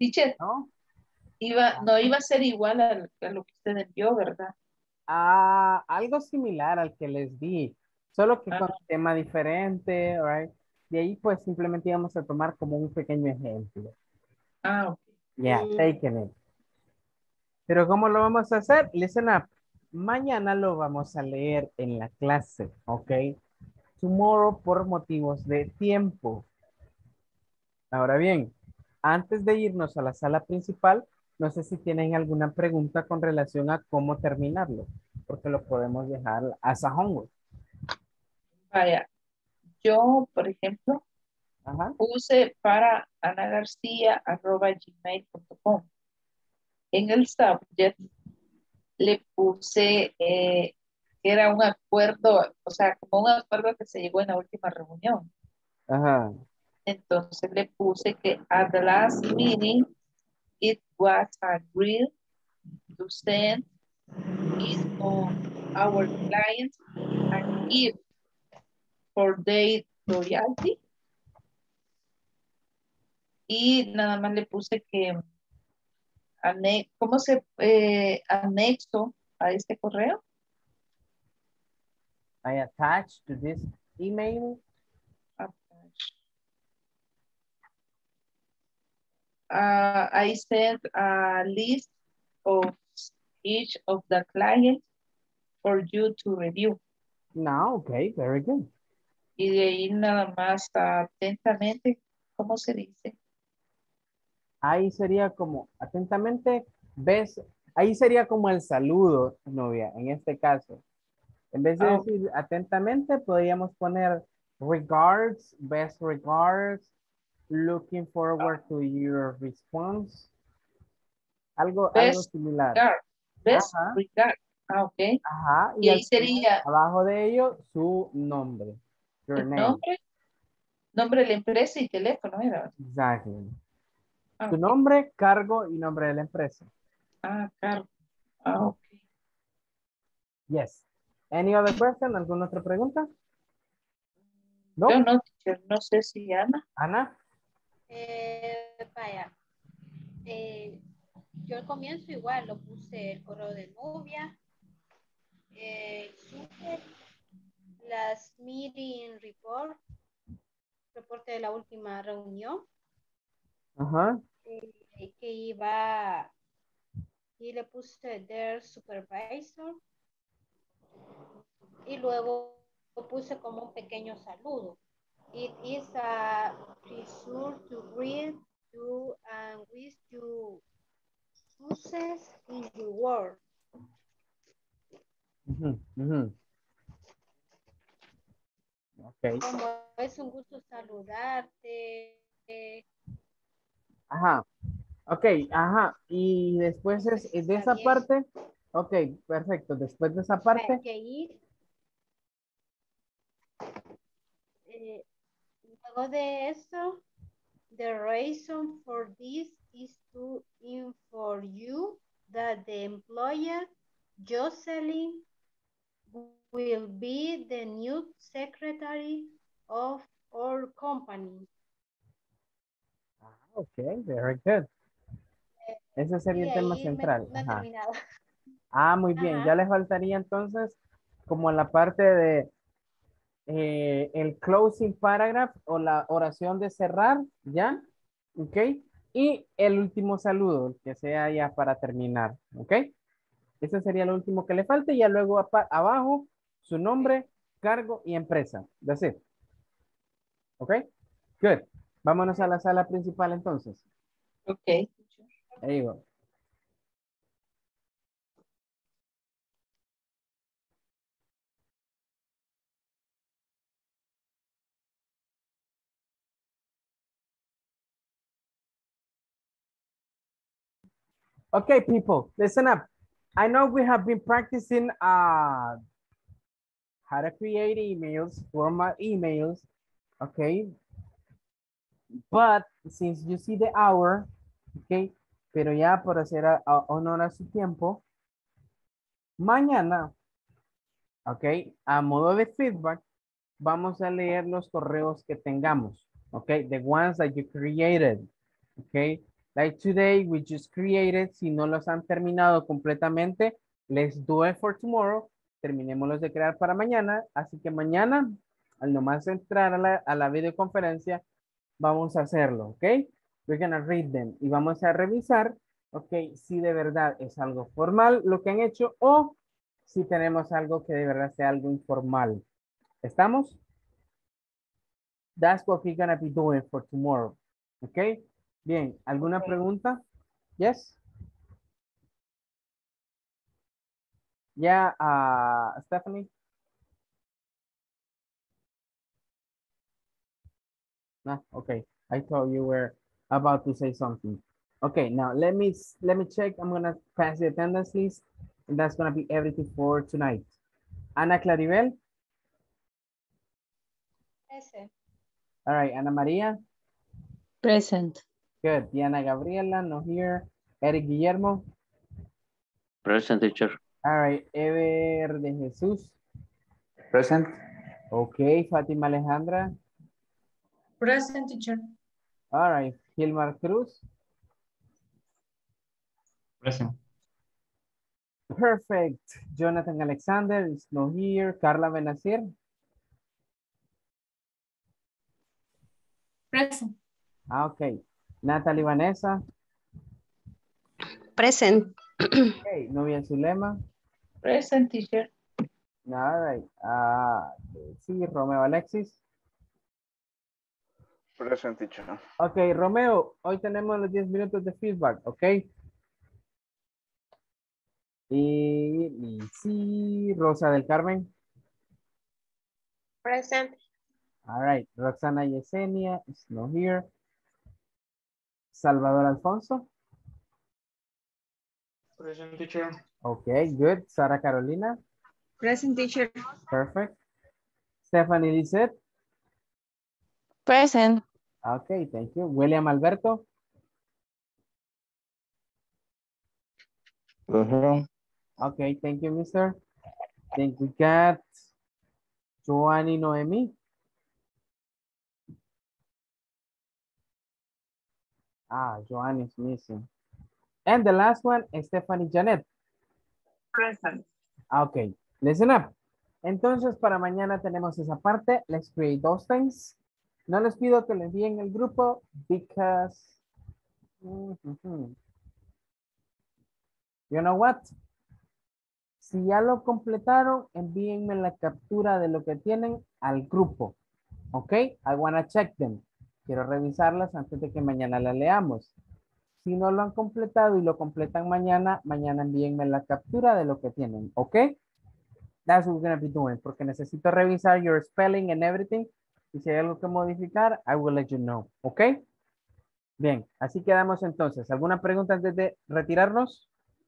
Speaker 2: Teacher,
Speaker 1: ¿no?
Speaker 2: Iba, no iba a ser igual a, a lo que usted envió, ¿verdad?
Speaker 1: Ah, algo similar al que les di, solo que
Speaker 2: Ah.
Speaker 1: con tema diferente, right? De ahí pues simplemente íbamos a tomar como un pequeño ejemplo.
Speaker 2: Ah, ok.
Speaker 1: Yeah, taken it. Pero ¿cómo lo vamos a hacer? Listen up. Mañana lo vamos a leer en la clase, ¿ok? Tomorrow por motivos de tiempo. Ahora bien, antes de irnos a la sala principal, no sé si tienen alguna pregunta con relación a cómo terminarlo, porque lo podemos dejar as a homework.
Speaker 2: Vaya, yo, por ejemplo,
Speaker 1: Ajá.
Speaker 2: puse para anagarcia arroba gmail punto com. En el subject le puse eh, que era un acuerdo, o sea, como un acuerdo que se llegó en la última reunión.
Speaker 1: Ajá.
Speaker 2: Entonces le puse que at the last meeting it was agreed to send it on our clients and give for their royalty. Y nada más le puse que ane ¿cómo se eh, anexo a este correo?
Speaker 1: I attach to this email.
Speaker 2: Uh, I sent a list of each of the clients for you to review.
Speaker 1: No, okay, very good.
Speaker 2: Y de ahí nada más atentamente, ¿cómo se dice?
Speaker 1: Ahí sería como, atentamente, ves, ahí sería como el saludo, novia, en este caso. En vez de
Speaker 2: Ah,
Speaker 1: decir atentamente, podríamos poner regards, best regards, looking forward to your response. Algo, algo
Speaker 2: Best
Speaker 1: similar.
Speaker 2: regard. Best
Speaker 1: Ajá.
Speaker 2: regard. Ah, ok.
Speaker 1: Ajá.
Speaker 2: Y
Speaker 1: Y
Speaker 2: ahí
Speaker 1: al final,
Speaker 2: sería
Speaker 1: abajo de ello, su nombre. Your
Speaker 2: el
Speaker 1: name.
Speaker 2: nombre, nombre de la empresa y teléfono, ¿era?
Speaker 1: Exactly.
Speaker 2: Ah,
Speaker 1: Su
Speaker 2: ok.
Speaker 1: nombre, cargo y nombre de la empresa.
Speaker 2: Ah, claro. Ah, ok.
Speaker 1: Yes. Any other question? ¿Alguna otra pregunta? ¿No?
Speaker 2: Yo no, teacher, no sé si Ana.
Speaker 1: Ana.
Speaker 16: Eh, vaya, eh, yo al comienzo igual lo puse el correo de novia, eh, super, las meeting report, reporte de la última reunión,
Speaker 1: Ajá.
Speaker 16: eh, que iba, y le puse their supervisor, y luego puse como un pequeño saludo. It is a pleasure to greet you and wish you success in your work.
Speaker 1: Ujú, ujú. Ok.
Speaker 16: Como es un gusto saludarte. Eh,
Speaker 1: Ajá. Ok, ajá. Y después es
Speaker 16: pues
Speaker 1: es de
Speaker 16: está
Speaker 1: esa
Speaker 16: bien.
Speaker 1: parte. Ok, perfecto. Después de esa parte.
Speaker 16: Hay que ir. Eh, luego de eso, the reason for this is to inform you that the employer, Jocelyn, will be the new secretary of our company.
Speaker 1: Ok, very good. Ese sería
Speaker 16: Y
Speaker 1: el tema
Speaker 16: ahí me,
Speaker 1: central.
Speaker 16: no he
Speaker 1: Ajá.
Speaker 16: terminado.
Speaker 1: Ah, muy bien.
Speaker 16: Ajá.
Speaker 1: Ya les faltaría entonces como la parte de eh, el closing paragraph o la oración de cerrar, ¿ya? Ok. Y el último saludo, que sea ya para terminar, ¿ok? Ese sería lo último que le falta y ya luego apa- abajo su nombre, cargo y empresa. That's it. ¿Ok? Good. Vámonos a la sala principal entonces.
Speaker 2: Ok.
Speaker 1: Ahí va. Okay, people, listen up. I know we have been practicing uh, how to create emails, format emails, okay? But since you see the hour, okay, pero ya por hacer a, a honor a su tiempo, mañana, ok, a modo de feedback, vamos a leer los correos que tengamos, ok, the ones that you created, ok. Like today, we just created, si no los han terminado completamente, let's do it for tomorrow. Terminémoslos de crear para mañana. Así que mañana, al nomás entrar a la, a la videoconferencia, vamos a hacerlo, ¿ok? We're gonna read them y vamos a revisar, ok, si de verdad es algo formal lo que han hecho o si tenemos algo que de verdad sea algo informal. ¿Estamos? That's what we're gonna be doing for tomorrow, ¿ok? Bien, ¿alguna okay. pregunta? Yes? Yeah, uh, Stephanie? No, okay. I thought you were about to say something. Okay, now let me let me check. I'm gonna pass the attendance list, and that's gonna be everything for tonight. Ana Claribel.
Speaker 16: Present.
Speaker 1: All right, Ana Maria.
Speaker 14: Present.
Speaker 1: Good. Diana Gabriela, no here. Eric Guillermo.
Speaker 7: Present, teacher.
Speaker 1: All right, Ever de Jesús.
Speaker 4: Present.
Speaker 1: Okay, Fátima Alejandra.
Speaker 6: Present, teacher.
Speaker 1: All right, Gilmar Cruz.
Speaker 5: Present.
Speaker 1: Perfect. Jonathan Alexander is not here. Carla Benacer.
Speaker 6: Present.
Speaker 1: Ah, okay. Natalie Vanessa.
Speaker 12: Present.
Speaker 1: Okay, Novia Zulema.
Speaker 2: Present, teacher.
Speaker 1: All right. Uh, sí, Romeo Alexis.
Speaker 10: Present, teacher.
Speaker 1: Ok, Romeo, hoy tenemos los diez minutos de feedback, ok. Y, y sí, Rosa del Carmen.
Speaker 15: Present.
Speaker 1: All right, Roxana Yesenia is not here. Salvador Alfonso.
Speaker 9: Present, teacher.
Speaker 1: Okay, good. Sara Carolina.
Speaker 14: Present, teacher.
Speaker 1: Perfect. Stephanie Lisette.
Speaker 13: Present.
Speaker 1: Okay, thank you. William Alberto.
Speaker 8: Uh-huh.
Speaker 1: Okay, thank you, mister. Then we got Joanny Noemi. Ah, Joanny is missing. And the last one is Stephanie Janet.
Speaker 3: Present.
Speaker 1: Okay, listen up. Entonces, para mañana tenemos esa parte. Let's create those things. No les pido que le envíen el grupo because mm-hmm. You know what? Si ya lo completaron, envíenme la captura de lo que tienen al grupo. Ok, I wanna check them. Quiero revisarlas antes de que mañana la leamos. Si no lo han completado y lo completan mañana, mañana envíenme la captura de lo que tienen. Ok, that's what we're gonna be doing. Porque necesito revisar your spelling and everything. Y si hay algo que modificar, I will let you know. Ok, bien, así quedamos entonces. ¿Alguna pregunta antes de retirarnos?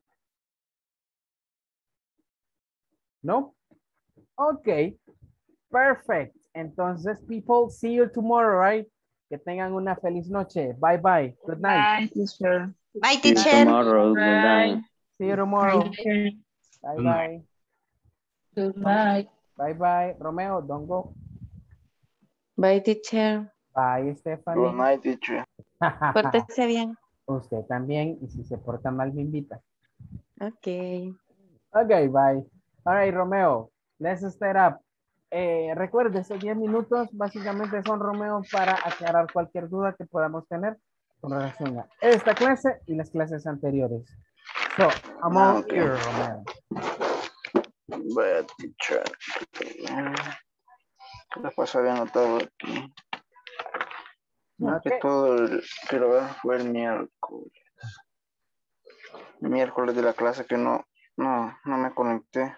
Speaker 1: No? Ok. Perfect. Entonces, people, see you tomorrow, right? Que tengan una feliz noche. Bye, bye. Good night.
Speaker 3: Bye, teacher.
Speaker 12: Bye,
Speaker 7: See you
Speaker 12: teacher.
Speaker 7: tomorrow. Good night.
Speaker 1: See you tomorrow.
Speaker 6: Bye.
Speaker 1: Bye, bye.
Speaker 2: Good night.
Speaker 1: Bye, bye. Romeo, don't go.
Speaker 13: Bye, teacher.
Speaker 1: Bye, Stephanie.
Speaker 10: Good night, teacher.
Speaker 13: Pórtese bien.
Speaker 1: Usted también. Y si se porta mal, me invita.
Speaker 13: Ok.
Speaker 1: Ok, bye. All right, Romeo. Let's start up. Eh, recuerde, esos diez minutos básicamente son, Romeo, para aclarar cualquier duda que podamos tener con relación a esta clase y las clases anteriores. So, I'm all
Speaker 10: Okay.
Speaker 1: here, Romeo.
Speaker 10: Vaya, teacher. Después había anotado aquí. Más
Speaker 1: Okay.
Speaker 10: que todo, el, quiero ver, fue el miércoles. El miércoles de la clase que no, no, no me conecté.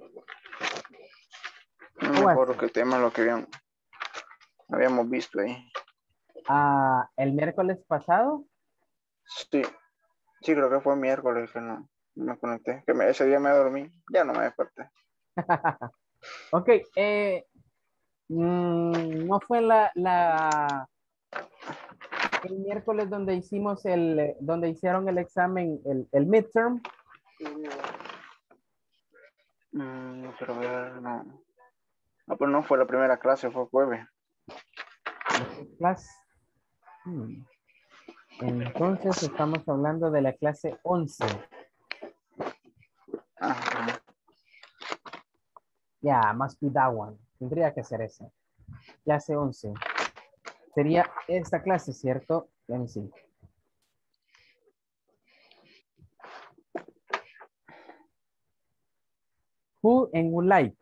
Speaker 10: No me acuerdo qué tema lo que habíamos, habíamos visto ahí.
Speaker 1: Ah, ¿el miércoles pasado?
Speaker 10: Sí, sí, creo que fue miércoles que no, no me conecté. Que me, ese día me dormí, ya no me desperté.
Speaker 1: Ok, eh, mm, no fue la, la, el miércoles donde hicimos el, donde hicieron el examen, el, el midterm.
Speaker 10: Mm, pero ver, no. No, pero no fue la primera clase, fue jueves.
Speaker 1: Clase. Hmm. Entonces estamos hablando de la clase once.
Speaker 10: Ajá.
Speaker 1: Yeah, must be that one. Tendría que ser esa. Clase once. Sería esta clase, ¿cierto? Let me see. Who and would like.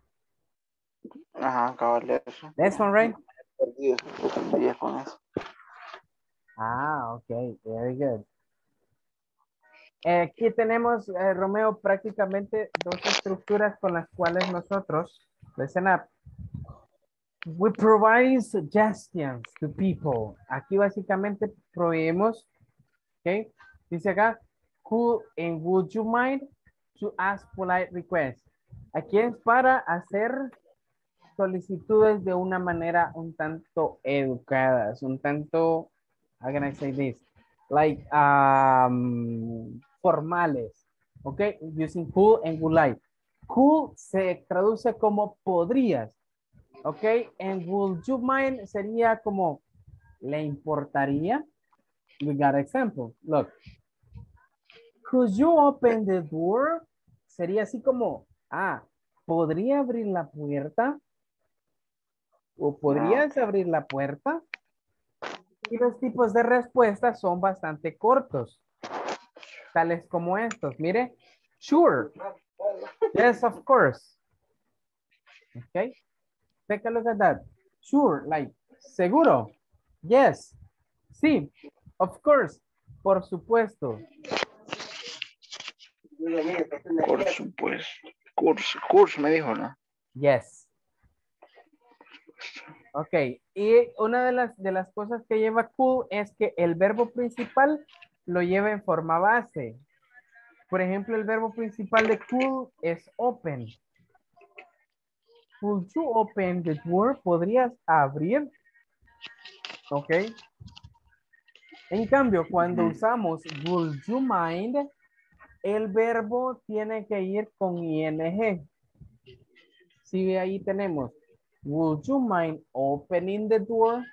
Speaker 10: Ajá, cabal, eso.
Speaker 1: That's one, right?
Speaker 10: Perdido, perdido con eso.
Speaker 1: Ah, ok. Very good. Eh, aquí tenemos, eh, Romeo, prácticamente dos estructuras con las cuales nosotros, listen up, we provide suggestions to people. Aquí básicamente proveemos, ok, dice acá, who and would you mind to ask polite requests. Aquí es para hacer solicitudes de una manera un tanto educadas, un tanto, how can I say this? Like, um, formales, ok, using who and would like. Who se traduce como podrías, ok, and would you mind sería como, ¿le importaría? We got example, look. Could you open the door? Sería así como, ah, ¿podría abrir la puerta? ¿O podrías abrir la puerta? Y los tipos de respuestas son bastante cortos. Tales como estos. Mire. Sure. Yes, of course. Okay. Take a look at that. Sure, like, seguro. Yes. Sí. Of course. Por supuesto.
Speaker 10: Por supuesto. Curso, curso me dijo, ¿no?
Speaker 1: Yes. Ok, y una de las, de las cosas que lleva could es que el verbo principal lo lleva en forma base. Por ejemplo, el verbo principal de could es open. Could you open the door? ¿Podrías abrir? Ok. En cambio, cuando usamos would you mind, el verbo tiene que ir con ing. Si ahí tenemos would you mind opening the door?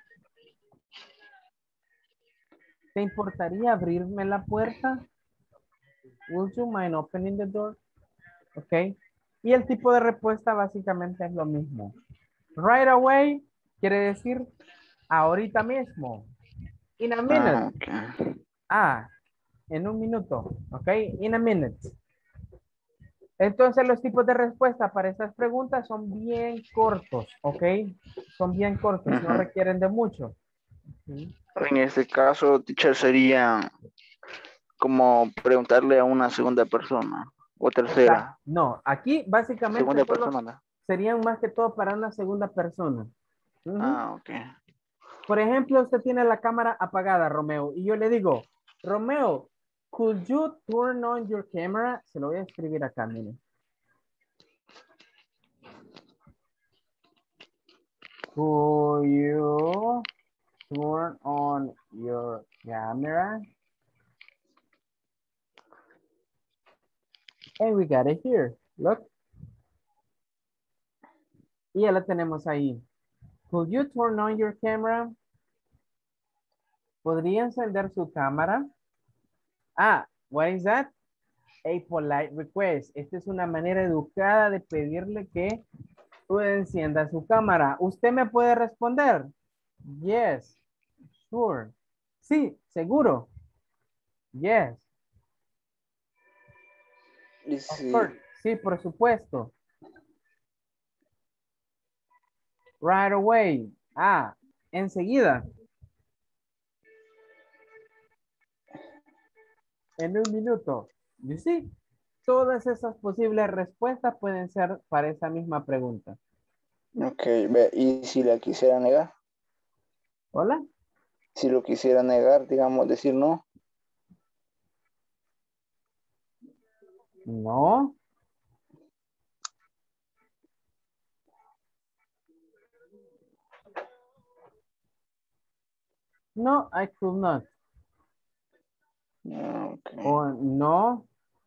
Speaker 1: ¿Te importaría abrirme la puerta? Would you mind opening the door? Ok. Y el tipo de respuesta básicamente es lo mismo. Right away quiere decir ahorita mismo. In a minute.
Speaker 10: Ah, okay.
Speaker 1: Ah, en un minuto. Ok. In a minute. Entonces los tipos de respuesta para estas preguntas son bien cortos. Ok. Son bien cortos. No
Speaker 10: Uh-huh.
Speaker 1: requieren de mucho. ¿Sí?
Speaker 10: En este caso, teacher, sería como preguntarle a una segunda persona o tercera.
Speaker 1: Exacto. No, aquí básicamente
Speaker 10: Segunda
Speaker 1: solo
Speaker 10: persona, ¿no?
Speaker 1: serían más que todo para una segunda persona. Uh-huh.
Speaker 10: Ah, ok.
Speaker 1: Por ejemplo, usted tiene la cámara apagada, Romeo, y yo le digo, Romeo, could you turn on your camera? Se lo voy a escribir acá, miren. Could you turn on your camera? And we got it here. Look. Y ya la tenemos ahí. Could you turn on your camera? ¿Podría encender su cámara? Ah, what is that? A polite request. Esta es una manera educada de pedirle que encienda su cámara. ¿Usted me puede responder? Yes. Sure. Sí, seguro. Yes.
Speaker 10: Sí.
Speaker 1: Sí, por supuesto. Right away. Ah, enseguida. En un minuto. You see? Todas esas posibles respuestas pueden ser para esa misma pregunta.
Speaker 10: Ok, ve, ¿y si la quisiera negar?
Speaker 1: ¿Hola?
Speaker 10: Si lo quisiera negar, digamos, decir no.
Speaker 1: No. No, I could not.
Speaker 10: Okay.
Speaker 1: O no,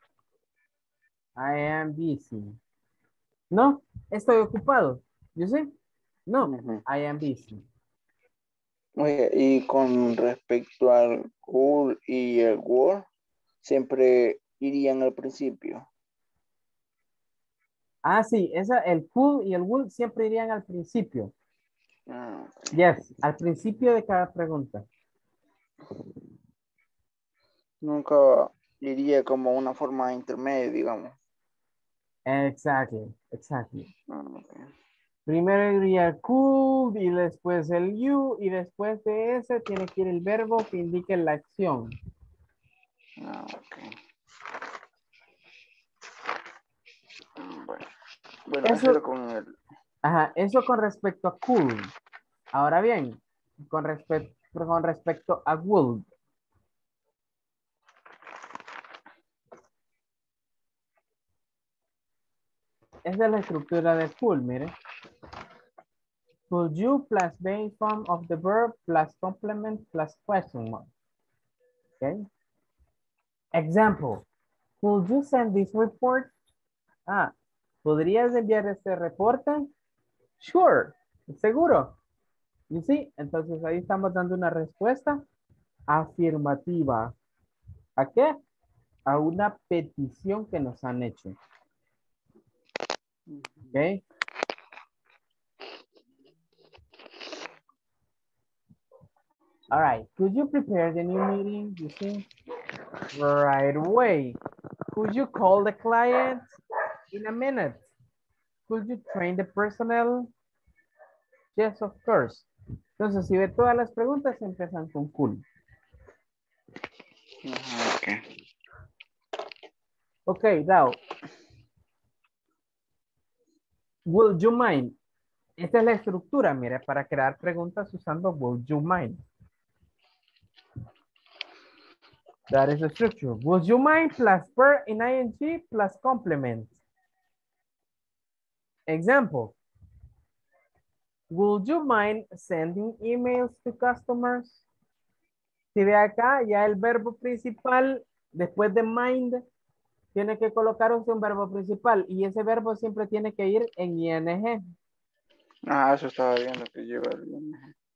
Speaker 1: I am busy. No, estoy ocupado. You see? No, uh-huh. I am busy.
Speaker 10: Oye, y con respecto al cool y el would, siempre irían al principio.
Speaker 1: Ah, sí, esa, el could y el would siempre irían al principio.
Speaker 10: Ah,
Speaker 1: Yes, al principio de cada pregunta.
Speaker 10: nunca iría como una forma intermedia, digamos.
Speaker 1: Exactly, exactly.
Speaker 10: Ah, okay.
Speaker 1: Primero iría could y después el you y después de ese tiene que ir el verbo que indique la acción.
Speaker 10: Ah, ok. Bueno, bueno eso era con el...
Speaker 1: Ajá, eso con respecto a could. Ahora bien, con, respecto con respecto a would. Esa es la estructura de could, mire. Could you plus main form of the verb plus complement plus question mark. Okay. Example. Could you send this report? Ah, ¿podrías enviar este reporte? Sure, seguro. ¿Y sí? Entonces ahí estamos dando una respuesta afirmativa. ¿A qué? A una petición que nos han hecho. ¿Ok? All right. Could you prepare the new meeting? You see? Right away. Could you call the client in a minute? Could you train the personnel? Yes, of course. Entonces, si ve todas las preguntas, empiezan con could.
Speaker 10: Okay.
Speaker 1: Okay, now. Would you mind? Esta es la estructura, mire, para crear preguntas usando would you mind. That is the structure. Would you mind plus verb in ing plus complement. Example. Would you mind sending emails to customers? Si ve acá, ya el verbo principal, después de mind, tiene que colocar usted un verbo principal y ese verbo siempre tiene que ir en ing.
Speaker 10: Ah, eso estaba viendo que lleva el ing.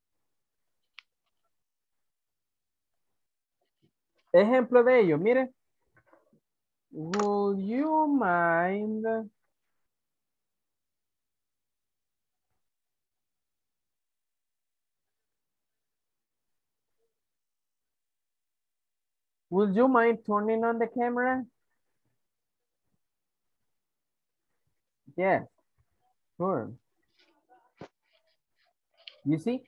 Speaker 1: Ejemplo de ello, mire. Would you mind Would you mind turning on the camera? Yes, sure. You see?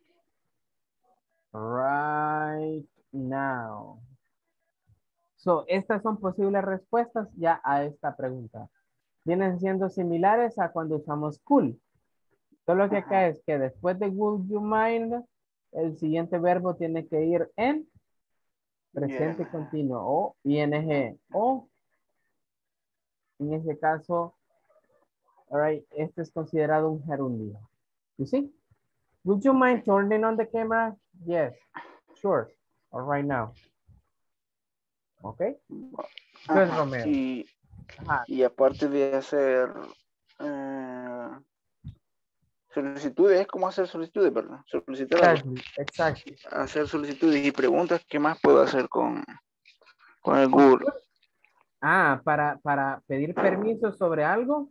Speaker 1: Right now. So, estas son posibles respuestas ya a esta pregunta. Vienen siendo similares a cuando usamos could. Solo que acá es que después de would you mind, el siguiente verbo tiene que ir en presente
Speaker 10: Yeah.
Speaker 1: continuo o ing o en ese caso, all right, este es considerado un gerundio. You see? Would you mind turning on the camera? Yes, sure. All right now. Okay. Good,
Speaker 10: Ajá,
Speaker 1: Romeo.
Speaker 10: y,
Speaker 1: Ajá.
Speaker 10: y aparte de hacer eh, solicitudes, es como hacer solicitudes, ¿verdad? Solicitar algo.
Speaker 1: Exactly, exactly.
Speaker 10: Hacer solicitudes y preguntas, ¿qué más puedo hacer con, con el Google?
Speaker 1: Ah, para, para pedir permiso sobre algo.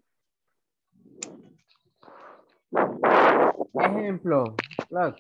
Speaker 1: Ejemplo, look.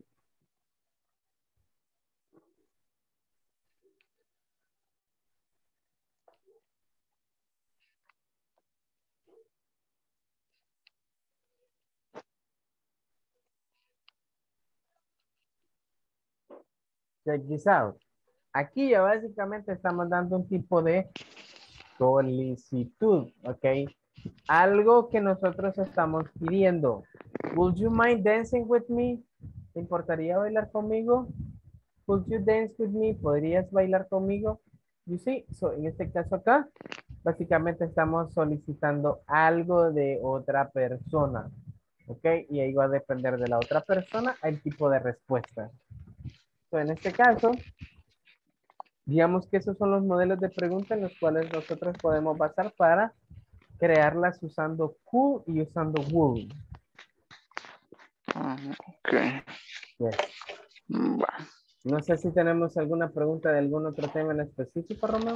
Speaker 1: Check this out. Aquí ya básicamente estamos dando un tipo de solicitud, ¿ok? Algo que nosotros estamos pidiendo. Would you mind dancing with me? ¿Te importaría bailar conmigo? Would you dance with me? ¿Podrías bailar conmigo? You see, so en este caso acá, básicamente estamos solicitando algo de otra persona, ¿ok? Y ahí va a depender de la otra persona el tipo de respuesta. So, en este caso, digamos que esos son los modelos de pregunta en los cuales nosotros podemos basar para crearlas usando could y usando would.
Speaker 10: Ok.
Speaker 1: Yes.
Speaker 10: Va.
Speaker 1: No sé si tenemos alguna pregunta de algún otro tema en específico, Romeo.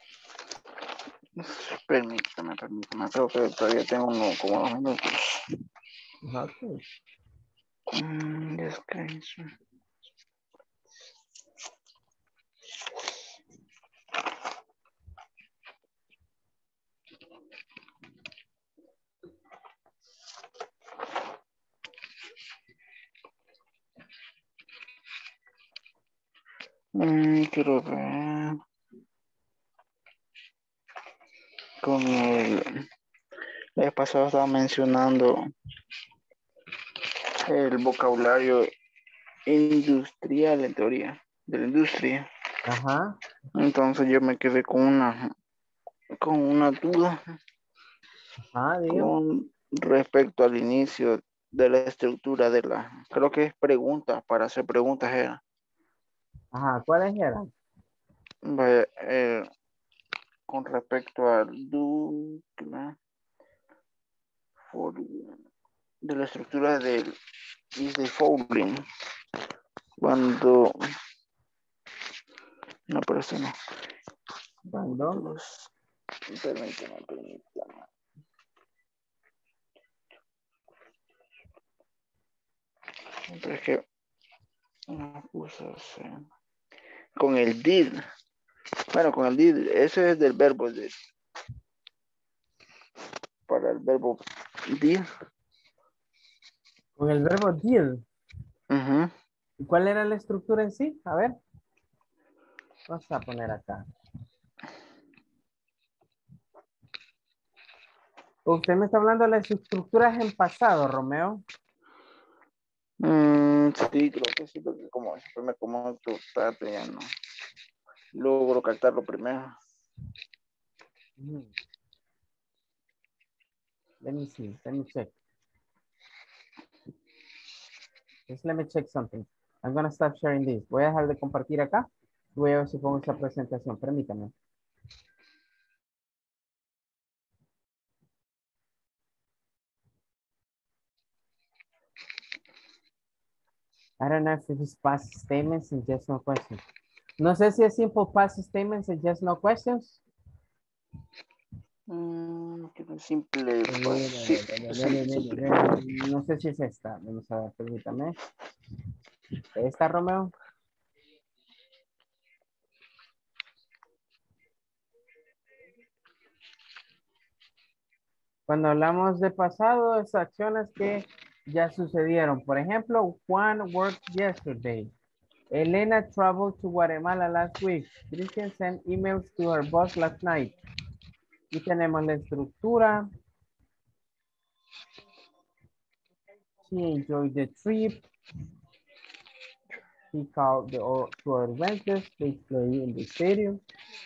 Speaker 10: Permítame, permítame. Creo que todavía tengo uno, como dos minutos.
Speaker 1: Ok.
Speaker 10: Mm, descanso. Mm, quiero ver. Con el... La vez pasado estaba mencionando el vocabulario industrial en teoría, de la industria.
Speaker 1: Ajá.
Speaker 10: Entonces yo me quedé con una, con una duda.
Speaker 1: Ajá, digo.
Speaker 10: Con respecto al inicio de la estructura de la, creo que es pregunta, para hacer preguntas era.
Speaker 1: Ajá, ¿cuáles eran?
Speaker 10: Vaya, eh, con respecto al do, for, de la estructura del is the following. Cuando no, pero eso no.
Speaker 1: ¿Cuándo?
Speaker 10: Permítame, permítame. Pero es que no puse así. Con el did. Bueno, con el did, ese es del verbo did. Para el verbo did.
Speaker 1: Con el verbo did.
Speaker 10: Uh-huh.
Speaker 1: ¿Y cuál era la estructura en sí? A ver. Vamos a poner acá. Usted me está hablando de las estructuras en pasado, Romeo.
Speaker 10: Mm, sí, creo que sí, porque como siempre me como tarde, ya no logro captarlo primero.
Speaker 1: Mm. Let me see, let me check. Just let me check something. I'm gonna stop sharing this. Voy a dejar de compartir acá. Voy a ver si pongo esta presentación. Permítame. I don't know if it is past statements and just no questions. No sé si es simple past statements and just no questions.
Speaker 10: Mm, simple,
Speaker 1: Eh,
Speaker 10: pues, sí,
Speaker 1: ve,
Speaker 10: sí,
Speaker 1: ve, ve,
Speaker 10: simple.
Speaker 1: ve, no sé si es esta. Vamos a ver, permítame. ¿Esta, Romeo? Cuando hablamos de pasado, es acciones que ya sucedieron. Por ejemplo, Juan worked yesterday. Elena traveled to Guatemala last week. Christian sent emails to her boss last night. Y tenemos la estructura. She enjoyed the trip. He called the to our adventures. They play in the stadium.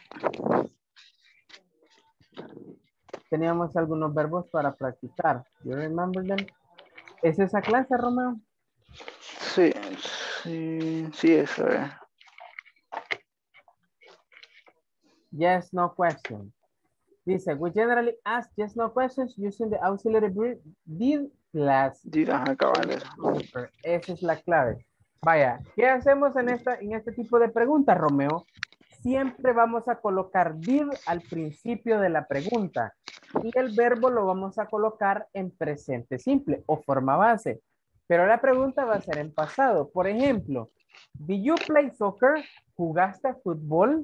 Speaker 1: Teníamos algunos verbos para practicar. You remember them? ¿Es esa clase, Romeo?
Speaker 10: Sí, sí, sí, eso es.
Speaker 1: Yes, no question. Dice, we generally ask yes, no questions using the auxiliary verb did plus.
Speaker 10: Did, ajá, cabales.
Speaker 1: Esa es la clave. Vaya, ¿qué hacemos en, esta, en este tipo de preguntas, Romeo? Siempre vamos a colocar did al principio de la pregunta y el verbo lo vamos a colocar en presente simple o forma base. Pero la pregunta va a ser en pasado. Por ejemplo, ¿did you play soccer? ¿Jugaste fútbol?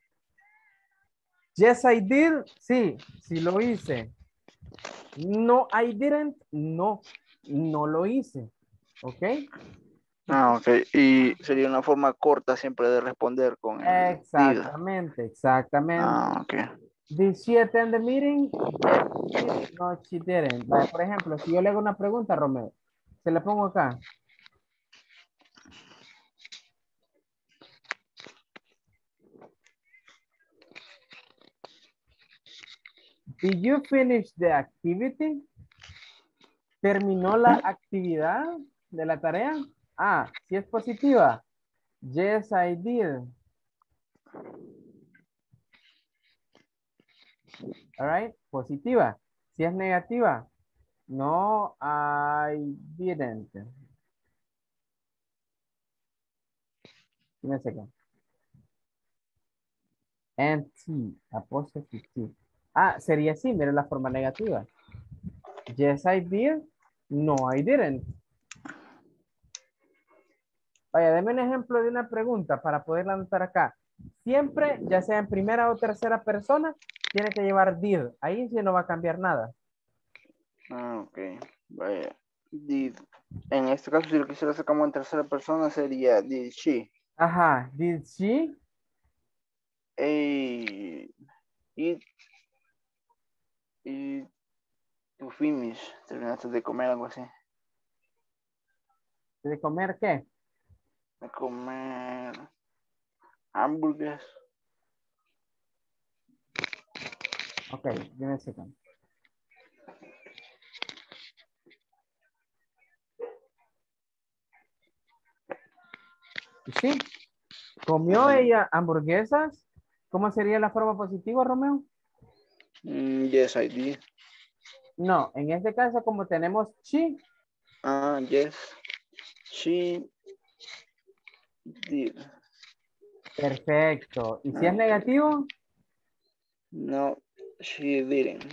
Speaker 1: Yes, I did. Sí, sí lo hice. No, I didn't. No, no lo hice. ¿Ok?
Speaker 10: Ah, ok. Y sería una forma corta siempre de responder con el
Speaker 1: Exactamente,
Speaker 10: did.
Speaker 1: exactamente.
Speaker 10: Ah, ok.
Speaker 1: Did she attend the meeting? Yes, she did. No, she didn't. Vale, por ejemplo, si yo le hago una pregunta, Romeo, se la pongo acá. Did you finish the activity? ¿Terminó la actividad de la tarea? Ah, si es positiva. Yes, I did. All right, positiva. Si es negativa. No, I didn't. Give me a second. And T, apostrophe T. Ah, sería así, mire la forma negativa. Yes, I did. No, I didn't. Vaya, deme un ejemplo de una pregunta para poderla anotar acá. Siempre, ya sea en primera o tercera persona, tiene que llevar did. Ahí sí no va a cambiar nada.
Speaker 10: Ah, ok. Vaya. Did. En este caso, si lo quisiera sacar como en tercera persona, sería did she.
Speaker 1: Ajá. Did she?
Speaker 10: Eh, eat, eat to finish. Terminaste de comer algo así.
Speaker 1: ¿De comer qué?
Speaker 10: De comer hamburguesas.
Speaker 1: Ok, give me a second. Sí. ¿Comió ella hamburguesas? ¿Cómo sería la forma positiva, Romeo?
Speaker 10: Mm, yes, I did.
Speaker 1: No, en este caso como tenemos she.
Speaker 10: Ah, yes. She did.
Speaker 1: Perfecto. ¿Y si
Speaker 10: Ah,
Speaker 1: es negativo?
Speaker 10: no, she didn't.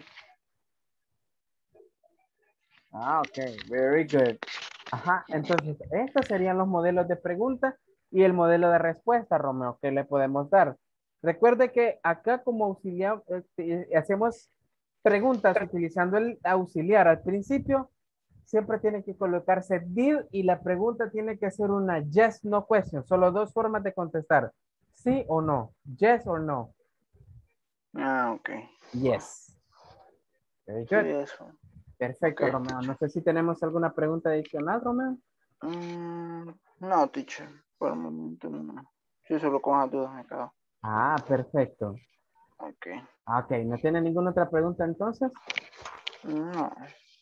Speaker 1: Ah, ok. Very good. Ajá. Entonces, estos serían los modelos de pregunta y el modelo de respuesta, Romeo, que le podemos dar. Recuerde que acá como auxiliar, eh, hacemos preguntas utilizando el auxiliar. Al principio, siempre tiene que colocarse did y la pregunta tiene que ser una yes, no question. Solo dos formas de contestar. Sí o no. Yes or no.
Speaker 10: Ah, ok.
Speaker 1: Yes. Very
Speaker 10: Sí,
Speaker 1: good.
Speaker 10: eso.
Speaker 1: Perfecto,
Speaker 10: Ok.
Speaker 1: Romeo. No sé si tenemos alguna pregunta adicional, Romeo.
Speaker 10: Mm, no, teacher. Por el momento no. Sí, solo con las dudas me quedo.
Speaker 1: Ah, perfecto.
Speaker 10: Ok.
Speaker 1: Ok, ¿no tiene ninguna otra pregunta entonces?
Speaker 10: No.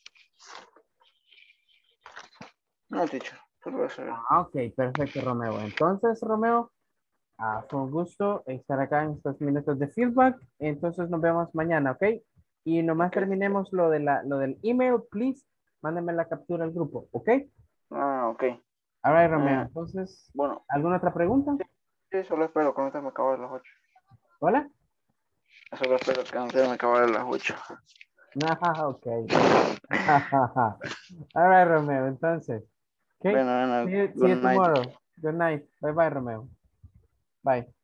Speaker 10: No, teacher. Solo eso.
Speaker 1: Ah, ok, perfecto, Romeo. Entonces, Romeo, ah, fue un gusto estar acá en estos minutos de feedback. Entonces nos vemos mañana, ¿ok? Y nomás
Speaker 10: Okay.
Speaker 1: terminemos lo, de la, lo del email, please. Mándenme la captura al grupo, ¿ok?
Speaker 10: Ah, ok.
Speaker 1: All right, Romeo.
Speaker 10: Eh,
Speaker 1: Entonces,
Speaker 10: bueno.
Speaker 1: ¿alguna otra pregunta?
Speaker 10: Sí, solo espero que no se me acabe las ocho.
Speaker 1: ¿Hola?
Speaker 10: Solo espero que no se me acabe las ocho.
Speaker 1: Ah, ok. All right, Romeo. Entonces, okay.
Speaker 10: Bueno, bueno,
Speaker 1: See you, see
Speaker 10: good
Speaker 1: you
Speaker 10: night.
Speaker 1: tomorrow. Good night. Bye bye, Romeo. Bye.